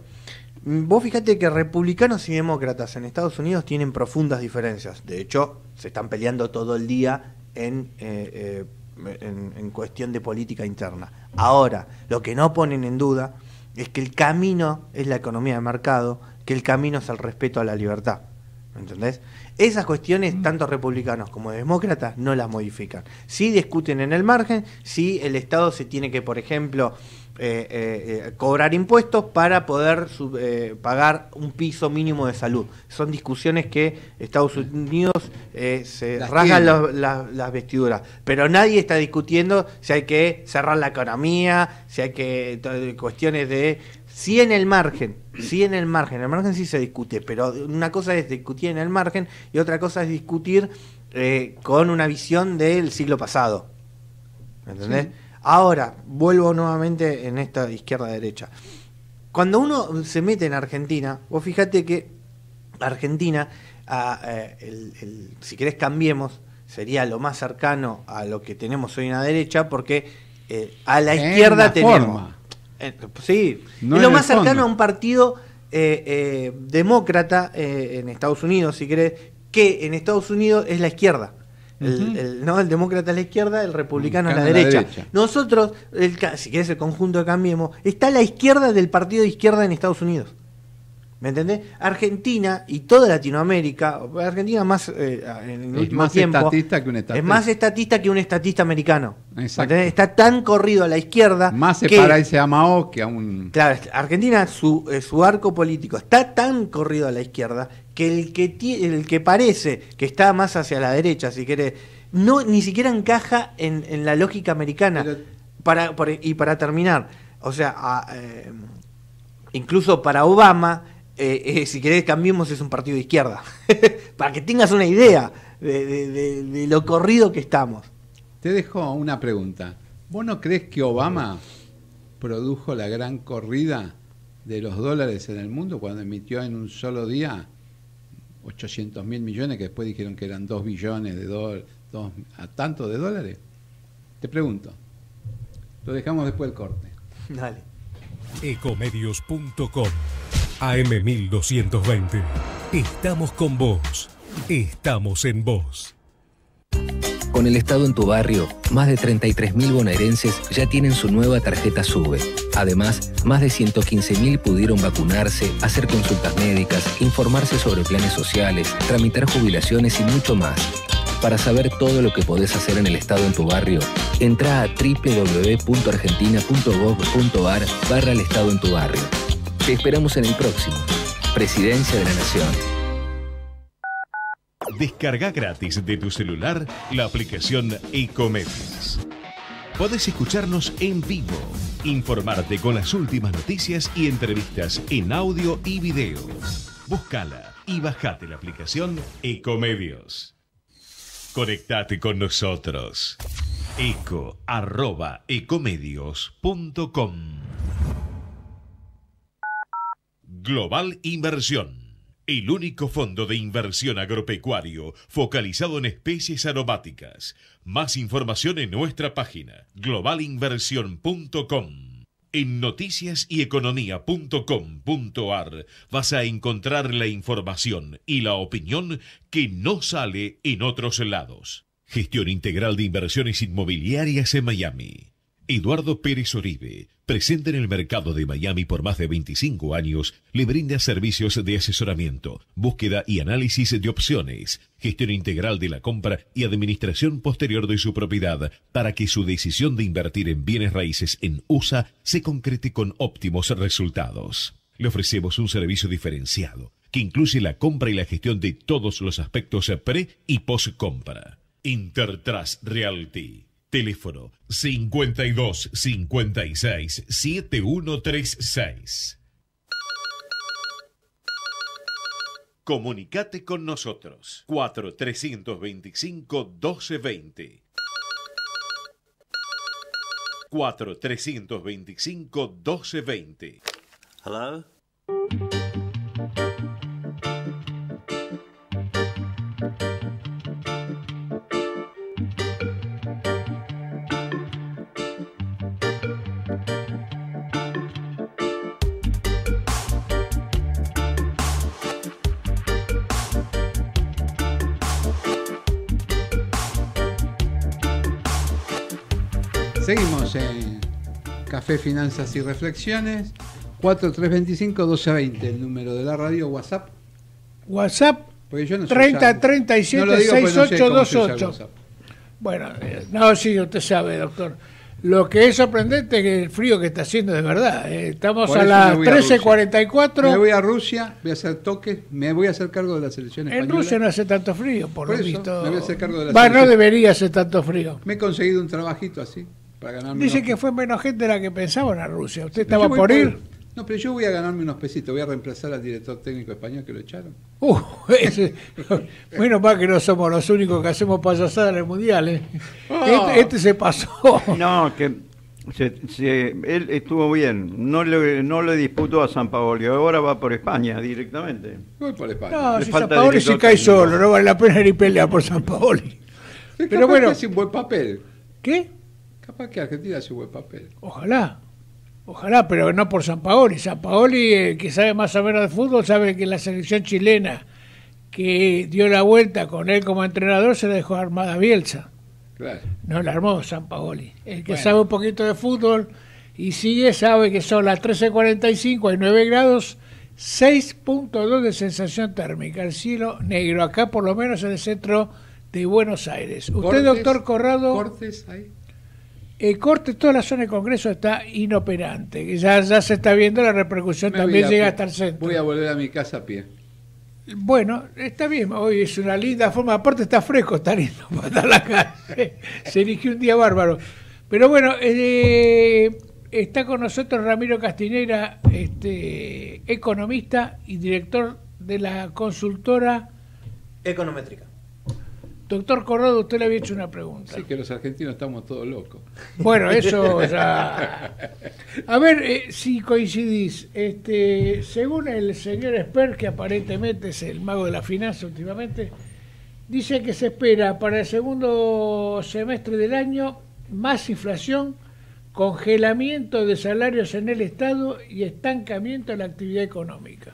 vos fíjate que republicanos y demócratas en Estados Unidos tienen profundas diferencias. De hecho, se están peleando todo el día en... Eh, eh, En, en cuestión de política interna. Ahora, lo que no ponen en duda es que el camino es la economía de mercado, que el camino es el respeto a la libertad. ¿Me entendés? Esas cuestiones, tanto republicanos como demócratas, no las modifican. Sí discuten en el margen, sí el Estado se tiene que, por ejemplo, eh, eh, cobrar impuestos para poder sub, eh, pagar un piso mínimo de salud. Son discusiones que Estados Unidos eh, se las rasgan los, la, las vestiduras, pero nadie está discutiendo si hay que cerrar la economía, si hay que cuestiones de... Sí en el margen, sí en el margen, en el margen sí se discute, pero una cosa es discutir en el margen y otra cosa es discutir eh, con una visión del siglo pasado. ¿Me entendés? Sí. Ahora, vuelvo nuevamente en esta izquierda-derecha. Cuando uno se mete en Argentina, vos fíjate que Argentina, a, eh, el, el, si querés cambiemos, sería lo más cercano a lo que tenemos hoy en la derecha, porque eh, a la izquierda la tenemos... Forma. Eh, sí, no es lo más cercano fondo. A un partido eh, eh, demócrata eh, en Estados Unidos, si querés, que en Estados Unidos es la izquierda. El, uh-huh. el, no, el demócrata es la izquierda, el republicano es la derecha. la derecha. Nosotros, el, si querés el conjunto de Cambiemos, está a la izquierda del partido de izquierda en Estados Unidos. ¿Me entendés? Argentina y toda Latinoamérica, Argentina más eh, en el es último más tiempo, estatista que un estatista. es más estatista que un estatista americano. Está tan corrido a la izquierda. Más se para ese Amao que a un... Claro, Argentina, su, eh, su arco político está tan corrido a la izquierda que el que, el que parece que está más hacia la derecha, si querés, no, ni siquiera encaja en, en la lógica americana. Pero... Para, por, y para terminar, o sea, a, eh, incluso para Obama... Eh, eh, si querés Cambiemos es un partido de izquierda para que tengas una idea de, de, de, de lo corrido que estamos. Te dejo una pregunta. ¿Vos no crees que Obama produjo la gran corrida de los dólares en el mundo cuando emitió en un solo día ochocientos mil millones que después dijeron que eran dos billones de dólares, a tanto de dólares? Te pregunto. Lo dejamos después del corte. Dale. Ecomedios punto com A M mil doscientos veinte. Estamos con vos. Estamos en vos. Con el Estado en tu barrio, más de treinta y tres mil bonaerenses ya tienen su nueva tarjeta SUBE. Además, más de ciento quince mil pudieron vacunarse, hacer consultas médicas, informarse sobre planes sociales, tramitar jubilaciones y mucho más. Para saber todo lo que podés hacer en el Estado en tu barrio, entra a doble u doble u doble u punto argentina punto gov punto ar barra el Estado en tu barrio. Te esperamos en el próximo. Presidencia de la Nación. Descarga gratis de tu celular la aplicación Ecomedios. Podés escucharnos en vivo, informarte con las últimas noticias y entrevistas en audio y video. Búscala y bajate la aplicación Ecomedios. Conectate con nosotros. eco arroba ecomedios punto com. Global Inversión, el único fondo de inversión agropecuario focalizado en especies aromáticas. Más información en nuestra página global inversión punto com. En noticias y economía punto com punto ar vas a encontrar la información y la opinión que no sale en otros lados. Gestión integral de inversiones inmobiliarias en Miami. Eduardo Pérez Oribe, presente en el mercado de Miami por más de veinticinco años, le brinda servicios de asesoramiento, búsqueda y análisis de opciones, gestión integral de la compra y administración posterior de su propiedad para que su decisión de invertir en bienes raíces en U S A se concrete con óptimos resultados. Le ofrecemos un servicio diferenciado que incluye la compra y la gestión de todos los aspectos pre y post compra. Intertrust Realty. Teléfono cincuenta y dos cincuenta y seis setenta y uno treinta y seis. Comunicate con nosotros. cuatro tres veinticinco doce veinte. cuatro tres veinticinco doce veinte. Hello? Seguimos en Café, Finanzas y Reflexiones. cuatro tres veinticinco doce veinte, el número de la radio. WhatsApp. WhatsApp Porque yo no sé treinta usar- treinta y siete no lo digo porque sesenta y no sé ocho cómo se veintiocho. usa el WhatsApp. Bueno, eh, no, sí, usted sabe, doctor. Lo que es sorprendente es que el frío que está haciendo de verdad. eh, Estamos Por a eso las me voy a trece Rusia. cuarenta y cuatro. Me voy a Rusia, voy a hacer toques, me voy a hacer cargo de la selección En española. Rusia no hace tanto frío, por, Por lo eso, visto. me voy a hacer cargo de la Va, no selección. debería hacer tanto frío. Me he conseguido un trabajito así, para ganarme Dice unos- que fue menos gente de la que pensaban a Rusia. ¿Usted Pero estaba yo voy por ir? No, pero yo voy a ganarme unos pesitos, voy a reemplazar al director técnico español que lo echaron. Uh, ese, bueno, más que no somos los únicos que hacemos payasadas en el mundial. ¿eh? Ah. Este, este se pasó. No, que se- se- él estuvo bien. No le, no le disputó a San Paolo. Ahora va por España directamente. Voy por España. No, Le si falta San Paoli director se cae técnico. solo, no vale la pena ni pelear por San Paoli. Pero Pero bueno, hace un buen papel. ¿qué? Capaz que Argentina hace un buen papel. Ojalá, ojalá, pero no por San Paoli. San Paoli, eh, que sabe más o menos de fútbol, sabe que la selección chilena que dio la vuelta con él como entrenador se la dejó armada a Bielsa. Claro. No la armó San Paoli. El que Bueno. sabe un poquito de fútbol y sigue sabe que son las trece cuarenta y cinco, hay nueve grados, seis punto dos de sensación térmica. El cielo negro, acá por lo menos en el centro de Buenos Aires. Usted, Cortes, doctor Corrado... Cortes ahí. El corte, toda la zona de Congreso está inoperante, que ya, ya se está viendo la repercusión, Me también voy a llega pie. hasta el centro. Voy a volver a mi casa a pie. Bueno, está bien, hoy es una linda forma, aparte está fresco, está lindo para estar en la calle, se eligió un día bárbaro. Pero bueno, eh, está con nosotros Ramiro Castiñeira, este, economista y director de la consultora Econométrica. Doctor Corrado, usted le había hecho una pregunta. Sí, que los argentinos estamos todos locos. Bueno, eso ya... A ver, eh, si coincidís, este, según el señor Esper, que aparentemente es el mago de la finanza últimamente, dice que se espera para el segundo semestre del año más inflación, congelamiento de salarios en el Estado y estancamiento de la actividad económica.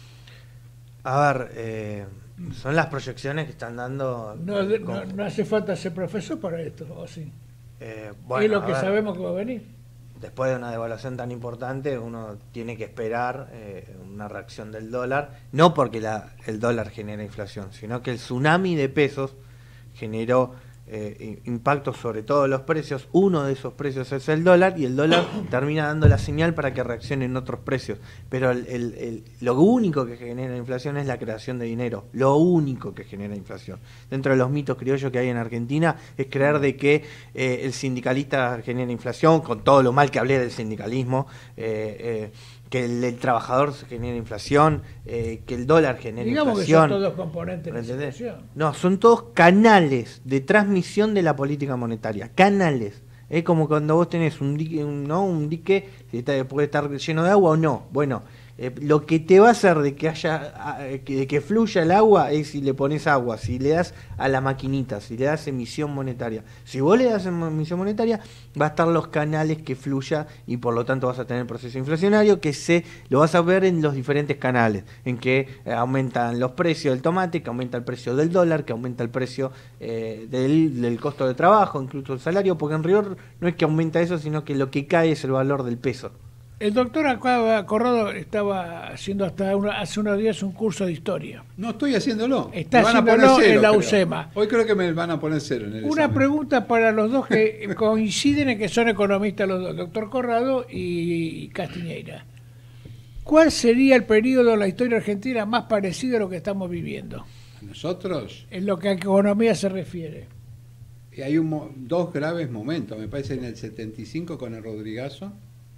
A ver, eh, son las proyecciones que están dando. No, eh, no, con- no hace falta ser profesor para esto, ¿o sí? eh, bueno, es lo a que ver, sabemos que va a venir. Después de una devaluación tan importante, uno tiene que esperar eh, una reacción del dólar, no porque la, el dólar genera inflación, sino que el tsunami de pesos generó eh, impactos sobre todos los precios. Uno de esos precios es el dólar y el dólar termina dando la señal para que reaccionen otros precios. Pero el, el, el, lo único que genera inflación es la creación de dinero, lo único que genera inflación. Dentro de los mitos criollos que hay en Argentina es creer de que eh, el sindicalista genera inflación, con todo lo mal que hablé del sindicalismo, eh, eh, que el, el trabajador genera inflación, eh, que el dólar genera Digamos inflación. que son todos componentes de la ¿Entendés? situación. No, son todos canales de transmisión de la política monetaria. Canales. Es como cuando vos tenés un dique, un, ¿no? un dique que está- puede estar lleno de agua o no. Bueno, Eh, lo que te va a hacer de que haya a, que, de que fluya el agua es si le pones agua, si le das a la maquinita, si le das emisión monetaria. Si vos le das emisión monetaria, va a estar los canales que fluya y por lo tanto vas a tener el proceso inflacionario que se lo vas a ver en los diferentes canales, en que eh, aumentan los precios del tomate, que aumenta el precio del dólar, que aumenta el precio eh, del, del costo de trabajo, incluso el salario, porque en rigor no es que aumenta eso, sino que lo que cae es el valor del peso. El doctor acá Corrado estaba haciendo hasta una, hace unos días un curso de historia. No estoy haciéndolo. Está Me van a haciéndolo poner cero, en la creo. UCEMA. Hoy creo que me van a poner cero en el Una examen. pregunta para los dos que coinciden en que son economistas los dos, doctor Corrado y Castiñeira. ¿Cuál sería el periodo de la historia argentina más parecido a lo que estamos viviendo? ¿A nosotros? En lo que a economía se refiere. Y hay un mo- dos graves momentos, me parece en el setenta y cinco con el Rodrigazo,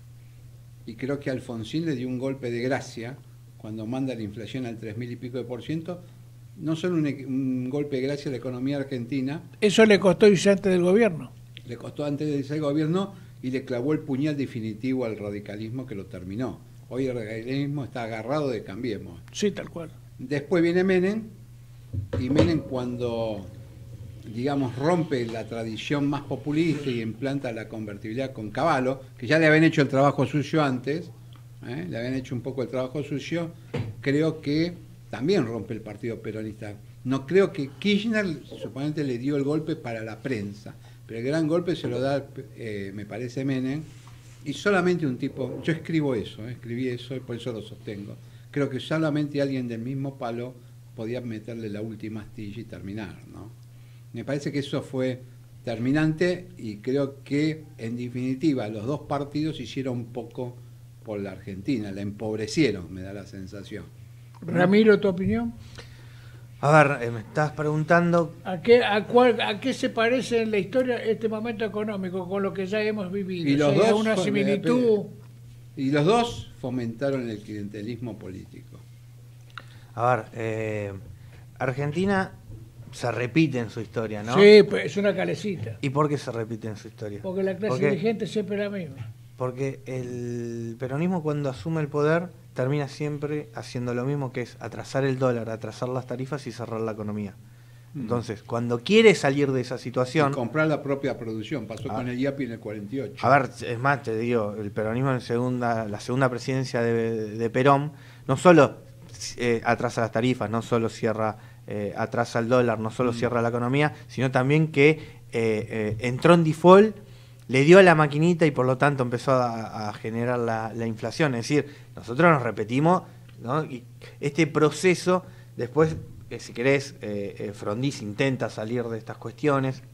y creo que Alfonsín le dio un golpe de gracia cuando manda la inflación al tres mil y pico de por ciento, no solo un, e- un golpe de gracia a la economía argentina, Eso le costó irse antes del gobierno. le costó antes de irse al gobierno y le clavó el puñal definitivo al radicalismo que lo terminó. Hoy el radicalismo está agarrado de Cambiemos. Sí, tal cual. Después viene Menem, y Menem cuando, digamos, rompe la tradición más populista y implanta la convertibilidad con Cavallo, que ya le habían hecho el trabajo sucio antes, ¿eh? le habían hecho un poco el trabajo sucio, creo que también rompe el partido peronista. No creo que Kirchner, supuestamente, le dio el golpe para la prensa, pero el gran golpe se lo da, eh, me parece, Menem, y solamente un tipo, yo escribo eso, ¿eh? escribí eso y por eso lo sostengo, creo que solamente alguien del mismo palo podía meterle la última astilla y terminar, ¿no? Me parece que eso fue terminante y creo que, en definitiva, los dos partidos hicieron poco por la Argentina, la empobrecieron, me da la sensación. Ramiro, ¿tu opinión? A ver, eh, me estás preguntando... ¿A qué, a, cuál, ¿A qué se parece en la historia este momento económico con lo que ya hemos vivido? Y los ¿Hay dos una fue- similitud? Y los dos fomentaron el clientelismo político. A ver, eh, Argentina se repite en su historia, ¿no? Sí, pues es una calecita. ¿Y por qué se repite en su historia? Porque la clase Porque- dirigente siempre es la misma. Porque el peronismo, cuando asume el poder, termina siempre haciendo lo mismo, que es atrasar el dólar, atrasar las tarifas y cerrar la economía. Mm. Entonces, cuando quiere salir de esa situación... Y comprar la propia producción, pasó Ah. con el I A P I en el cuarenta y ocho. A ver, es más, te digo, el peronismo en segunda, la segunda presidencia de, de Perón, no solo eh, atrasa las tarifas, no solo cierra, eh, atrasa el dólar, no solo Mm. cierra la economía, sino también que eh, eh, entró en default, le dio a la maquinita y por lo tanto empezó a, a generar la, la inflación. Es decir, nosotros nos repetimos, ¿no? Y este proceso, después, eh, si querés, eh, eh, Frondizi intenta salir de estas cuestiones.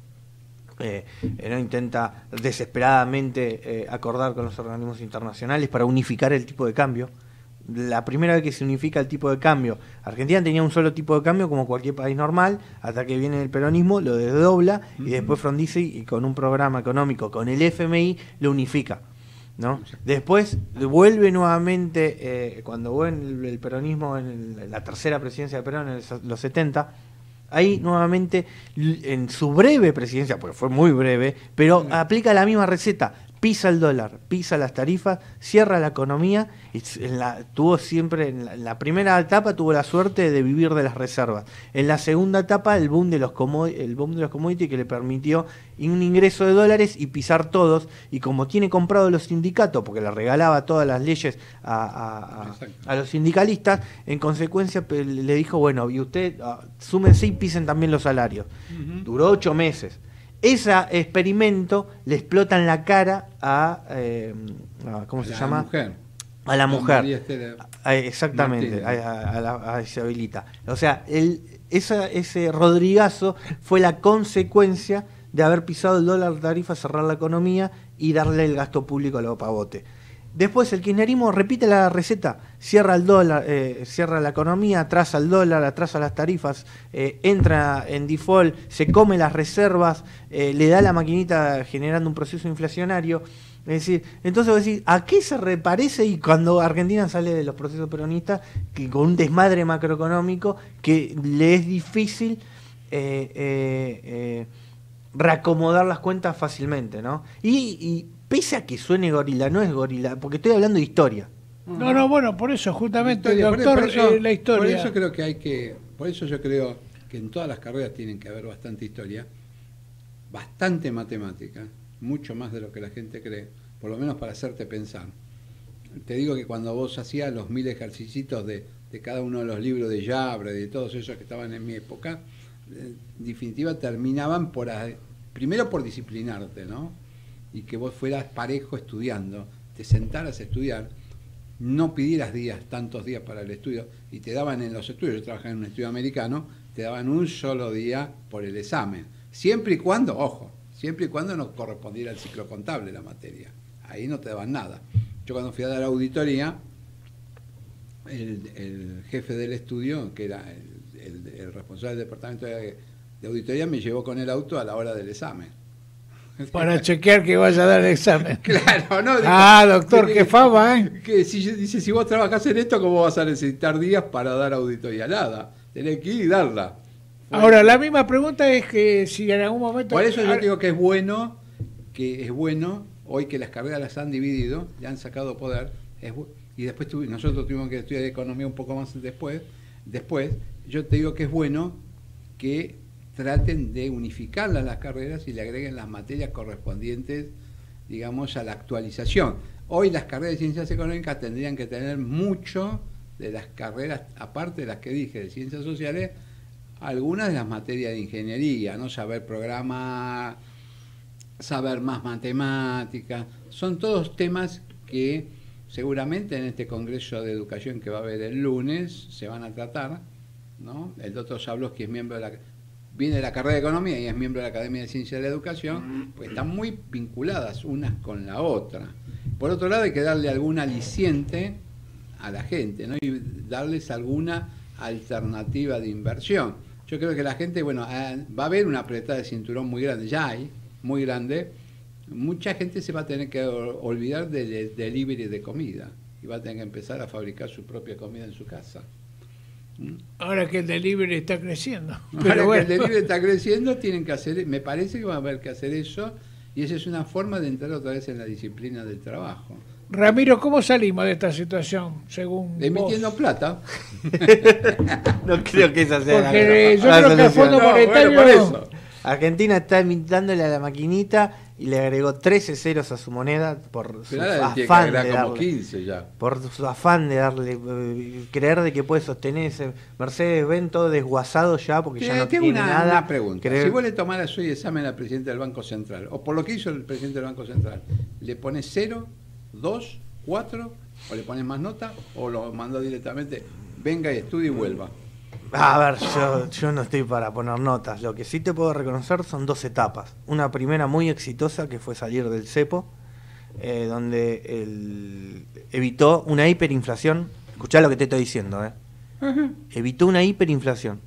Eh, eh, no intenta desesperadamente eh, acordar con los organismos internacionales para unificar el tipo de cambio. La primera vez que se unifica el tipo de cambio, Argentina tenía un solo tipo de cambio como cualquier país normal, hasta que viene el peronismo, lo desdobla y después Frondizi, y con un programa económico, con el F M I, lo unifica, ¿no? Después vuelve nuevamente, eh, cuando vuelve el, el peronismo en el- la tercera presidencia de Perón en el- los setenta, ahí nuevamente l- en su breve presidencia, porque fue muy breve, pero aplica la misma receta, pisa el dólar, pisa las tarifas, cierra la economía, y s- en la, tuvo siempre, en la, en la primera etapa tuvo la suerte de vivir de las reservas, en la segunda etapa el boom de los commod- el boom de los commodities que le permitió un ingreso de dólares y pisar todos, y como tiene comprado los sindicatos, porque le regalaba todas las leyes a, a- a- a los sindicalistas, en consecuencia pe- le dijo, bueno, y usted ah, súmense y pisen también los salarios. Duró ocho meses. Ese experimento le explota en la cara a, eh, a- ¿cómo A se la llama? mujer. A la Don mujer. María Estela A- exactamente, Martínez. a, a, la- a Isabelita. O sea, el, esa, ese Rodrigazo fue la consecuencia de haber pisado el dólar tarifa, cerrar la economía y darle el gasto público a los pavotes. Después el kirchnerismo repite la receta, cierra el dólar, eh, cierra la economía, atrasa el dólar, atrasa las tarifas, eh, entra en default, se come las reservas, eh, le da la maquinita generando un proceso inflacionario. Es decir, entonces vos decís, ¿a qué se reparece? Y cuando Argentina sale de los procesos peronistas, que con un desmadre macroeconómico que le es difícil eh, eh, eh, reacomodar las cuentas fácilmente, ¿no? Y, y pese a que suene gorila, no es gorila, porque estoy hablando de historia. No, no, bueno, por eso, justamente, Historia, doctor, por eso, eh, la historia. Por eso creo que hay que, por eso yo creo que en todas las carreras tienen que haber bastante historia, bastante matemática, mucho más de lo que la gente cree, por lo menos para hacerte pensar. Te digo que cuando vos hacías los mil ejercicios de, de cada uno de los libros de Jabre, de todos esos que estaban en mi época, en definitiva terminaban por, primero por disciplinarte, ¿no? Y que vos fueras parejo estudiando, te sentaras a estudiar, no pidieras días, tantos días para el estudio, y te daban en los estudios, yo trabajaba en un estudio americano, te daban un solo día por el examen, siempre y cuando, ojo, siempre y cuando no correspondiera al ciclo contable la materia, ahí no te daban nada. Yo cuando fui a dar auditoría, el, el jefe del estudio, que era el, el, el responsable del departamento de, de auditoría, me llevó con el auto a la hora del examen. Para chequear que vaya a dar el examen. Claro, ¿no? Ah, doctor, que, qué fama, ¿eh? Que si, dice, si vos trabajás en esto, ¿cómo vas a necesitar días para dar auditoría? Nada, tenés que ir y darla. Ahora, la misma pregunta es que si en algún momento... Por eso yo digo que es bueno, que es bueno, hoy que las carreras las han dividido, ya han sacado poder, es, y después tuvi, nosotros tuvimos que estudiar economía un poco más después, después, yo te digo que es bueno que traten de unificarlas las carreras y le agreguen las materias correspondientes, digamos, a la actualización. Hoy las carreras de ciencias económicas tendrían que tener mucho de las carreras, aparte de las que dije, de ciencias sociales, algunas de las materias de ingeniería, ¿no? Saber programar, saber más matemáticas, son todos temas que seguramente en este Congreso de Educación que va a haber el lunes se van a tratar, ¿no? El doctor Zablowski es miembro de la... viene de la carrera de Economía y es miembro de la Academia de Ciencias de la Educación, pues están muy vinculadas unas con la otra. Por otro lado, hay que darle algún aliciente a la gente, ¿no? Y darles alguna alternativa de inversión. Yo creo que la gente, bueno, va a haber una apretada de cinturón muy grande, ya hay, muy grande. Mucha gente se va a tener que olvidar del delivery de comida y va a tener que empezar a fabricar su propia comida en su casa. Ahora que el delivery está creciendo. Ahora pero bueno. que el delivery está creciendo, tienen que hacer, me parece que va a haber que hacer eso, y esa es una forma de entrar otra vez en la disciplina del trabajo. Ramiro, ¿cómo salimos de esta situación, según Emitiendo vos? plata. No creo que esa sea Porque la, yo la creo que el Fondo no, Monetario... Bueno, por eso. Argentina está imitándole a la maquinita y le agregó trece ceros a su moneda por su afán de darle, quince ya. por su afán de darle, eh, creer de que puede sostener ese Mercedes-Benz todo desguazado ya porque ya no tiene una, nada. Una pregunta. Creer... Si vos le tomaras hoy examen al presidente del Banco Central, o por lo que hizo el presidente del Banco Central, ¿le pones cero, dos, cuatro, o le pones más nota, o lo mandó directamente, venga y estudie y vuelva? A ver, yo, yo no estoy para poner notas. Lo que sí te puedo reconocer son dos etapas. Una primera muy exitosa, que fue salir del cepo, eh, donde el, evitó una hiperinflación. Escuchá lo que te estoy diciendo, ¿eh? Uh-huh. Evitó una hiperinflación.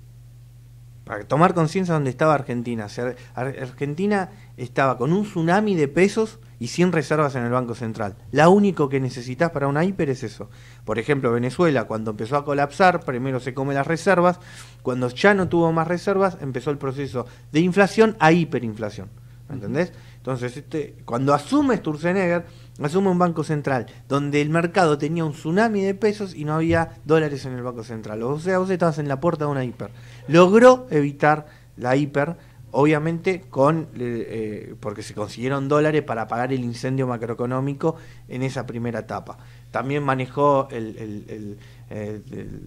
Para tomar conciencia de dónde estaba Argentina. O sea, Argentina estaba con un tsunami de pesos y sin reservas en el Banco Central. Lo único que necesitas para una hiper es eso. Por ejemplo, Venezuela, cuando empezó a colapsar, primero se come las reservas. Cuando ya no tuvo más reservas, empezó el proceso de inflación a hiperinflación. ¿Me entendés? Entonces, este, cuando asume Sturzenegger, asume un Banco Central donde el mercado tenía un tsunami de pesos y no había dólares en el Banco Central. O sea, vos estabas en la puerta de una hiper. Logró evitar la hiper, obviamente con eh, porque se consiguieron dólares para pagar el incendio macroeconómico en esa primera etapa. También manejó el, el, el, el,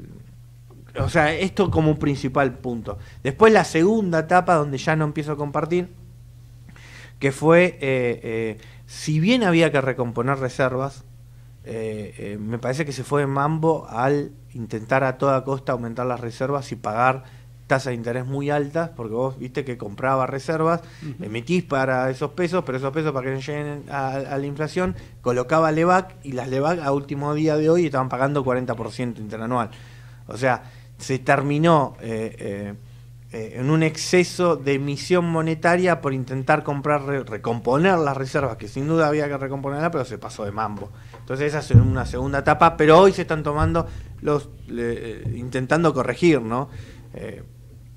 el o sea, esto como un principal punto. Después la segunda etapa, donde ya no empiezo a compartir, que fue, eh, eh, si bien había que recomponer reservas, eh, eh, me parece que se fue de mambo al intentar a toda costa aumentar las reservas y pagar tasas de interés muy altas, porque vos viste que compraba reservas, uh-huh. emitís para esos pesos, pero esos pesos para que no lleguen a, a la inflación, colocaba LEVAC, y las LEVAC a último día de hoy estaban pagando cuarenta por ciento interanual. O sea, se terminó eh, eh, eh, en un exceso de emisión monetaria por intentar comprar, re, recomponer las reservas, que sin duda había que recomponerlas, pero se pasó de mambo. Entonces esa es una segunda etapa, pero hoy se están tomando los, eh, intentando corregir, ¿no? Eh,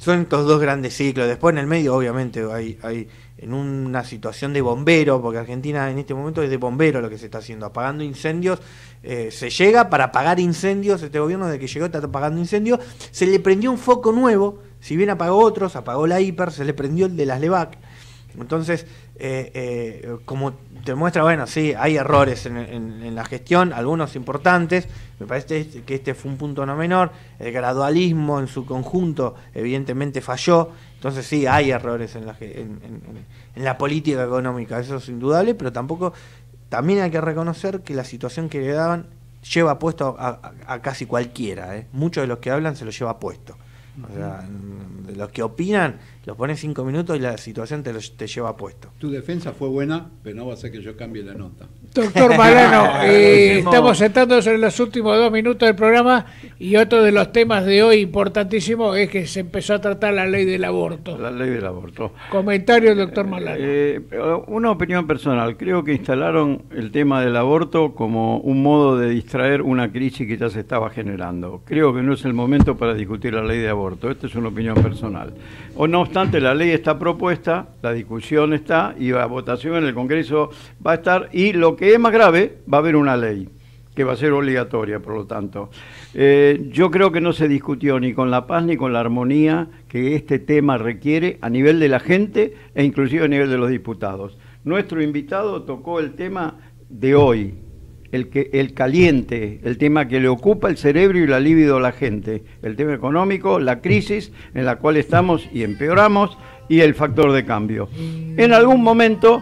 son estos dos grandes ciclos. Después en el medio, obviamente, hay, hay en una situación de bombero, porque Argentina en este momento es de bombero lo que se está haciendo, apagando incendios. Eh, se llega para apagar incendios, este gobierno desde que llegó está apagando incendios. Se le prendió un foco nuevo, si bien apagó otros, apagó la hiper, se le prendió el de las LEVAC. Entonces, eh, eh, como te muestra, bueno, sí, hay errores en, en, en la gestión, algunos importantes, me parece que este fue un punto no menor, el gradualismo en su conjunto evidentemente falló, entonces sí, hay errores en la, en, en, en la política económica, eso es indudable, pero tampoco, también hay que reconocer que la situación que le daban lleva puesto a, a, a casi cualquiera, ¿eh? Muchos de los que hablan se lo lleva puesto. O sea, de los que opinan, los pones cinco minutos y la situación te, lo, te lleva puesto. Tu defensa fue buena, pero no va a hacer que yo cambie la nota. Doctor Malano, eh, estamos sentándonos en los últimos dos minutos del programa y otro de los temas de hoy importantísimo es que se empezó a tratar la ley del aborto. La ley del aborto. Comentario del doctor Malano. Eh, una opinión personal. Creo que instalaron el tema del aborto como un modo de distraer una crisis que ya se estaba generando. Creo que no es el momento para discutir la ley de aborto. Esta es una opinión personal. O no obstante, la ley está propuesta, la discusión está y la votación en el Congreso va a estar, y lo que es más grave, va a haber una ley que va a ser obligatoria, por lo tanto. Eh, yo creo que no se discutió ni con la paz ni con la armonía que este tema requiere a nivel de la gente e inclusive a nivel de los diputados. Nuestro invitado tocó el tema de hoy, el, que, el caliente, el tema que le ocupa el cerebro y la libido a la gente, el tema económico, la crisis en la cual estamos y empeoramos, y el factor de cambio. En algún momento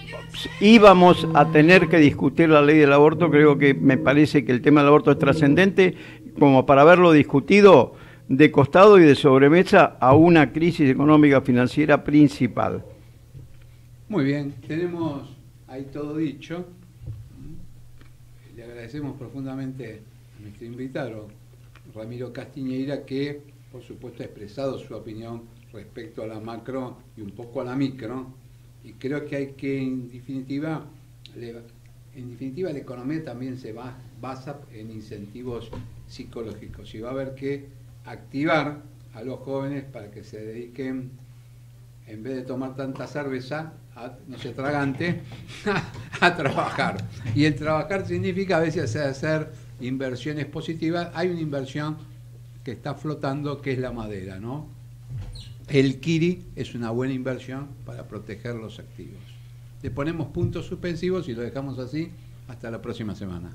íbamos a tener que discutir la ley del aborto. Creo que me parece que el tema del aborto es trascendente como para haberlo discutido de costado y de sobremesa a una crisis económica financiera principal. Muy bien, tenemos ahí todo dicho. Le agradecemos profundamente a nuestro invitado, Ramiro Castiñeira, que por supuesto ha expresado su opinión respecto a la macro y un poco a la micro, y creo que hay que, en definitiva, en definitiva la economía también se va, basa en incentivos psicológicos, y va a haber que activar a los jóvenes para que se dediquen, en vez de tomar tanta cerveza, a, no se tragante, a, a trabajar. Y el trabajar significa a veces hacer inversiones positivas. Hay una inversión que está flotando, que es la madera, ¿no? El Kiri es una buena inversión para proteger los activos. Le ponemos puntos suspensivos y lo dejamos así hasta la próxima semana.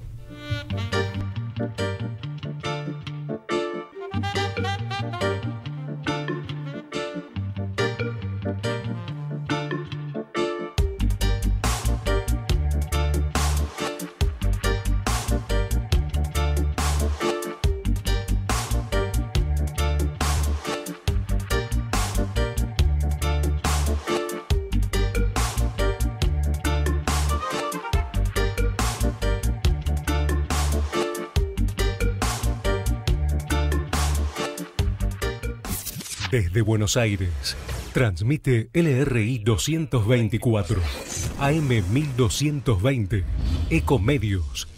Desde Buenos Aires, transmite L R I doscientos veinticuatro, A M mil doscientos veinte, Ecomedios.